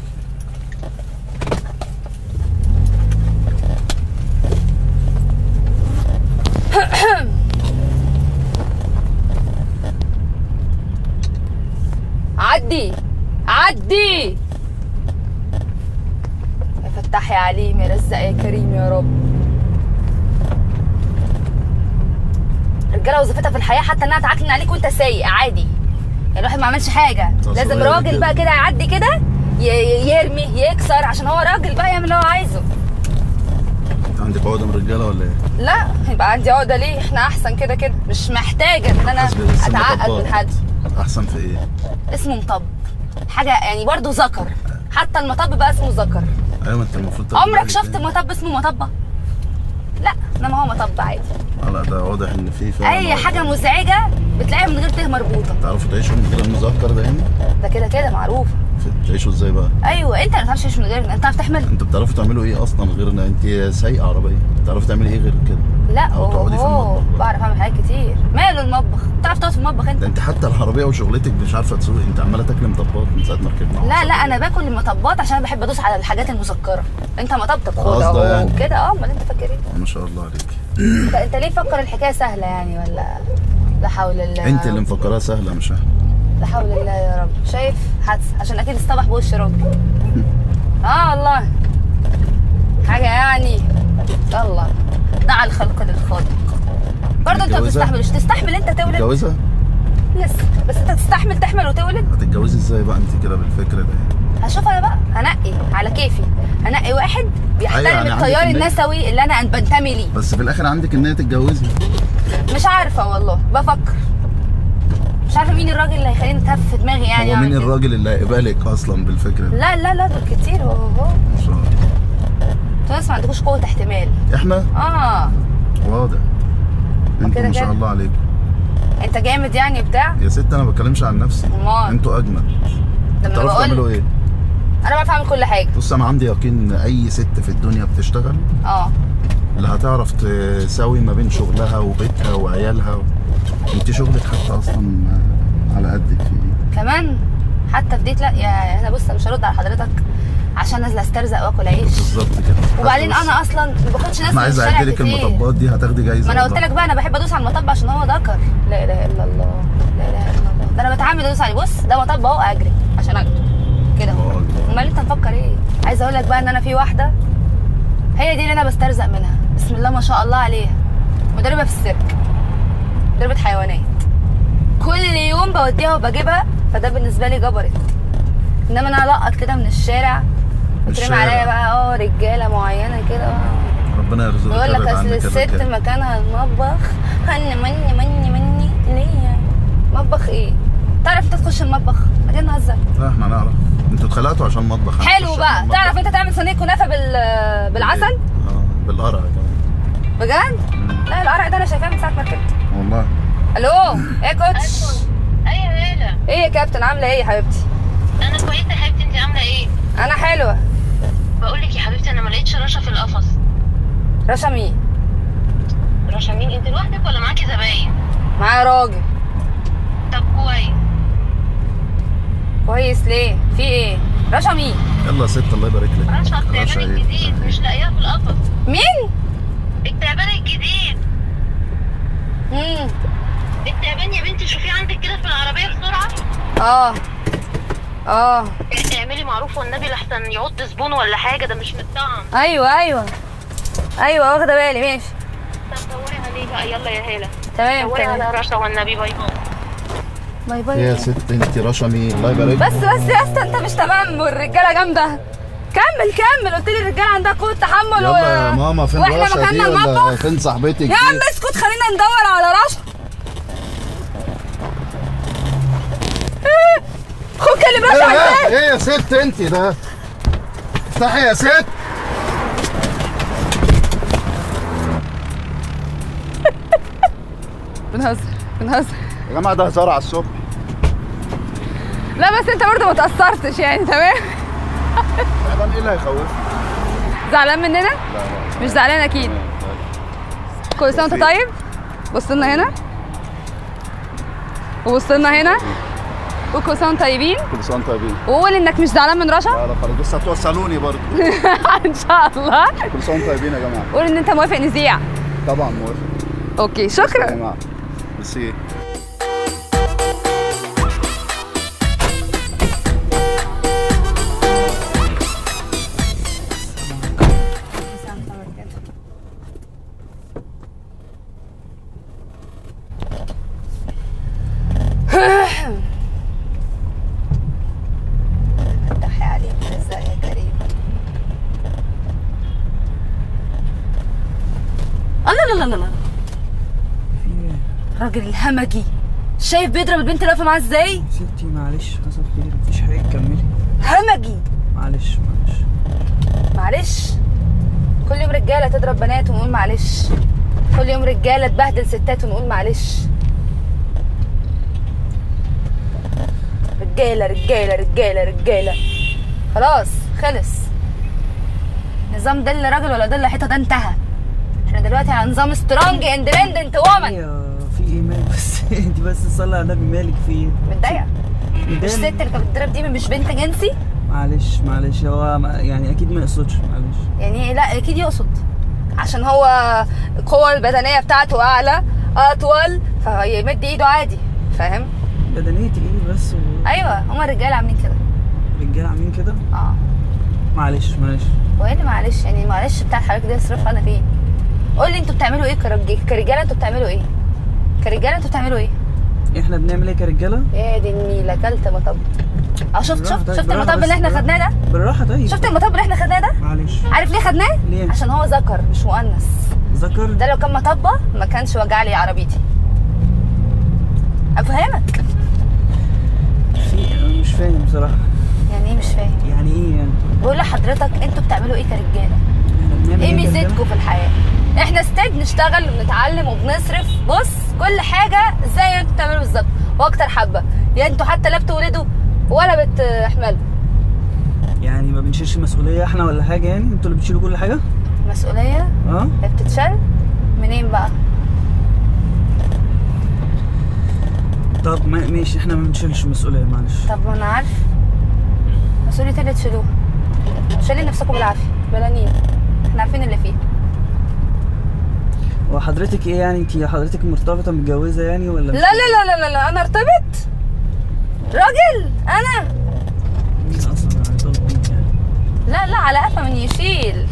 S1: عدي عدي يا فتاح يا عليم يا رزاق يا كريم يا رب. الرجاله وظيفتها في الحياه حتى انها تعكنن عليك وانت سايق عادي. يعني الواحد ما عملش حاجه، لازم راجل بقى كده يعدي كده يرمي يكسر عشان هو راجل بقى يعمل اللي هو عايزه.
S7: عندك عقده من الرجاله ولا ايه؟
S1: لا يبقى عندي عقده ليه؟ احنا احسن كده كده، مش محتاجه ان انا اتعقد من حد.
S7: احسن في ايه؟
S1: اسمه مطب، حاجه يعني برضه ذكر، حتى المطب بقى اسمه ذكر.
S7: ايوه انت المفروض
S1: عمرك شفت مطب اسمه مطبه؟ لا انما هو مطب عادي.
S7: لا ده واضح ان في فعلا
S1: اي حاجه مزعجه بتلاقيها من غير ته مربوطه.
S7: تعرفوا تعيشوا من غير المذكر ده هنا؟
S1: ده كده كده معروف.
S7: تعيشوا ازاي بقى؟
S1: ايوه انت ما بتعرفش تعيش من غيرنا، انت بتعرف تحمل؟
S7: انتوا بتعرفوا تعملوا ايه اصلا غير ان انت سايقه عربيه؟ بتعرفي تعملي ايه غير كده؟
S1: لا
S7: او تقعدي في المطبخ؟
S1: بعرف اعمل حاجات كتير. ماله المطبخ؟ بتعرف تقعد في المطبخ انت؟
S7: ده انت حتى العربيه وشغلتك مش عارفه تسوقي، انت عماله تاكلي مطبات من ساعه ما ركبنا.
S1: لا لا انا باكل المطبات عشان انا بحب ادوس على الحاجات المسكره. انت مطبطب خد اهو يعني. كده اه امال انت فاكر ايه؟
S7: ما شاء الله عليكي.
S1: انت انت ليه مفكر الحكايه سهله يعني ولا؟ لا حول الله.
S7: انت اللي مفكراها سهله مش احنا.
S1: لا حول الله يا رب. شايف حادثه عشان اكيد اصطبح بوش راجل. اه والله حاجه يعني يلا دع الخلق للخالق. برضه انت ما بتستحملش. تستحمل انت تولد؟
S7: متجوزه؟
S1: لسه بس انت تستحمل تحمل وتولد؟
S7: هتتجوزي ازاي بقى انت كده بالفكر ده؟
S1: هشوف انا بقى، هنقي على كيفي، هنقي واحد بيحترم
S7: يعني
S1: التيار النسوي اللي انا بنتمي ليه.
S7: بس في الاخر عندك ان هي تتجوزي.
S1: مش عارفه والله بفكر. مش عارفه مين الراجل اللي هيخليني اتهف في دماغي يعني.
S7: هو مين الراجل اللي هيقبلك اصلا بالفكره؟
S1: لا لا لا دول كتير. هو هو
S7: ما شاء الله.
S1: انتوا ناس ما عندكوش قوه احتمال.
S7: احنا؟
S1: اه
S7: واضح. انتوا ما شاء الله عليكم.
S1: انت جامد يعني بتاع؟
S7: يا ست انا ما بتكلمش عن نفسي.
S1: امال
S7: انتوا اجمل. بتعرفوا تعملوا ايه؟
S1: انا بعرف اعمل كل حاجه.
S7: بص انا عندي يقين ان اي ست في الدنيا بتشتغل
S1: اه
S7: اللي هتعرف تساوي ما بين شغلها وبيتها وعيالها. انت شغلك حتى اصلا على قدك فيه
S1: كمان حتى في ديت. لا يا انا بص مش هرد على حضرتك عشان نازله استرزق واكل عيش.
S7: بالظبط كده.
S1: وبعدين انا اصلا ما باخدش ناس
S7: انا عايز اعدي لك المطبات دي هتاخدي جايزه.
S1: ما انا قلت لك بقى انا بحب ادوس على المطب عشان هو ذكر. لا اله الا الله لا اله الا الله. ده انا بتعمد ادوس عليه. بص ده مطب اهو اجري عشان اجري كده اهو. امال انت مفكر ايه؟ عايز اقول لك بقى ان انا في واحده هي دي اللي انا بسترزق منها. بسم الله ما شاء الله عليها. مدربه في السيرك، مدربه حيوانات. كل يوم بوديها وبجيبها، فده بالنسبه لي جبرت. انما انا القط كده من الشارع وترمي عليا بقى اه رجاله معينه كده.
S7: ربنا يرزقك.
S1: يقول لك اصل الست مكانها المطبخ. هن مني مني مني ليه يعني؟ مطبخ ايه؟ تعرف انت تخش المطبخ؟ ما جاي نهزر.
S7: لا احنا نعرف. انتوا اتخلقتوا عشان مطبخ.
S1: حلو بقى. تعرف انت تعمل صينيه كنافه بال بالعسل؟
S7: اه بالقرع كمان.
S1: بجد؟ لا القرع ده انا شايفاه من ساعه ما ركبت.
S7: والله.
S1: الو ايه يا كوتش؟
S6: ايوه يا هلا.
S1: ايه يا كابتن عامله ايه يا حبيبتي؟
S6: انا كويسه يا حبيبتي، انت عامله ايه؟
S1: انا حلوه.
S6: بقول لك يا حبيبتي انا ما لقيتش رشا في القفص.
S1: رشا مين؟
S6: رشا مين؟ انت لوحدك ولا معاكي زباين؟
S1: معايا راجل.
S6: طب كويس.
S1: كويس ليه؟ في ايه؟ رشا مين؟
S7: يلا يا ست الله يبارك لك.
S6: رشا التعبان الجديد مش لاقياها في القفص.
S1: مين؟
S6: التعبان الجديد.
S1: امم
S6: التعبان يا بنتي شوفيه عندك كده في العربيه بسرعه.
S1: اه اه
S6: اعملي معروف والنبي لحسن يعض زبون ولا حاجه، ده مش متطعم.
S1: ايوه ايوه ايوه واخده بالي. ماشي
S6: طب دوري عليه بقى يلا يا هاله.
S1: تمام
S6: دوري على رشا والنبي. باي باي.
S1: باي باي
S7: يا ست انت رشا مين؟ الله يبارك.
S1: بس بس يا اسطى انت مش تمام والرجاله جامده. كمل كمل. قلت لي الرجاله عندها قوه تحمل.
S7: يلا
S1: و...
S7: يا ماما فين
S1: واحنا
S7: رشا دي
S1: مكاننا
S7: ولا
S1: المطبخ؟
S7: فين صاحبتك
S1: يا
S7: دي؟
S1: عم اسكت خلينا ندور على رشا. خد كلم رشا.
S7: ايه ايه يا ست انت ده؟ افتحي يا ست.
S1: بنهزر بنهزر
S7: يا جماعه ده هزار على الصبح.
S1: لا بس انت برضه ما تأثرتش يعني. تمام.
S7: طبعا ايه اللي هيخوفك؟
S1: زعلان مننا؟
S7: لا لا
S1: مش زعلان اكيد. كل سنه وانت طيب. بص لنا هنا وبص لنا هنا وكل سنه وانتم طيبين.
S7: كل سنه وانتم طيبين.
S1: وقول انك مش زعلان من رشا.
S7: لا لا خلاص بس هتوصلوني برضه.
S1: ان شاء الله.
S7: كل سنه وانتم طيبين يا جماعه.
S1: قول ان انت موافق نذيع.
S7: طبعا موافق.
S1: اوكي شكرا
S7: يا جماعه. ميرسي.
S1: لا لا لا لا راجل الهمجي، شايف بيضرب البنت اللي واقفه معاه ازاي؟
S10: ستي معلش حصل خير، مفيش حاجه، كملي.
S1: همجي.
S10: معلش معلش
S1: معلش. كل يوم رجاله تضرب بنات ونقول معلش، كل يوم رجاله تبهدل ستات ونقول معلش. رجاله رجاله رجاله رجاله خلاص خلص. نظام دل راجل ولا دل حيطه ده انتهى. احنا دلوقتي على نظام سترونج اندبندنت وومن.
S10: في ايه مالك بس؟ انت بس صلي على النبي، مالك في ايه؟
S1: متضايقه؟ مش الست اللي كانت بتضرب دي مش بنت جنسي؟
S10: معلش معلش هو يعني اكيد ما يقصدش، معلش.
S1: يعني لا اكيد يقصد، عشان هو القوه البدنيه بتاعته اعلى اطول فيمد ايده عادي، فاهم؟
S10: بدنيه ايه بس و...
S1: ايوه هما الرجاله عاملين كده.
S10: الرجاله عاملين كده؟
S1: اه
S10: معلش معلش.
S1: هو ايه اللي معلش؟ يعني معلش بتاعت حضرتك دي اصرفها انا فين؟ قول لي انتوا بتعملوا ايه كرجاله؟ كرجاله انتوا بتعملوا ايه؟ كرجاله انتوا بتعملوا ايه؟
S10: احنا بنعمل ايه كرجاله؟
S1: يا دي النيله كلت مطب. اه شفت شفت شفت المطب اللي احنا خدناه ده؟
S10: بالراحه طيب.
S1: شفت المطب اللي احنا خدناه ده؟
S10: معلش.
S1: عارف ليه خدناه؟
S10: ليه؟
S1: عشان هو ذكر مش مؤنث.
S10: ذكر؟
S1: ده لو كان مطبه ما كانش وجع لي عربيتي. افهمك.
S10: في انا مش فاهم بصراحه.
S1: يعني ايه مش فاهم؟
S10: يعني ايه يعني؟
S1: بقول لحضرتك انتوا بتعملوا ايه كرجاله؟ ايه ميزتكم في الحياه؟ احنا استاد نشتغل وبنتعلم وبنصرف، بص كل حاجه زي ما انتوا بتعملوا بالظبط واكتر حبه. يا انتوا حتى لا بتولدوا ولا بتحملوا.
S10: يعني ما بنشيلش مسؤوليه احنا ولا حاجه؟ يعني انتوا اللي بتشيلوا كل حاجه؟
S1: مسؤوليه؟
S10: اه
S1: هي بتتشال منين بقى؟
S10: طب ما ماشي احنا ما بنشيلش مسؤوليه معلش.
S1: طب ما انا عارف مسؤوليه اللي تشيلوها، شايلين نفسكم بالعافيه بلانين، احنا عارفين اللي فيه.
S10: وحضرتك ايه يعني؟ انت حضرتك مرتبطه متجوزه يعني ولا؟
S1: لا لا لا لا لا, لا. انا ارتبط راجل انا؟
S10: مين اصلا هيطلب بيك يعني؟
S1: لا لا على قفا من يشيل،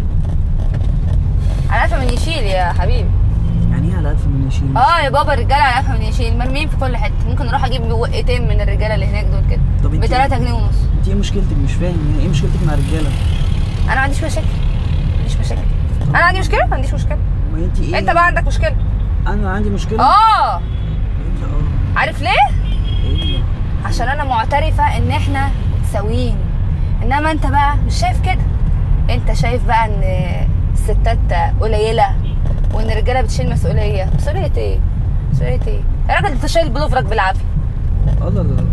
S1: على قفا من يشيل يا حبيبي.
S10: يعني ايه على قفا من يشيل؟
S1: اه يا بابا الرجاله على قفا من يشيل، مرميين في كل حته. ممكن اروح اجيب وقتين من الرجاله اللي هناك دول كده ب تلاتة جنيه ونص.
S10: انت ايه مشكلتك؟ مش فاهم يعني ايه مشكلتك مع الرجاله؟
S1: انا ما عنديش مشاكل، ما عنديش مشاكل. انا عندي مشكله؟ ما عنديش مشكله.
S10: ما انت ايه؟
S1: انت بقى عندك مشكله.
S10: انا عندي مشكله؟
S1: اه
S10: اه
S1: عارف ليه؟
S10: ايه؟
S1: عشان انا معترفه ان احنا متساويين، انما انت بقى مش شايف كده. انت شايف بقى ان الستات قليله وان الرجاله بتشيل مسؤوليه. مسؤوليه ايه؟ مسؤوليه ايه؟ يا راجل انت شايل بلوفرك بالعافيه.
S10: الله الله.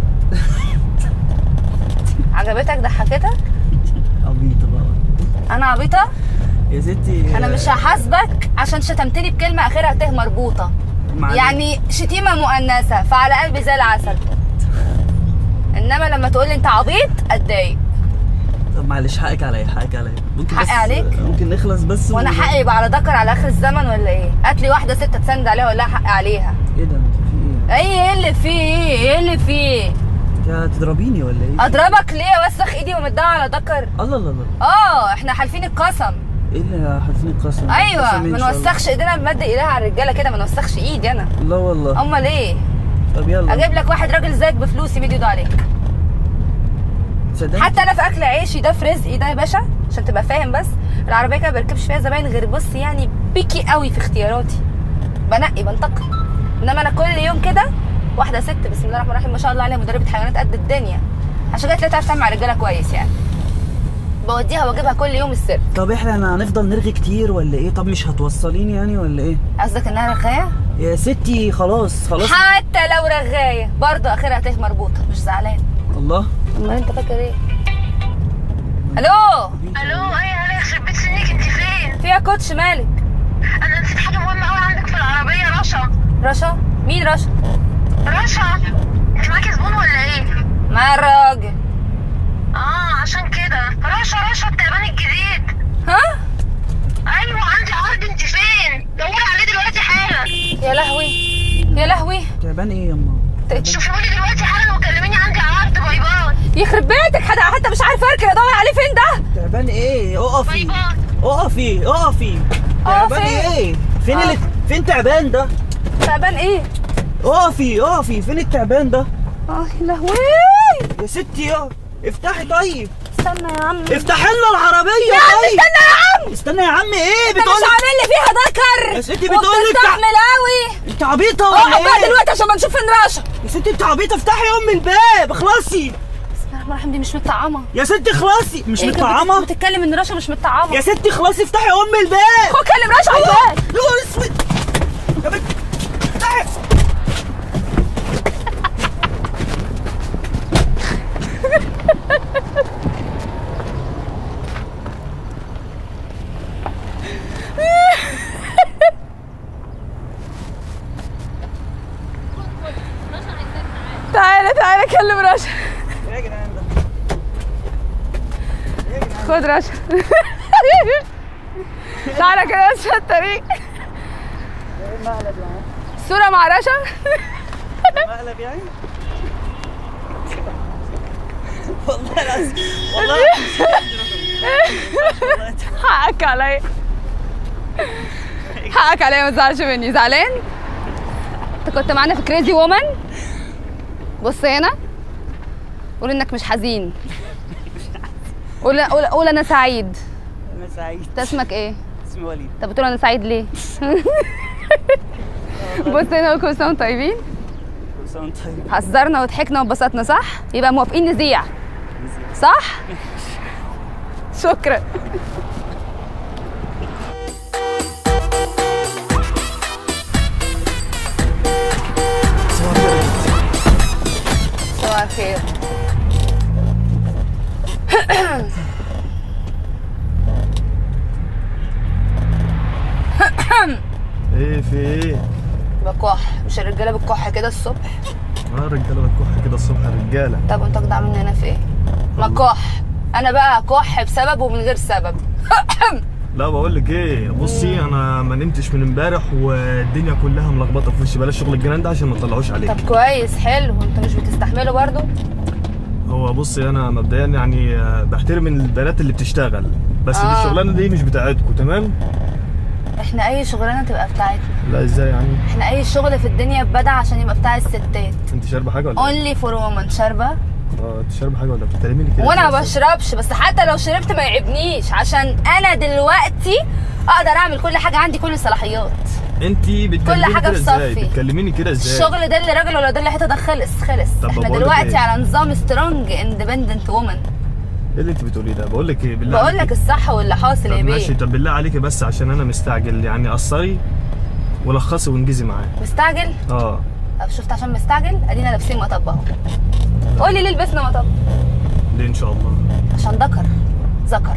S1: عجبتك؟ ضحكتك؟
S10: عبيطه بقى.
S1: انا عبيطه؟
S10: يا ستي
S1: انا مش هحاسبك عشان شتمتني بكلمه اخرها ت مربوطه.
S10: معلش.
S1: يعني شتيمه مؤنثه فعلى قلبي زي العسل، انما لما تقول لي انت عبيط اتضايق.
S10: طب معلش حقك عليا، حقك عليا. ممكن
S1: حقي
S10: بس
S1: عليك؟
S10: ممكن نخلص بس.
S1: وانا حقي يبقى على ذكر على اخر الزمن ولا ايه؟ هات لي واحده ست تسند عليها ولا حقي عليها.
S10: ايه ده؟ انت في ايه؟
S1: ايه اللي فيه؟ ايه اللي فيه؟
S10: انت هتضربيني ولا ايه؟
S1: اضربك ليه؟ اوسخ ايدي ومدها على ذكر؟
S10: الله الله الله.
S1: اه احنا حالفين القسم.
S10: ايه اللي حالفين القسم؟
S1: ايوه ما نوسخش ايدينا بمد ايديها على الرجاله كده، ما نوسخش ايدي انا.
S10: لا والله.
S1: امال ايه؟
S10: طب يلا
S1: اجيب لك واحد راجل زيك بفلوسي يمد ايده عليك.
S10: صدقني
S1: حتى انا في اكل عيشي ده في رزقي ده يا باشا، عشان تبقى فاهم. بس العربيه كده ما بركبش فيها زباين غير بص يعني بيكي قوي في اختياراتي، بنقي بنتقي. انما انا كل يوم كده واحده ست بسم الله الرحمن الرحيم ما شاء الله عليها مدربه حيوانات قد الدنيا، عشان كده تلاقيها تعرف تعمل مع الرجاله كويس يعني. بوديها واجيبها كل يوم السر.
S10: طب احنا هنفضل نرغي كتير ولا ايه؟ طب مش هتوصليني يعني ولا ايه؟
S1: قصدك انها رغايه؟
S10: يا ستي خلاص خلاص.
S1: حتى لو رغايه برضه اخرها ت مربوطه، مش زعلان.
S10: الله.
S1: امال انت فاكر ايه؟ الو
S6: الو ايه انا يخرب بيت سنيك انت فين؟
S1: فيها كوتش مالك؟
S6: انا نسيت حاجه مهمه قوي عندك في العربيه. رشا.
S1: رشا؟ مين رشا؟
S6: رشا انت معاكي زبون ولا ايه؟
S1: مع الراجل.
S6: اه عشان كده. رشا رشا التعبان الجديد.
S1: ها؟
S6: ايوه عندي عرض انت فين؟ دوري عليه دلوقتي حالا.
S1: يا لهوي يا لهوي.
S10: تعبان ايه يما؟
S6: شوفي لي دلوقتي حالا وكلميني عندي عرض. باي باي.
S1: يخرب بيتك حتى حتى مش عارفه اركب ادور عليه فين ده؟
S10: تعبان ايه؟ اقفي
S6: باي باي.
S10: اقفي اقفي. تعبان ايه؟ فين
S1: آه.
S10: اللي فين تعبان ده؟
S1: تعبان ايه؟
S10: اقفي اقفي. فين التعبان ده؟
S1: اه يا لهوي
S10: يا ستي يا افتحي طيب.
S1: استنى يا عم.
S10: افتحي لنا العربيه
S1: يا عم
S10: طيب.
S1: استنى يا عم.
S10: عم استنى يا عم ايه
S1: انت مش
S10: بتقول
S1: عامل لي فيها ذكر
S10: يا ستي بتقول لك
S1: وبتستحمل قوي.
S10: انت عبيطه
S1: اقعد
S10: ولا
S1: بقى
S10: ايه؟
S1: دلوقتي عشان ما نشوف فين رشا.
S10: يا ستي انت عبيطه افتحي يا ام الباب اخلصي.
S1: بسم الله الرحمن الرحيم. دي مش متطعمه
S10: يا ستي اخلصي. مش
S1: إيه انت
S10: متطعمه؟
S1: بتتكلم ان رشا مش متطعمه.
S10: يا ستي اخلصي افتحي يا ام الباب.
S1: هو كلم رشا على الباب.
S10: يا نهار اسود يا بنت افتحي.
S1: تعالى تعالى كلم رشا.
S10: يا جدعان ده
S1: خد رشا. تعالى كده نمشي الطريق.
S10: ايه مقلب يعني؟
S1: صورة مع رشا.
S10: مقلب يعني؟ والله العظيم والله
S1: حقك عليا حقك عليا ما تزعلش مني. زعلان؟ انت كنت معانا في كريزي وومن. بص هنا قول انك مش حزين. قول قول قول انا سعيد.
S10: انا سعيد.
S1: انت اسمك ايه؟
S10: اسمي وليد.
S1: انت بتقول انا سعيد ليه؟ بص هنا كل سنه وانتم طيبين.
S10: كل سنه وانت طيب.
S1: هزرنا وضحكنا وانبسطنا صح؟ يبقى موافقين نذيع صح؟ شكرا. صباح الخير.
S7: ايه في ايه؟
S1: بكح. مش الرجاله بتكح كده الصبح؟
S7: اه رجاله بتكح كده الصبح رجاله.
S1: طب وانت اجدع مني انا في ايه؟ ما كح. انا بقى كح بسبب ومن غير سبب.
S7: لا بقول لك ايه، بصي انا ما نمتش من امبارح والدنيا كلها ملخبطه في وشي. بلاش شغل الجنان ده عشان ما تطلعوش عليك.
S1: طب كويس حلو. انت مش بتستحمله برضو؟
S7: هو بصي انا مبدئيا يعني بحترم البنات اللي بتشتغل بس
S1: آه.
S7: دي الشغلانه دي مش بتاعتكم تمام؟
S1: احنا اي شغلانه تبقى بتاعتنا.
S7: لا ازاي يعني؟
S1: احنا اي شغل في الدنيا بدع عشان يبقى بتاع الستات.
S7: انت شاربه حاجه ولا؟
S1: اونلي فور وومن. شاربه؟
S7: اه انت شاربه حاجه ولا بتكلميني كده؟
S1: وانا ما بشربش بس حتى لو شربت ما يعيبنيش عشان انا دلوقتي اقدر اعمل كل حاجه. عندي كل الصلاحيات.
S7: انت بتكلميني
S1: كل حاجة
S7: كده
S1: في
S7: ازاي؟
S1: صفي.
S7: بتكلميني كده ازاي؟
S1: الشغل ده اللي راجل ولا ده اللي حته ده خلص خلص.
S7: طب
S1: احنا
S7: بقول لك
S1: دلوقتي
S7: إيه؟
S1: على نظام سترونج اندبندنت وومن.
S7: ايه اللي انت بتقوليه ده؟ بقول لك ايه بالله
S1: بقول
S7: عليكي.
S1: لك الصح واللي حاصل
S7: طب
S1: يا
S7: ماشي.
S1: بيه.
S7: طب بالله عليكي بس عشان انا مستعجل يعني قصري ولخصي وانجزي معايا.
S1: مستعجل؟
S7: اه
S1: طب شفت عشان مستعجل ادينا لابسين مطب اهو. قول لي ليه لبسنا مطب؟
S7: ليه ان شاء الله؟
S1: عشان ذكر ذكر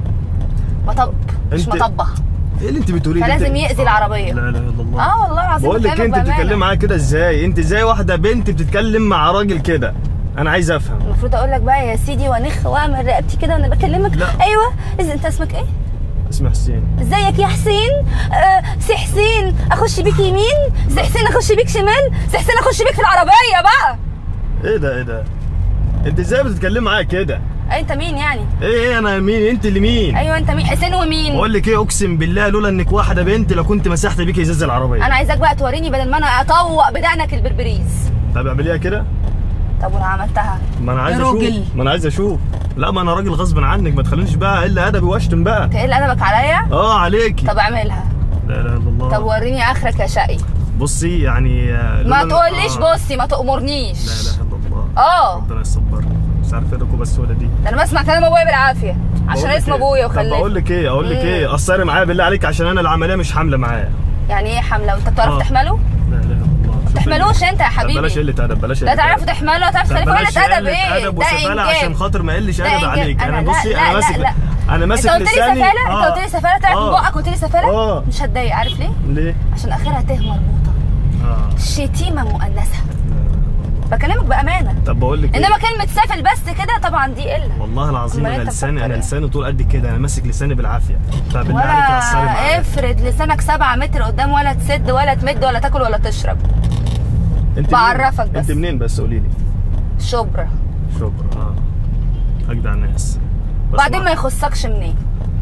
S1: مطب مش
S7: انت-
S1: مطبه.
S7: ايه اللي انت بتقوليه ده؟
S1: فلازم
S7: انت-
S1: يأذي
S7: آه.
S1: العربيه.
S7: لا لا الا الله.
S1: اه والله العظيم
S7: بقول لك
S1: بكلمك
S7: انت
S1: بأمانة.
S7: بتتكلمي معايا كده ازاي؟ انت ازاي واحده بنت بتتكلم مع راجل كده؟ انا عايز افهم.
S1: المفروض اقول لك بقى يا سيدي ونخ واعمل رقبتي كده وانا بكلمك.
S7: لا.
S1: ايوه. إذا انت اسمك ايه؟
S7: اسمي حسين.
S1: ازيك يا حسين؟ آه سي حسين اخش بيك يمين، سي حسين اخش بيك شمال، سي حسين اخش بيك في العربيه بقى.
S7: ايه ده ايه ده؟ انت ازاي بتتكلمي معايا كده؟
S1: أي انت مين يعني؟
S7: ايه ايه انا مين؟ انت اللي مين؟
S1: ايوه انت مين؟ حسين ومين؟
S7: بقول لك ايه اقسم بالله لولا انك واحده بنت لو كنت مسحت بيك ازاز العربيه.
S1: انا عايزاك بقى توريني بدل ما انا اطوق بدقنك البربريز.
S7: طب اعمليها كده.
S1: طب ولو عملتها؟
S7: ما انا عايز
S1: يا
S7: اشوف.
S1: راجل.
S7: ما انا عايز اشوف. لا ما انا راجل غصب عنك ما تخلينيش بقى الا ادبي واشتم بقى.
S1: تقل ادبك عليا؟
S7: اه عليكي.
S1: طب اعملها.
S7: لا لا الا الله.
S1: طب وريني اخرك يا شقي.
S7: بصي يعني
S1: ما
S7: لولا-
S1: تقوليش
S7: آه.
S1: بصي ما تأمرنيش.
S7: لا اله الا الله.
S1: اه
S7: ربنا يصبر. مش عارف ايه الركوبه السوداء دي.
S1: ده انا بسمع كلام ابويا بالعافيه عشان
S7: بقول لك
S1: اسم
S7: إيه؟
S1: ابويا
S7: طب
S1: وخلاني.
S7: بقول لك ايه اقول لك
S1: مم.
S7: ايه قصري معايا بالله عليك عشان انا العمليه مش حامله معايا.
S1: يعني ايه حمله وانت بتعرف
S7: آه.
S1: تحمله؟
S7: لا اله الا الله.
S1: ما تحملوش انت يا حبيبي.
S7: طب بلاش قله ادب بلاش
S1: لا
S7: قله
S1: تعرفوا
S7: أدب.
S1: تحمله تعرف
S7: طب
S1: تخلفوا
S7: بلاش
S1: قله ادب
S7: قلة
S1: ايه؟
S7: ادب
S1: ده
S7: وسفاله عشان
S1: انجاز.
S7: خاطر ما اقلش
S1: ده
S7: ادب
S1: إنجاز.
S7: عليك. انا
S1: لا-
S7: بصي
S1: لا-
S7: انا
S1: لا-
S7: ماسك
S1: لا.
S7: انا ماسك
S1: انت قلت لي
S7: لساني.
S1: سفاله انت
S7: آه.
S1: قلت لي سفاله طلعت من
S7: آه.
S1: بقك قلت لي سفاله
S7: اه
S1: مش هتضايق. عارف ليه؟
S7: ليه؟
S1: عشان اخرها ته مربوطه.
S7: اه
S1: شتيمه مؤنثه. بكلمك بامانه.
S7: طب بقول لك
S1: انما كلمه سافل بس كده طبعا دي قله.
S7: والله العظيم
S1: أمال
S7: انا
S1: أنت
S7: لساني
S1: بتفكر
S7: انا
S1: إيه؟
S7: لساني طول قد كده انا ماسك لساني بالعافيه. فبالله عليك قصري
S1: ولا
S7: معايا.
S1: افرد لسانك سبعة متر قدام ولا تسد ولا تمد ولا تاكل ولا تشرب.
S7: انت
S1: بعرفك
S7: منين؟
S1: بس.
S7: انت منين بس قولي لي.
S1: شبرا.
S7: شبرا اه اجدع الناس. بس
S1: بعدين ما يخصكش منين؟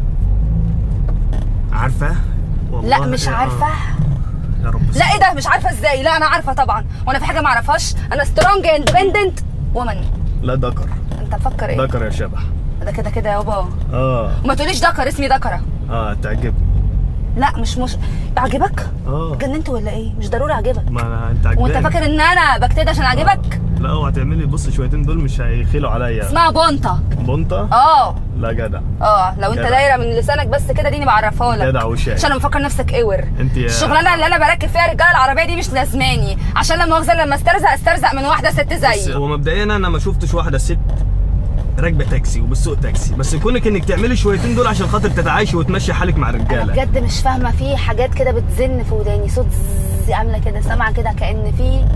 S7: عارفه؟ والله
S1: لا مش
S7: إيه، آه.
S1: عارفه.
S7: يا رب.
S1: لا ايه ده مش عارفه ازاي؟ لا انا عارفه طبعا وانا في حاجه ما اعرفهاش. انا سترونج اندبندنت وومن.
S7: لا دكر.
S1: انت مفكر ايه؟
S7: دكر يا شبح.
S1: ده كده كده يابا.
S7: اه
S1: وما تقوليش دكر اسمي دكره.
S7: اه اه تعجبني.
S1: لا مش مش بعجبك؟
S7: اه
S1: جننت ولا ايه؟ مش ضروري اعجبك.
S7: ما أنا انت عجباني.
S1: وانت فاكر ان انا بكتئب عشان اعجبك؟
S7: لا اوعى تعملي بص شويتين دول مش هيخيلوا عليا.
S1: اسمها بونطه.
S7: بونطه؟
S1: اه
S7: لا جدع.
S1: اه لو انت
S7: جدع.
S1: دايره من لسانك بس كده ديني بعرفها لك.
S7: جدع وشاي.
S1: عشان انا مفكر نفسك اور.
S7: انت يا
S1: الشغلانه اللي انا بركب فيها الرجاله العربيه دي مش لازماني، عشان لما مؤاخذه لما استرزق استرزق من واحده ست زيي.
S7: هو مبدئيا انا ما شفتش واحده ست راكبه تاكسي وبالسوق تاكسي، بس كونك انك تعملي شويتين دول عشان خاطر تتعايشي وتمشي حالك مع الرجاله.
S1: انا بجد مش فاهمه، في حاجات كده بتزن في وداني، صوت زز عامله كده، سامعه كده كأن في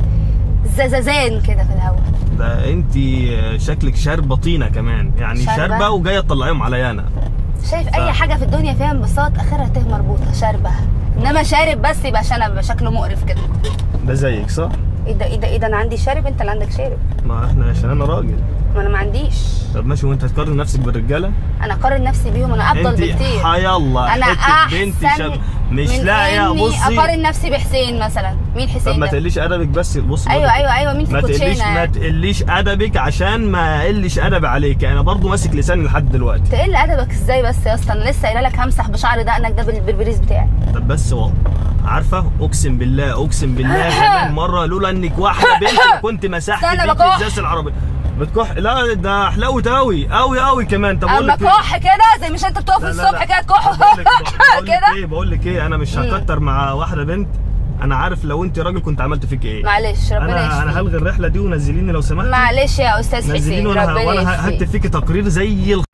S1: ززازان كده في الهواء.
S7: ده انت شكلك شاربه طينه كمان، يعني
S1: شاربة؟
S7: شاربه وجايه تطلعيهم عليا انا.
S1: شايف
S7: ف...
S1: اي حاجه في الدنيا فيها انبساط اخرها ته مربوطه، شاربه. انما شارب بس يبقى شنب، يبقى شكله مقرف كده.
S7: ده زيك صح؟
S1: ايه ده ايه ده ايه ده انا عندي شارب، انت اللي عندك شارب.
S7: ما احنا عشان انا راجل.
S1: ما انا ما عنديش.
S7: طب ماشي، وانت هتقارن نفسك بالرجاله؟
S1: انا اقارن نفسي بيهم، انا افضل بكتير.
S7: انت حيالله
S1: انا
S7: حته بنت شاب مش لاقيه. بصي
S1: اقارن نفسي بحسين مثلا. مين حسين؟
S7: طب ما
S1: ده؟
S7: تقليش ادبك بس. بصي
S1: ايوه ايوه ايوه مين في
S7: ما تقليش
S1: الكوتشينه؟
S7: ما تقليش ادبك عشان ما اقلش ادب عليك، انا برضو ماسك لساني لحد دلوقتي.
S1: تقل ادبك ازاي بس يا اسطى؟ انا لسه قايله لك همسح بشعر دقنك ده بالبربريز بتاعي.
S7: طب بس والله عارفه اقسم بالله اقسم بالله كمان مره لولا انك واحده بنت كنت مسحت بيك ازاز العربيه. بتكح؟ لا ده حلاوه قوي قوي قوي كمان. طب
S1: اما كح كده زي مش انت بتقف الصبح كده تكح
S7: كده. ايه بقول لك ايه، انا مش هكتر مع واحده بنت. انا عارف لو انت راجل كنت عملت فيك ايه.
S1: معلش ربنا يشفيك.
S7: انا انا هلغي الرحله دي ونزليني لو سمحتي.
S1: معلش يا استاذ حسين
S7: نزليني وانا وانا هكتب فيكي تقرير زي ال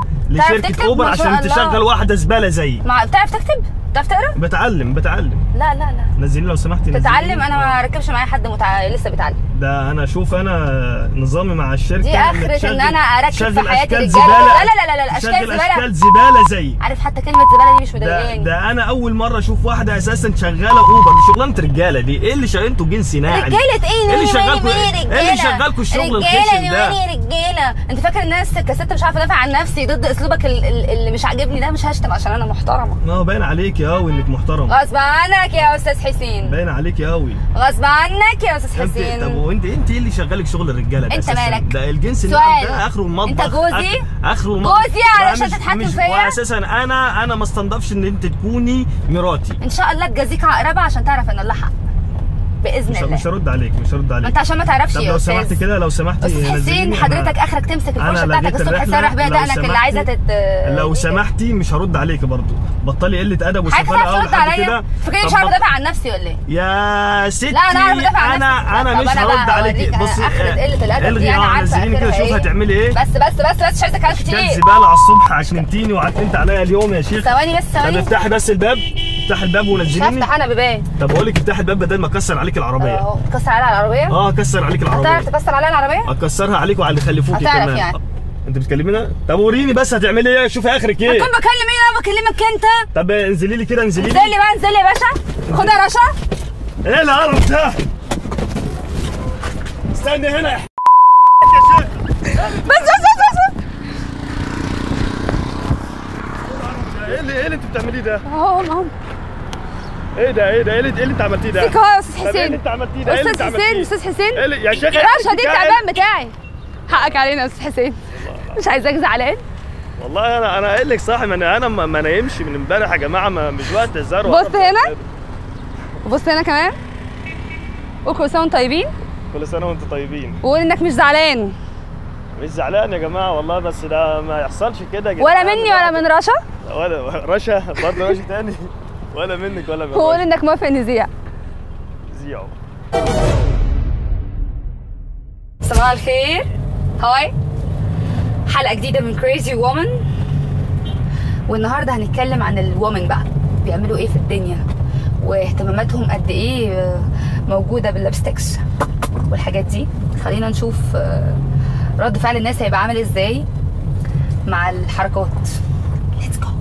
S7: لشركه اوبر عشان تشغل واحده زباله زيي.
S1: ما بتعرف تكتب؟ بتعرف تقرا؟
S7: بتعلم بتعلم.
S1: لا لا لا
S7: نزليني لو سمحتي.
S1: تتعلم؟ انا ما ركبش معايا حد متع... لسه بيتعلم.
S7: ده انا اشوف انا نظامي مع الشركه
S1: دي اخرة ان انا اركب في حياتي رجاله. لا لا لا لا لا اشكال زباله.
S7: اشكال زباله زي.
S1: عارف حتى كلمه زباله دي مش مضايقاني.
S7: ده, ده انا اول مره اشوف واحده اساسا شغاله اوبر. دي شغلانه رجاله دي. ايه اللي شغال انتوا جنسي ناعم؟
S1: رجاله ايه؟
S7: ايه اللي شغالكم؟ ايه اللي شغالكم الشغل الخشن ده؟
S1: رجاله رجاله. انت فاكر ان انا كست مش عارفه ادافع عن نفسي ضد اسلوبك اللي مش عاجبني ده؟ مش هشتم عشان انا محترمه.
S7: ما هو باين عليك يا قوي انك محترم.
S1: غصب عنك يا استاذ حسين.
S7: باين عليك يا قوي.
S1: غصب عنك يا استاذ حسين.
S7: طب وانت انت ايه اللي شغالك شغل الرجاله ده؟
S1: انت مالك؟
S7: ده الجنس الناعم ده اخره المطبخ.
S1: انت جوزي؟
S7: اخره المطبخ.
S1: جوزي علشان تتحكم فيا؟
S7: واساسا انا انا ما استنضفش ان انت تكوني مراتي.
S1: ان شاء الله تجازيك عقربه عشان تعرف ان الله حق باذن
S7: مش
S1: الله.
S7: مش هرد عليك مش هرد عليك.
S1: ما انت عشان ما تعرفش يا
S7: لو سمحتي كده لو سمحتي
S1: استاذ حسين حضرتك اخرك تمسك الفرشه بتاعتك الصبح تسرح بيها دقنك اللي عايزه تت
S7: لو سمحتي مش هرد عليك برضه. بطلي قله ادب وسفاله قوي لحد كده.
S1: فاكرني مش عارفه ادافع عن نفسي ولا ايه؟
S7: يا ستي
S1: لا انا عارفه ادافع عن نفسي.
S7: انا انا مش هرد عليك. بصي
S1: اخرة قله الادب دي انا عارفه
S7: نزليني كده شوف هتعملي ايه.
S1: بس بس بس بس مش عايزه كلام كتير.
S7: كان زباله على الصبح عشمتيني وعكنت عليا اليوم يا شيخ.
S1: ثواني بس ثواني.
S7: طب افتحي بس الباب. افتحي الباب ونزليني.
S1: مش هفتح انا بيبان.
S7: طب بقول لك افتحي الباب بدل ما اكسر عليك العربيه.
S1: اهو تكسر عليها العربيه؟
S7: اه اكسر عليك العربيه.
S1: هتعرف تكسر عليها العربيه؟
S7: اكسرها عليك وعلى اللي خلفوكي كمان.
S1: هتعرف يعني.
S7: انت بتكلمينا؟ طب وريني بس هتعملي ايه؟ شوفي اخرك ايه؟
S1: هكون بكلم مين؟ انا بكلمك انت.
S7: طب انزلي لي كده انزلي لي.
S1: انزلي بقى انزلي يا باشا. خد يا رشا.
S7: ايه القرف ده؟ استني هنا يا
S1: بس بس بس.
S7: ايه اللي ايه اللي انت بتعمليه ده؟
S1: اهو اهو.
S7: ايه ده ايه ده ايه اللي ايه اللي انت عملتيه ده؟
S1: فيك اهو يا استاذ حسين.
S7: ايه اللي انت عملتيه ده؟ ايه اللي انت
S1: استاذ حسين استاذ حسين.
S7: ايه اللي يا شيخ
S1: رشا دي التعبان بتاعي. حقك علينا يا استاذ حسين. مش عايزاك زعلان.
S7: والله انا انا قايل لك صاحي ما انا انا ما نايمش من امبارح يا جماعه. ما مش وقت هزار.
S1: بص هنا وبص هنا كمان. وكل سنه وانتم طيبين.
S7: كل سنه وانتم طيبين.
S1: وقول انك مش زعلان.
S7: مش زعلان يا جماعه والله، بس ده ما يحصلش كده يا جماعه.
S1: ولا مني ولا من رشا.
S7: ولا رشا برضه رشا تاني. ولا منك ولا من رشا.
S1: وقول انك موافق نذيع.
S7: زيعوا.
S1: صباح الخير. هاي. حلقة جديدة من كريزي وومن. والنهارده هنتكلم عن الوومن بقى، بيعملوا ايه في الدنيا واهتماماتهم قد ايه موجودة باللبستكس والحاجات دي. خلينا نشوف رد فعل الناس هيبقى عامل ازاي مع الحركات. ليتس جو.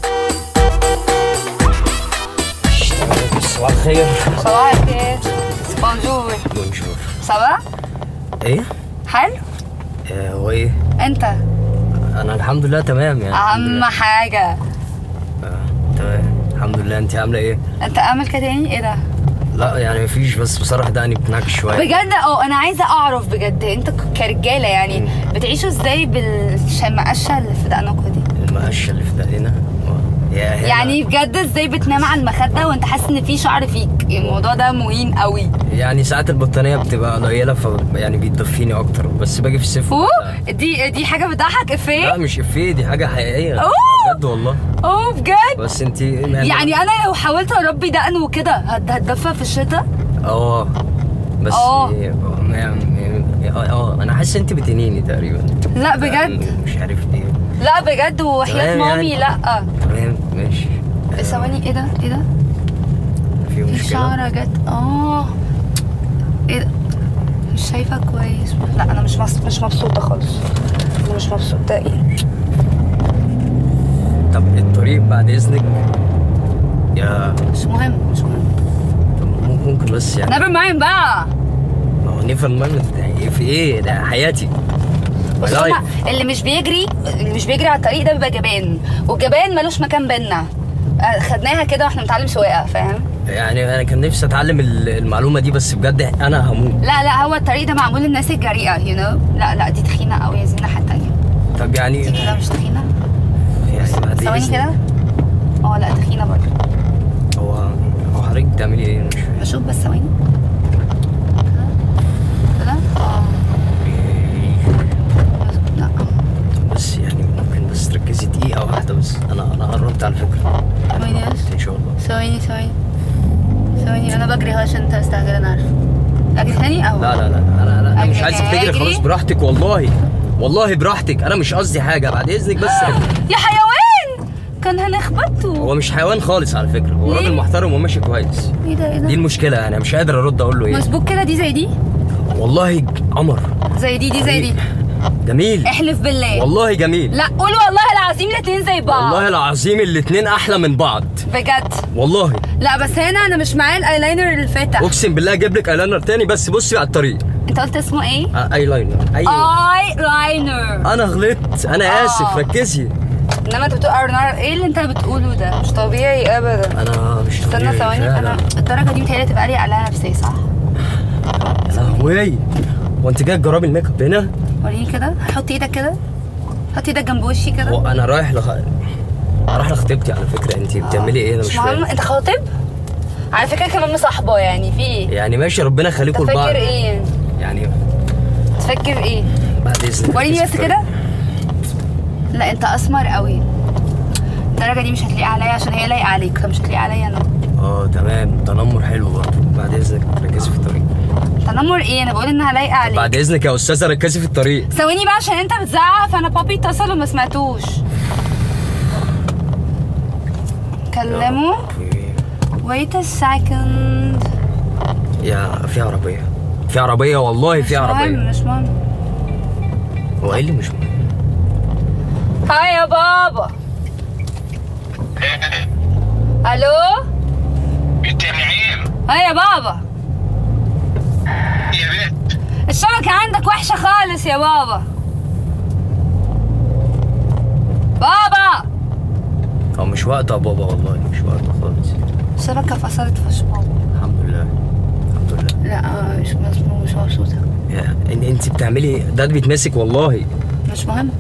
S3: صباح الخير.
S1: صباح الخير. بونجور.
S3: بونجور.
S1: صباح.
S3: ايه؟
S1: حلو؟
S3: آه هو ايه؟
S1: انت؟
S3: انا الحمد لله تمام يعني.
S1: اهم حاجة.
S3: اه تمام الحمد لله. انت عاملة ايه؟
S1: انت اعمل كده تاني؟ ايه ده؟
S3: لا يعني مفيش، بس بصراحة دقني بتنعكس شوية.
S1: بجد؟ اه انا عايزة اعرف بجد انت كرجالة يعني بتعيشوا ازاي بالمقشة اللي في دقنكوا دي؟
S3: المقشة اللي في دقننا
S11: يا هنا.
S1: يعني بجد ازاي بتنام على المخده وانت حاسس ان في شعر فيك؟ الموضوع ده مهين قوي.
S11: يعني ساعات البطانيه بتبقى قليله ف يعني بيتدفيني اكتر، بس باجي في الصيف.
S1: اوه دي دي حاجه بتضحك افيه؟
S11: لا مش افيه، دي حاجه حقيقيه.
S1: أوه.
S11: بجد والله.
S1: اوه بجد؟
S11: بس انت
S1: يعني انا لو حاولت اربي دقن وكده هتدفى في الشتاء؟
S11: اه بس
S1: اه
S11: اه انا حاسس انت بتنيني تقريبا.
S1: لا بجد
S11: مش عارف ايه.
S1: لا بجد وحياة مامي. لا
S11: تمام ماشي.
S1: ثواني ايه ده ايه ده؟
S11: في
S1: في
S11: مشكله؟
S1: شعره جت. اه ايه ده؟ مش شايفه كويس. لا انا مش مص... مش مبسوطه خالص. انا مش مبسوطه. ايه؟
S11: طب الطريق بعد اذنك يا
S1: مش مهم مش مهم.
S11: طب ممكن بس يعني
S1: نيفر مايند بقى.
S11: ما هو نيفر مايند في ايه؟ ده حياتي.
S1: بص هما اللي مش بيجري اللي مش بيجري على الطريق ده بيبقى جبان، والجبان ملوش مكان بينا. خدناها كده واحنا بنتعلم سواقه، فاهم؟
S11: يعني انا كان نفسي اتعلم المعلومه دي، بس بجد انا هموت.
S1: لا لا هو الطريق ده معمول للناس الجريئه يو you know؟ لا لا دي تخينه قوي، عايزين الناحيه التانيه.
S11: طب يعني
S1: دي كده مش تخينه؟
S11: يعني بعد
S1: ثواني كده. اه لا تخينه برضه.
S11: هو هو حضرتك بتعملي ايه؟ مش فاهم.
S1: بشوف بس ثواني كده. اه لا
S11: بس يعني ممكن بس تركزي دقيقه واحده بس. انا انا قربت على فكره.
S1: ثواني بس
S11: ان شاء الله.
S1: ثواني ثواني ثواني انا بجري اهو عشان انت مستعجل. انا عارفه. اجري تاني او
S11: لا لا لا انا انا, أنا مش عايزك تجري
S1: أجري؟
S11: خلاص براحتك والله والله براحتك. انا مش قصدي حاجه بعد اذنك بس.
S1: يا حيوان كان هنخبطه.
S11: هو مش حيوان خالص على فكره، هو
S1: ليه؟
S11: راجل محترم وماشي كويس.
S1: ايه ده ايه ده؟
S11: دي المشكله، انا مش قادر ارد اقول له ايه.
S1: مسبوك كده. دي زي دي
S11: والله قمر.
S1: زي دي دي زي دي
S11: جميل.
S1: احلف بالله.
S11: والله جميل.
S1: لا قول والله العظيم الاتنين زي بعض.
S11: والله العظيم الاتنين احلى من بعض
S1: بجد.
S11: والله.
S1: لا بس هنا انا مش معايا الايلاينر اللي فاتح.
S11: اقسم بالله اجيب لك ايلاينر تاني، بس بصي على الطريق.
S1: انت قلت اسمه ايه؟
S11: آه ايلاينر.
S1: اي لاينر.
S11: انا غلطت انا
S1: آه.
S11: اسف ركزي.
S1: انما انت بتقول ارنر. ايه اللي انت بتقوله ده؟ مش طبيعي ابدا.
S11: انا مش طبيعي.
S1: استنى ثواني. انا الدرجه دي متهيألي تبقى لي عليها نفسيه صح؟
S11: يا لهوي. هو انت جاي تجربي الميك اب هنا؟
S1: وريني كده. حط ايدك كده. حط ايدك جنب وشي كده.
S11: هو انا رايح لخ... رايح لخطيبتي على فكره. انت بتعملي ايه؟ انا مش فاهم.
S1: انت خاطب؟ على فكره كمان مصاحبه يعني في ايه؟
S11: يعني ماشي ربنا يخليكم لبعض.
S1: تفكر ايه؟
S11: يعني
S1: تفكر ايه؟
S11: بعد اذنك
S1: وريني بس كده. لا انت اسمر قوي. الدرجه دي مش هتلاقي عليا عشان هي لايقه عليك، فمش هتلاقي عليا انا.
S11: اه تمام. تنمر حلو برضه. بعد اذنك ركزي في الطريق.
S1: تنمر ايه؟ انا بقول انها لايقه عليك.
S11: بعد اذنك يا استاذه ركزي في الطريق.
S1: ثواني بقى عشان انت بتزعق، فانا بابي اتصل وما سمعتوش. كلمه. wait a second.
S11: يا في عربيه في عربيه والله في عربيه.
S1: مش مهم مش مهم.
S11: هو ايه اللي مش مهم؟
S1: هاي يا بابا. الو.
S2: انت يا نعيم.
S1: هاي يا بابا.
S2: يا بنت.
S1: الشبكة عندك وحشة خالص يا بابا. بابا.
S11: هو مش وقته يا بابا والله مش وقته خالص.
S1: الشبكة فصلت فش بابا.
S11: الحمد لله الحمد لله.
S1: لا مش مظبوط مش مبسوطة.
S11: يا ان انت بتعملي ده بيتمسك والله.
S1: مش مهم.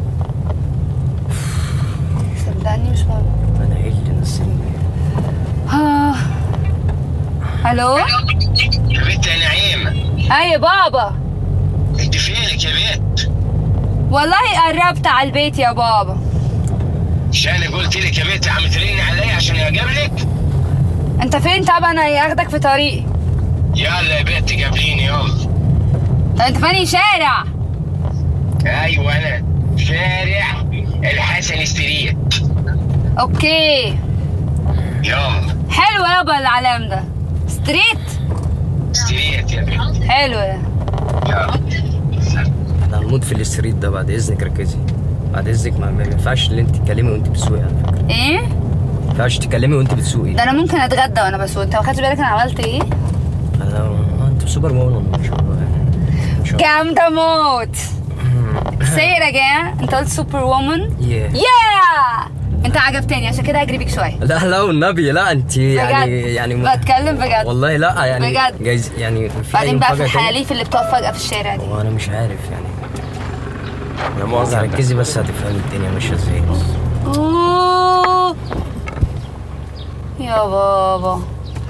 S1: صدقني مش مهم.
S11: انا ايه اللي نسيني؟
S1: ها. الو.
S2: يا بنت يا نعيم.
S1: اي بابا.
S2: انت فينك يا بنت؟
S1: والله قربت على البيت يا بابا.
S2: مش انا قلت لك يا بنت عم ترن عليا عشان اقابلك؟
S1: انت فين؟ طب انا هاخدك في طريقي.
S2: يلا يا بنت قابليني يلا.
S1: طب انت فاني شارع؟
S2: ايوه انا شارع الحسن ستريت.
S1: اوكي
S2: يلا.
S1: حلو يابا العلام ده. ستريت
S2: ستريت يا بنت.
S1: حلو ده.
S2: يلا.
S11: انا هموت في الستريت ده. بعد اذنك ركزي. بعد اذنك ما ما ينفعش ان انت تتكلمي وانت بتسوقي على فكره.
S1: ايه؟
S11: ما ينفعش تتكلمي وانت بتسوقي.
S1: ده انا ممكن اتغدى وانا بسوق. انت ما خدتش بالك انا عملت ايه؟
S11: انا انت سوبر مان ما شاء الله يعني.
S1: جامدة موت. سير يا انت قلت سوبر وومن.
S11: يا
S1: يا انت عجبتني عشان كده هجري بيك شويه.
S11: لا لا والنبي لا انت يعني يعني
S1: م... بتكلم بجد
S11: والله. لا يعني
S1: بجد
S11: جايز يعني.
S1: بعدين بقى في الحلاليف اللي بتقف فجأة في الشارع دي.
S11: وانا مش عارف يعني. يا مؤاخذة ركزي بس هتفهمي الدنيا ماشية ازاي.
S1: اوه يا بابا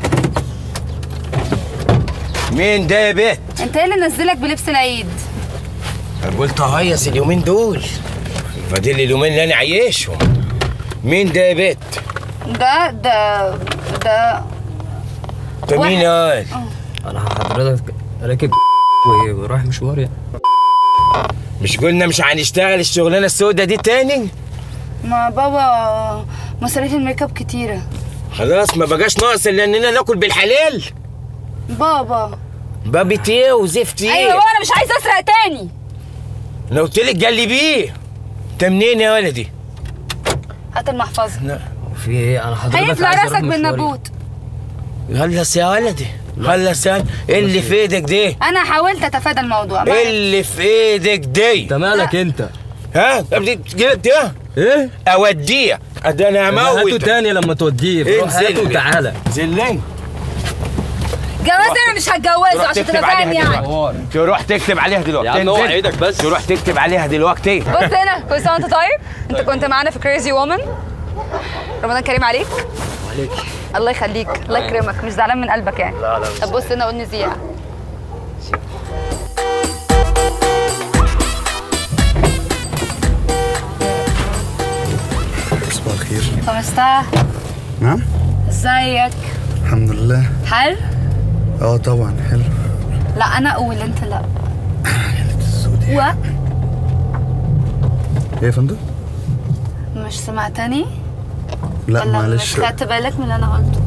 S2: مين ده يا بت؟
S1: انت ايه اللي نزلك بلبس العيد؟
S2: انا قلت اهيص اليومين دول، فاضل لي اليومين اللي انا عايشهم. مين ده يا بت؟
S1: ده ده ده
S2: ده مين قال؟
S11: انا حضرتك راكب ورايح مشوار يعني.
S2: مش قلنا مش هنشتغل الشغلانه السوداء دي تاني؟
S1: ما بابا مصاريف الميك اب كتيره.
S2: خلاص ما بقاش ناقص الا اننا ناكل بالحلال.
S1: بابا
S2: بابة ايه وزفت ايه؟
S1: ايوه وانا مش عايزه اسرق تاني.
S2: انا قلت لك جلبيه. انت منين يا ولدي؟
S1: هات المحفظه.
S2: لا
S11: في ايه؟ انا حضرتك
S1: هيفلع راسك بالنابوت.
S2: خلص يا ولدي خلص يا ايه اللي في ايدك دي؟
S1: انا حاولت اتفادى الموضوع.
S2: ايه اللي في ايدك دي؟
S11: انت مالك انت؟
S2: ها؟ جبت ايه؟
S11: ايه؟
S2: اوديه ده انا هموت.
S11: هاته تاني لما توديه. روح هاته وتعالى.
S2: زلين
S1: جواز انا مش هتجوزه عشان تبقى فاهم يعني.
S2: تروح تكتب عليها دلوقتي.
S11: يا عم اوعى ايدك بس.
S2: تروح تكتب عليها دلوقتي.
S1: بص هنا كل سنه وانت طيب. انت كنت معانا في كريزي وومن. رمضان كريم عليك.
S11: عليك.
S1: الله يخليك الله يكرمك. مش زعلان من قلبك يعني؟
S11: لا لا.
S1: طب بص هنا قول نزيع.
S12: صباح الخير.
S1: خمسة.
S12: نعم.
S1: ازيك؟
S12: الحمد لله.
S1: حلو؟
S12: اه طبعا حلو.
S1: لا انا اقول انت لا. و
S12: ايه يا فندم؟
S1: مش سمعتني؟
S12: لا
S1: ولا
S12: معلش.
S1: مش خدت بالك من اللي انا قلته؟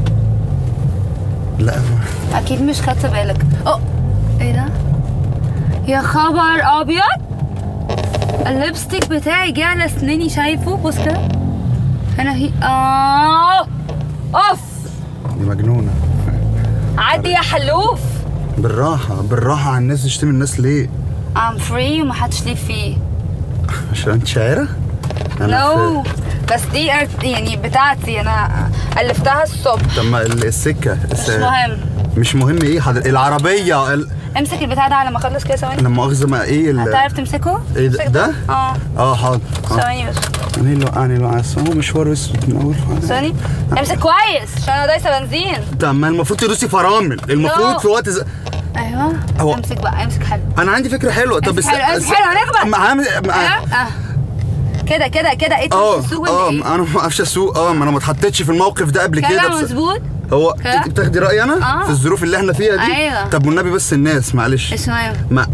S12: لا ما.
S1: اكيد مش خدت بالك. اه ايه ده؟ يا خبر ابيض، الليبستيك بتاعي جه على اسناني. شايفه؟ بص كده هنا هي. اه اوف
S12: دي مجنونه.
S1: عادي يا حلوف.
S12: بالراحه بالراحه على الناس. تشتمي الناس ليه؟
S1: I'm free ومحدش ليه فيه.
S12: عشان انت شاعره؟
S1: نو no. بس دي يعني بتاعتي انا الفتها الصبح.
S12: طب ما السكه
S1: مش مهم.
S12: مش مهم ايه حضرتك؟ العربيه ال...
S1: امسك البتاع ده على ما اخلص كده. ثواني.
S12: لما مؤاخذه ما ايه ال...
S1: هتعرف تمسكه؟
S12: ايه ده؟ ده؟
S1: اه
S12: اه حاضر.
S1: ثواني بس.
S12: انا اللي وقعني اللي وقعني هو مشوار اسود من اول.
S1: ثواني امسك كويس عشان انا دايسه بنزين.
S12: طب ما المفروض تدوسي فرامل. المفروض في وقت ز...
S1: ايوه
S12: هو...
S1: امسك بقى امسك حلو.
S12: انا عندي فكره حلوه. طب
S1: امسك حلو امسك حلو هنخبط.
S12: معامل
S1: اه كده كده كده. ايه
S12: اه
S1: السوق
S12: اه
S1: ولا ايه؟
S12: انا ما اعرفش اسوق. اه ما انا ما اتحطيتش في الموقف ده قبل كده.
S1: كده مظبوط.
S12: هو انت بتاخدي رايي انا
S1: آه.
S12: في الظروف اللي احنا فيها دي.
S1: ايوه.
S12: طب والنبي بس الناس معلش.
S1: اسمعي
S12: ما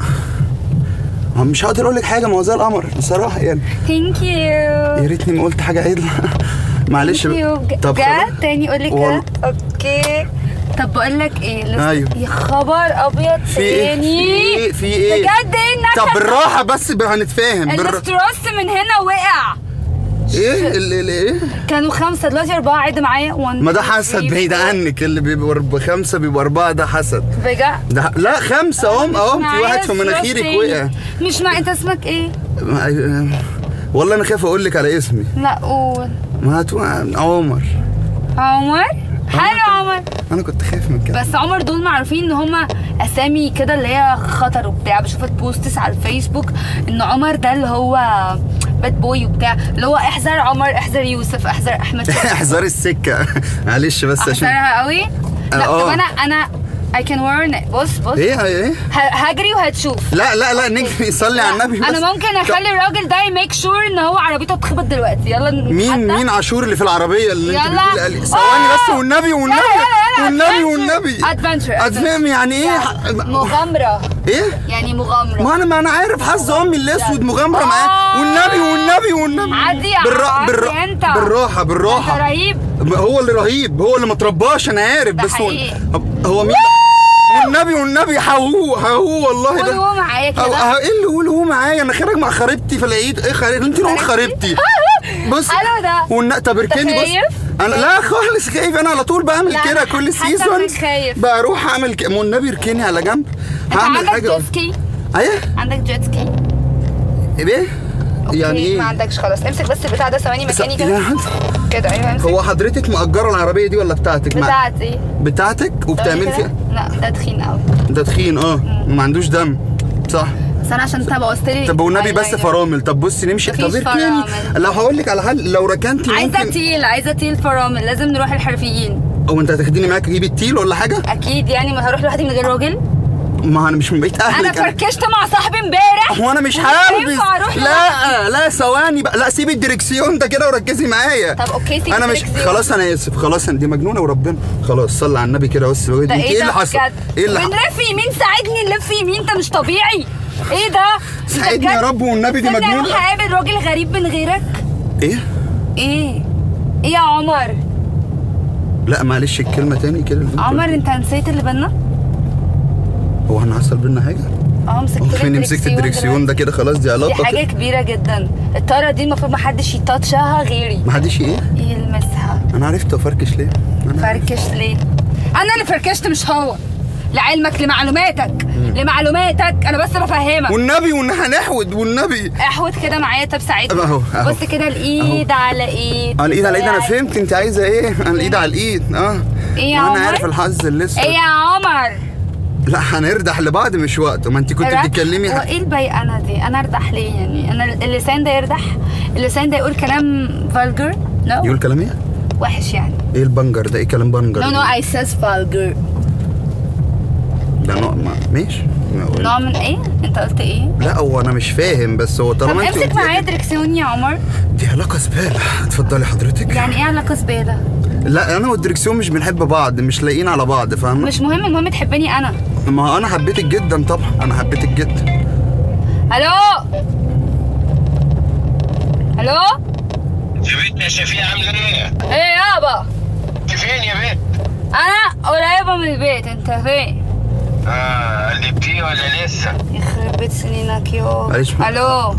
S12: مش هقدر اقول لك حاجه. ما هو زي القمر بصراحه يعني.
S1: ثانك يو.
S12: يا ريتني ما قلت حاجه عدله. معلش.
S1: طب جد تاني قول لي كده. اوكي طب بقول لك ايه؟
S12: ايوه
S1: يا خبر ابيض
S12: في ايه؟
S1: تاني.
S12: في ايه؟
S1: بجد ايه النكد؟
S12: طب بالراحه بس هنتفاهم.
S1: الاستروس من هنا وقع.
S12: ايه اللي ايه؟
S1: كانوا خمسه دلوقتي اربعه. عد معايا.
S12: ما ده حسد بعيد عنك. اللي بيبقوا خمسه بيبقوا اربعه ده حسد.
S1: بجد؟
S12: ده لا خمسه اهم اهم. في واحد في مناخيرك وقع.
S1: مش مع انت اسمك ايه؟
S12: والله انا خايف اقول لك على اسمي.
S1: لا قول.
S12: ما هتو... عمر.
S1: عمر؟ حلو عمر.
S12: انا كنت خايف من كده.
S1: بس عمر دول معروفين ان هما اسامي كده اللي هي خطر وبتاع. بشوف البوستس على الفيسبوك ان عمر ده اللي هو باد بوي وبتاع، اللي هو احذر عمر، احذر يوسف، احذر احمد.
S12: احذر السكه. معلش بس عشان
S1: احذرها قوي. لا طب انا انا I can warn. بص بص
S12: ايه ايه
S1: هجري وهتشوف.
S12: لا لا لا نجري. صلي على النبي بس.
S1: انا ممكن اخلي الراجل ده يميك شور ان هو عربيته تخبط دلوقتي. يلا
S12: مين مين عاشور اللي في العربيه اللي
S1: يلا.
S12: انت بتقولي؟ ثواني بس والنبي والنبي والنبي والنبي.
S1: ادفنتشر.
S12: ادفنتشر يعني ايه؟
S1: مغامره.
S12: ايه؟
S1: يعني مغامره.
S12: ما انا ما انا عارف حظ امي الاسود. مغامره معاه. والنبي والنبي والنبي.
S1: عدي يا
S12: بالراحه بالراحه بالراحه بالراحه.
S1: انت رهيب.
S12: هو اللي رهيب. هو اللي ما ترباش. انا عارف بس هو هو مين؟ والنبي والنبي حهو حهو والله.
S1: قول هو معايا كده.
S12: ايه اللي قول هو معايا؟ انا خارج مع خريبتي في العيد. ايه خريبتي؟ انت اللي خريبتي. بص
S1: حلو ده.
S12: والن... طب اركني بص. انا لا خالص خايف. انا على طول بعمل كده كل سيزون. بروح اعمل ك... والنبي اركني على جنب. هعمل حاجه.
S1: عندك جيت سكي؟
S12: ايه؟
S1: عندك جيت سكي؟
S12: ايه؟ يعني ايه؟
S1: ما عندكش خلاص. امسك بس البتاع ده ثواني مكاني كده. كده ايوه امسك.
S12: هو حضرتك مأجره العربيه دي ولا بتاعتك؟
S1: بتاعتي.
S12: بتاعتك وبتعملي فيها؟
S1: لا ده تخين قوي.
S12: ده تخين اه. ما عندوش دم صح؟
S1: بس انا عشان انت بوظت لي.
S12: طب والنبي بس فرامل. طب بصي نمشي. طب اركني. لو هقول لك على حل، لو ركنتي
S1: عايزه تيل، عايزه تيل فرامل، لازم نروح الحرفيين.
S12: هو انت هتاخديني معاك اجيب التيل ولا حاجه؟
S1: اكيد يعني، ما هروح لوحدي من غير راجل؟
S12: ما انا مش من بيت اهلك.
S1: انا فركشت مع صاحبي امبارح.
S12: هو انا مش هلبس. لا لا ثواني بقى، لا سيبي الدركسيون ده كده وركزي معايا.
S1: طب اوكي سيبي
S12: انا مش خلاص انا اسف خلاص. دي مجنونه وربنا. خلاص صلي على النبي كده بس.
S1: ده
S12: ايه اللي حصل؟
S1: ايه اللي حصل؟ بنلف يمين ساعدني نلف يمين، انت مش طبيعي. ايه ده؟
S12: ساعدني يا رب والنبي دي مجنونه.
S1: انا هقابل راجل غريب من غيرك.
S12: ايه؟
S1: ايه؟ ايه يا عمر؟
S12: لا معلش الكلمه تاني كده.
S1: عمر انت نسيت اللي بينا؟
S12: هو احنا حصل بينا حاجه؟
S1: اه مسكت الدركسيون.
S12: فين مسكت الدركسيون ده كده خلاص؟ دي علاقه.
S1: دي حاجه كبيره جدا. الطاره دي المفروض ما حدش يتاتشها غيري.
S12: ما حدش ايه؟
S1: يلمسها.
S12: انا عرفت افركش ليه؟
S1: فركش ليه؟ انا اللي فركشت مش هو. لعلمك لمعلوماتك مم. لمعلوماتك انا بس بفهمك.
S12: والنبي وان هنحود والنبي.
S1: احود كده معايا. طب ساعدني.
S12: اهو اهو.
S1: بص كده الايد أهو. على ايد.
S12: اه الايد على ايد. انا فهمت انت عايزه ايه. انا الايد على الايد. اه
S1: ايه يا عمر؟
S12: انا عارف الحظ الاسود.
S1: ايه يا عمر؟
S12: لا هنردح لبعض مش وقت. ما انت كنت بتتكلمي.
S1: هو ايه البيقانه دي؟ انا اردح ليه يعني؟ انا اللسان ده يردح؟ اللسان ده يقول كلام فالجر؟ نو no.
S12: يقول كلام ايه؟
S1: وحش يعني.
S12: ايه البنجر ده؟ ايه كلام بنجر؟
S1: نو نو اي سيز فالجر.
S12: ده نوع ما ماشي.
S1: نوع من ايه؟ انت قلت ايه؟
S12: لا هو انا مش فاهم بس هو طالما
S1: انت امسك معايا دركسيون يا عمر.
S12: دي علاقه زباله. اتفضلي حضرتك.
S1: يعني ايه علاقه زباله؟
S12: لا انا والدركسيون مش بنحب بعض، مش لاقيين على بعض فاهمه؟
S1: مش مهم، المهم تحبني انا.
S12: ما انا حبيتك جدا طبعا. انا حبيتك جدا.
S1: الو الو
S2: يا بنت يا شفيقة عامله ايه؟
S1: ايه يابا؟
S2: انت فين يا بنت؟
S1: انا قريبه من البيت. انت فين؟
S2: اه قلبتيه ولا لسه؟
S1: يخرب بيت سنينك يو.
S12: معلش.
S1: الو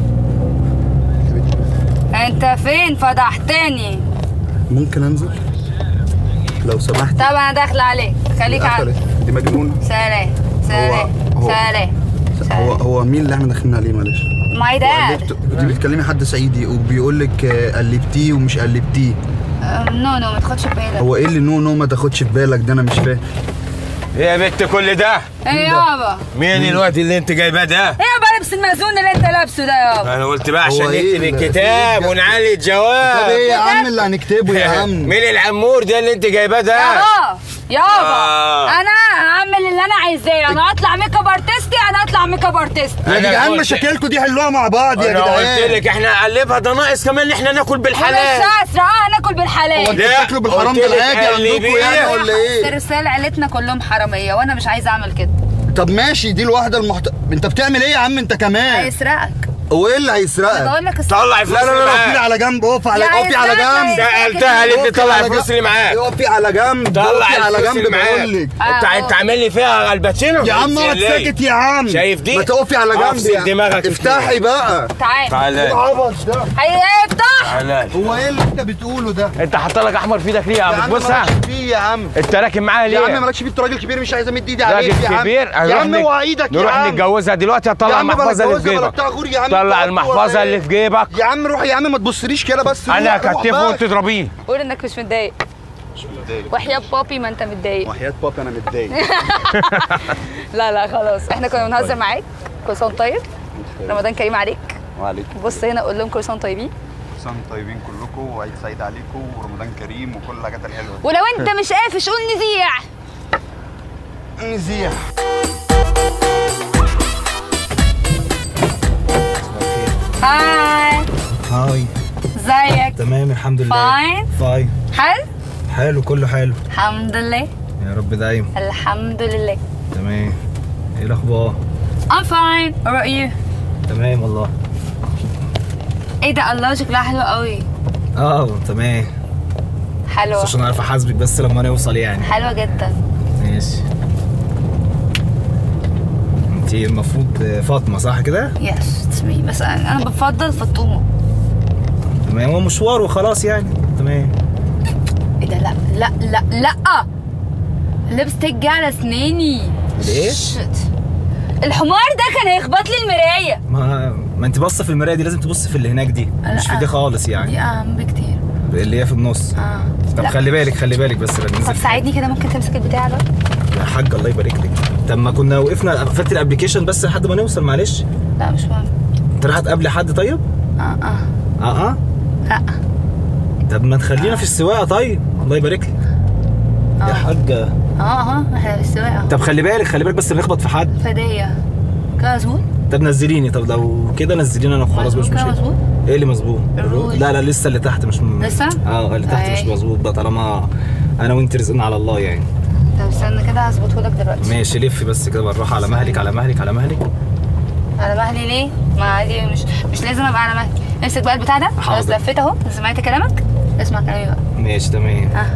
S1: انت فين؟ فضحتني.
S12: ممكن انزل لو سمحت؟
S1: طب انا داخله عليك. خليك عندي.
S12: دي مجنونه.
S1: سلام سلام سلام.
S12: هو هو مين اللي احنا داخلين عليه معلش؟
S1: ماي داد.
S12: دي بتكلمي حد صعيدي وبيقول لك قلبتيه ومش قلبتيه.
S1: نو نو ما تاخدش في بالك.
S12: هو ايه اللي نو نو ما تاخدش في بالك ده؟ انا مش فاهم.
S2: ايه يا بنت كل ده؟
S1: ايه يابا؟
S2: مين الوقت اللي انت جايباه ده؟
S1: ايه يابا لبس المأذون اللي انت لابسه ده يابا؟
S2: انا قلت بقى عشان
S12: إيه
S2: نكتب الكتاب ونعلي الجواب.
S12: طب ايه يا عم اللي هنكتبه يا عم؟
S2: مين العمور ده اللي انت جايباه ده؟
S1: يابا يابا
S2: آه.
S1: انا هعمل اللي انا عايزاه. انا هطلع ميك اب ارتستي. انا هطلع ميك اب ارتست.
S12: يا جدعان مشاكلكم دي حلوها مع بعض يا
S2: جدعان. انا قلت لك احنا نقلبها. ده ناقص كمان ان احنا ناكل بالحلال.
S1: مش اسرع. اه ناكل بالحلال.
S12: هو انتوا بتاكلوا بالحرام ده العادي عندكم يعني ولا ايه؟
S1: رسال عيلتنا كلهم حراميه وانا مش عايزه اعمل كده.
S12: طب ماشي دي الواحده المحت... انت بتعمل ايه يا عم انت كمان؟
S1: هيسرقك.
S12: هو ايه اللي هيسرقك؟
S1: انا بقول لك
S2: طلع الفلوس.
S12: لا لا لا اقفي على جنب. اقفي على اقفي على جنب.
S2: سالتها قالت لي طلع الفلوس اللي معاك.
S12: اقفي على جنب.
S2: طلع
S12: على
S2: الفلوس
S12: جنب
S2: اللي
S12: بقول لك.
S2: انت انت عامل لي فيها الباتشينو
S12: يا عم اقعد ساكت يا عم.
S2: شايف دي؟
S12: ما تقفي على جنب.
S2: افصل دماغك.
S12: افتحي بقى.
S1: تعال
S2: تعالى.
S12: ايه العبط ده؟
S1: هيفتح.
S2: تعالى.
S12: هو ايه اللي انت بتقوله ده؟
S2: انت حاطط لك احمر في ايدك ليه يا عم؟ بص ها.
S12: فيه يا عم.
S2: انت راكب معايا ليه؟
S12: يا عم مالكش فيه. انت راجل كبير مش عايز امد ايدي عليك يا عم.
S2: راجل كبير.
S12: يا عم اوعى ايدك يا عم.
S2: نروح نتجوزها دلوقتي. هطلع المحفظه اللي في جيبك. طلع المحفظه اللي في جيبك.
S12: يا عم روح يا عم ما تبصليش كده بس.
S2: انا هكتفه وانت تضربيه.
S1: قول انك مش متضايق.
S12: مش متضايق.
S1: وحياة بابي ما انت متضايق.
S12: وحياة بابي انا متضايق.
S1: لا لا خلاص احنا كنا بنهزر معاك. كل سنه طيب. رمضان كريم عليك.
S12: وعليكم.
S1: بص هنا قول لهم كل سنه طيبين.
S12: كل سنه طيبين كلكم وعيد سعيد عليكم ورمضان كريم وكل الحاجات الحلوه دي.
S1: ولو انت مش قافش قول نذيع.
S12: نذيع.
S1: هاي.
S10: هاي.
S1: ازيك؟
S10: تمام الحمد لله.
S1: فاين.
S10: فاين.
S1: حلو؟
S10: حلو كله حلو.
S1: الحمد لله.
S10: يا رب دايما.
S1: الحمد لله.
S10: تمام. ايه الاخبار؟
S1: I'm fine. What about you?
S10: تمام والله.
S1: ايه ده؟ الله شكلها حلو قوي.
S10: اه تمام.
S1: حلوة.
S10: بس عشان اعرف احاسبك بس لما نوصل يعني.
S1: حلوة جدا.
S10: ماشي. انت المفروض فاطمة صح كده؟
S1: يس اتس مي. بس انا بفضل فطومة.
S10: تمام هو مشوار وخلاص يعني. تمام.
S1: ايه ده؟ لا لا لا لا اللبستيك جه على اسناني.
S10: ليه؟
S1: الحمار ده كان هيخبط لي المراية.
S10: ما ما انت باصه في المرايه دي لازم تبص في اللي هناك دي مش في دي خالص يعني.
S1: دي اهم بكتير.
S10: اللي هي في النص.
S1: اه
S10: طب لا. خلي بالك خلي بالك بس لما
S1: طب ساعدني كده. ممكن تمسك البتاع ده؟
S7: يا حاج الله يبارك لك. طب ما كنا وقفنا قفلت الابلكيشن بس لحد ما نوصل معلش.
S1: لا مش مهم.
S7: انت رايحه تقابلي حد طيب؟
S1: اه اه
S7: اه اه
S1: لا.
S7: طب ما تخلينا في السواقه طيب الله يبارك لك. يا حاجه
S1: اه اه احنا في السواقه.
S7: طب خلي بالك خلي بالك بس نخبط في حد.
S1: فديه كده مظبوط.
S7: طب نزليني. طب لو كده نزليني انا وخلاص مش مشكله.
S1: مظبوط.
S7: ايه اللي مظبوط؟ لا لا لسه اللي تحت مش م...
S1: لسه؟
S7: اه اللي تحت مش مظبوط بقى طالما انا وانت رزقنا على الله يعني.
S1: طب استنى كده هظبطه لك دلوقتي.
S7: ماشي لف بس كده بالراحه على مهلك على مهلك على مهلك.
S1: على مهلي ليه؟ ما عادي مش مش لازم ابقى على مهلي. امسك بقى البتاع ده. خلاص لفيت اهو. سمعت كلامك؟ اسمع كلامي بقى.
S7: ماشي تمام.
S1: اه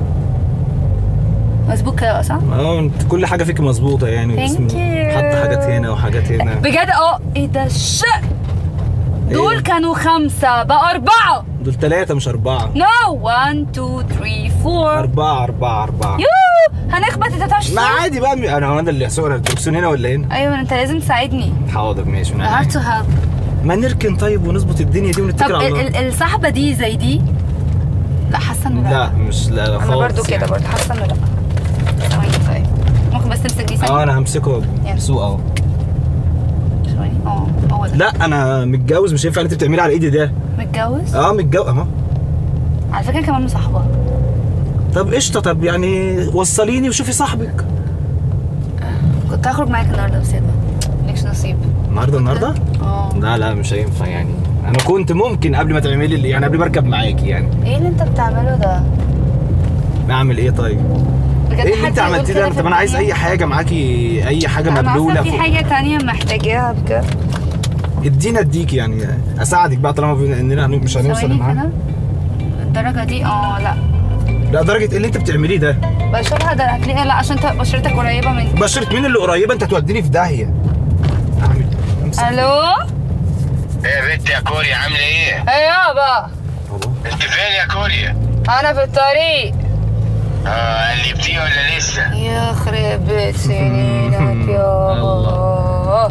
S1: مظبوط كده صح؟
S7: اه انت كل حاجه فيك مظبوطه يعني.
S1: ثانك يو.
S7: حط حاجات هنا وحاجات هنا.
S1: بجد اه ايه ده الشق؟ دول إيه؟ كانوا خمسة بقى أربعة.
S7: دول ثلاثة مش أربعة.
S1: نو واحد اتنين تلاتة أربعة.
S7: أربعة أربعة أربعة.
S1: يوه هنخبط انت تعرفش.
S7: ما عادي بقى أنا هو أنا اللي هسوق الدركسيون هنا ولا هنا؟
S1: أيوه أنت لازم تساعدني.
S7: حاضر ماشي.
S1: I have to help.
S7: ما نركن طيب ونظبط الدنيا دي ونتكل على الله.
S1: طب الصحبة دي زي دي؟ لا حاسة إنه لا.
S7: لا مش لا لا خالص.
S1: أنا برضه كده برضه حاسة إنه لا. ثواني طيب. ممكن بس تمسك دي ثانية؟
S7: اه أنا همسكه سوق أهو.
S1: ثواني اه هو ده.
S7: لا أنا متجوز مش هينفع اللي أنت بتعملي على إيدي ده.
S1: متجوز؟
S7: اه متجوز أهو.
S1: على فكرة كمان مصاحبة.
S7: طب قشطة. طب يعني وصليني وشوفي صاحبك.
S1: كنت هخرج معاك النهارده بس مالكش نصيب.
S7: النهارده النهارده؟
S1: اه
S7: لا لا مش هينفع يعني. انا كنت ممكن قبل ما تعملي يعني قبل ما اركب معاكي يعني.
S1: ايه اللي انت بتعمله ده؟
S7: اعمل ايه طيب؟ ايه اللي انت عملتيه ده؟ طب انا عايز اي حاجه معاكي اي حاجه مبلوله.
S1: في حاجه تانية محتاجاها بجد.
S7: ادينا اديكي يعني اساعدك بقى طالما اننا مش هنوصل معاها.
S1: الدرجه دي اه لا
S7: لا درجه ايه اللي انت بتعمليه ده؟
S1: بشرتها ده هتلاقيها لا عشان بشرتك قريبه مني.
S7: بشرة مين اللي قريبه؟ انت توديني في داهيه. اعمل
S1: الو
S2: ايه يا بنت يا كوريا عامله ايه؟
S1: ايه يابا
S2: انت فين يا كوريا؟
S1: انا في الطريق.
S2: اه قلبتيه ولا لسه؟
S1: يا خرب بيت سنينك يابا.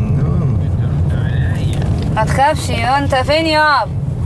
S1: ما تخافش انت فين يابا؟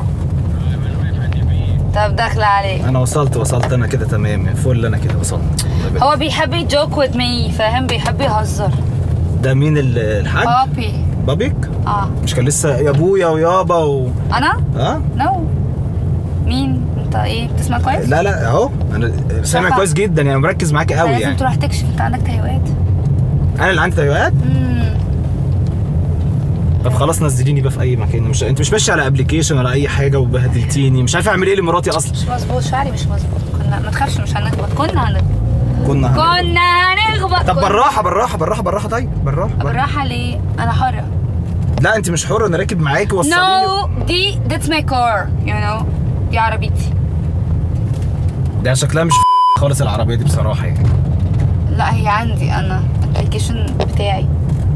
S1: طب داخله عليك.
S7: انا وصلت وصلت انا كده تمام فل. انا كده وصلت.
S1: هو بيحب يجوك وذ مي فاهم بيحب يهزر.
S7: ده مين الحاج؟
S1: بابي.
S7: بابيك؟
S1: اه
S7: مش كان لسه يا ابويا ويابا و...
S1: انا؟
S7: اه
S1: نو مين انت ايه بتسمع كويس؟
S7: لا لا اهو انا سامع كويس جدا يعني مركز معاكي قوي يعني.
S1: لازم تروح تكشف انت عندك تهيؤات.
S7: انا اللي عندي تهيؤات؟
S1: امم
S7: طب خلاص نزليني بقى في اي مكان. مش انت مش ماشيه على ابلكيشن ولا اي حاجه وبهدلتيني. مش عارف اعمل ايه لمراتي اصلا.
S1: مش مظبوط شعري مش مظبوط. كنا ما تخافش مش هنخبط. كنا هنخبط
S7: كنا هنخبط
S1: كنا هنخبط.
S7: طب بالراحه بالراحه بالراحه بالراحه طيب بالراحه
S1: بالراحه ليه؟ انا حره.
S7: لا انت مش حره. انا راكب معاكي وصليني.
S1: نو no, دي ذاتس ماي كار يو نو دي عربيتي.
S7: ده شكلها مش خالص العربيه دي بصراحه يعني.
S1: لا هي عندي انا الابلكيشن بتاعي.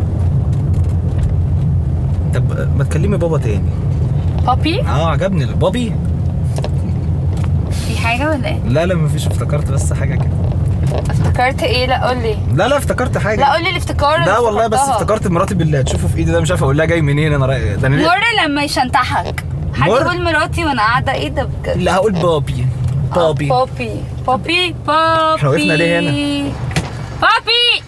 S7: طب ما تكلمي بابا تاني.
S1: بابي؟
S7: اه عجبني البابي.
S1: في حاجه ولا ايه؟
S7: لا لا مفيش. افتكرت بس حاجه كده.
S1: افتكرت ايه؟ لا قول لي.
S7: لا لا افتكرت حاجه.
S1: لا قول لي الافتكار.
S7: لا والله بس افتكرت مراتي بالله هتشوفه في ايدي ده مش عارف اقول لها جاي منين. انا رأي... ده انا
S1: مر لما يشنتحك حد يقول مراتي وانا قاعده ايه ده بجد.
S7: لا هقول بابي بابي
S1: آه بابي بابي بابي.
S7: احنا وقفنا ليه هنا؟
S1: بابي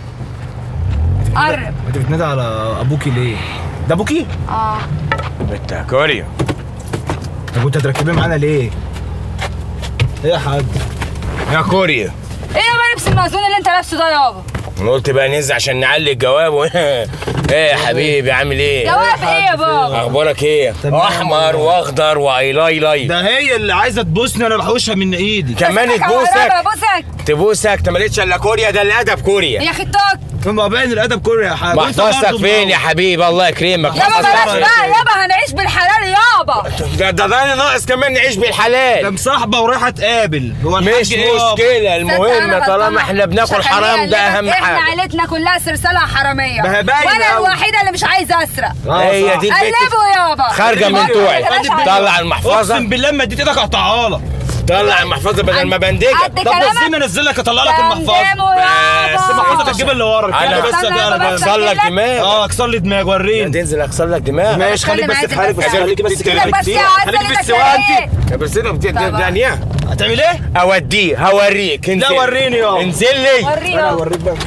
S1: قرب.
S7: انت بتنادي على ابوكي ليه؟ ده ابوكي؟
S1: اه
S2: بنت يا كوريا.
S7: طب وانت هتركبيه معانا ليه؟ ايه يا حاج؟
S2: يا كوريا
S1: ايه يا لبس المأذون اللي انت لابسه ده يابا؟
S2: انا قلت بقى ننزل عشان نعلي الجواب و... ايه يا حبيبي عامل ايه؟
S1: جواب ايه يا بابا؟
S2: اخبارك ايه؟ احمر واخضر وايلاي لاي.
S7: ده هي اللي عايزه تبوسني انا بحوشها من ايدي.
S2: كمان تبوسك
S1: بوسك
S2: تبوسك انت مالكش الا كوريا. ده الادب كوريا
S1: يا خطاك.
S7: ما باين الادب كوريا يا حاج.
S2: محفظتك فين يا حبيبي؟ الله يكرمك.
S1: يابا بلاش بقى يابا هنعيش بالحلال يابا.
S2: ده ده ده ناقص كمان نعيش بالحلال.
S7: ده مصاحبه ورايحه تقابل.
S2: هو مش مشكله. المهم طالما احنا بناكل حرام ده اهم حاجه.
S1: احنا عيلتنا كلها سرسله حراميه
S7: وانا
S1: الوحيده اللي مش عايزه اسرق.
S2: هي دي البنت
S1: قلبوا يابا
S2: خارجه من توعي. طلع المحفظه.
S7: اقسم بالله ما اديت ايدك اقطعها لك.
S2: طلع المحفظه بدل ما بندجك.
S7: طب نزلني انزل لك اطلع لك المحفظه.
S2: بس
S7: المحفظه تجيب اللي ورا
S2: انا
S7: بس
S2: اكسر لك دماغ.
S7: اه اكسر لي دماغ وريني.
S2: تنزل اكسر لك دماغ.
S7: ماشي خليك بس في حالك. خليك بس كده
S1: خليك في السواقه انت.
S2: يا بس انت دنيا
S3: هتعمل ايه؟
S2: اوديه هوريك انزل.
S3: لا وريني يا
S2: انزل لي.
S1: وريني
S3: انا اوريك بقى.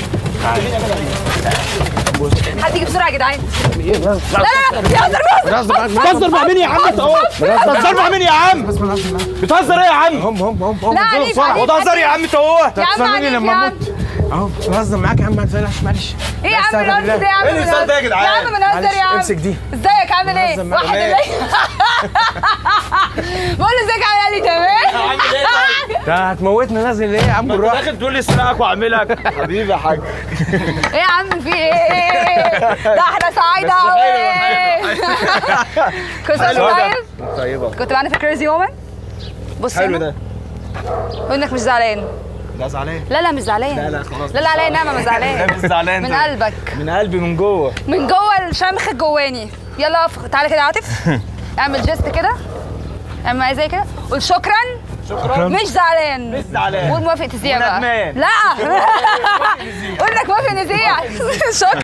S1: حد يجي بسرعه يا جدعان. لا لا بيهزر بيهزر
S3: بتهزر مع مين يا عم انت اهو؟ بتهزر مع مين يا عم؟ بتهزر ايه يا عم؟ هم هم هم هم
S1: لا عليك عليك
S3: بتهزر يا عم انت اهو؟
S1: يا عم عليك يا عم
S2: اهو بهزر معاك يا عم ما تقلقش معلش.
S1: ايه يا عم الهزار ده يا عم؟
S3: ايه الهزار ده يا جدعان؟
S1: يا عم بنهزر يا عم.
S2: امسك دي.
S1: ازيك عامل ايه؟ واحد ازيك؟ بقول له ازيك عامل ايه تمام؟
S3: عامل ايه طيب؟
S2: ده هتموتنا نازل ليه يا عم بالراحه؟
S3: داخل تقول لي اسرقك واعملك حبيبي يا حاج.
S1: ايه يا عم في ايه؟ ده احنا سعيدة قوي. كنت طيب؟
S3: طيبه.
S1: كنت معانا في كريزي وومن؟ بص
S3: حلو ده.
S1: وانك مش زعلان.
S3: لا زعلان.
S1: لا لا مش زعلان.
S3: لا لا خلاص.
S1: لا لا عليا نعمة مش زعلان.
S3: مش زعلان.
S1: من قلبك.
S3: من قلبي من جوه.
S1: من جوه الشمخ الجواني. يلا اقف تعالى كده يا عاطف. اعمل جيست كده. اعمل زي كده. قول شكرا.
S3: شكرا.
S1: مش زعلان.
S3: مش زعلان.
S1: قول موافق تذيع بقى.
S3: وندمان.
S1: لا. قول لك موافق نذيع. شكرا.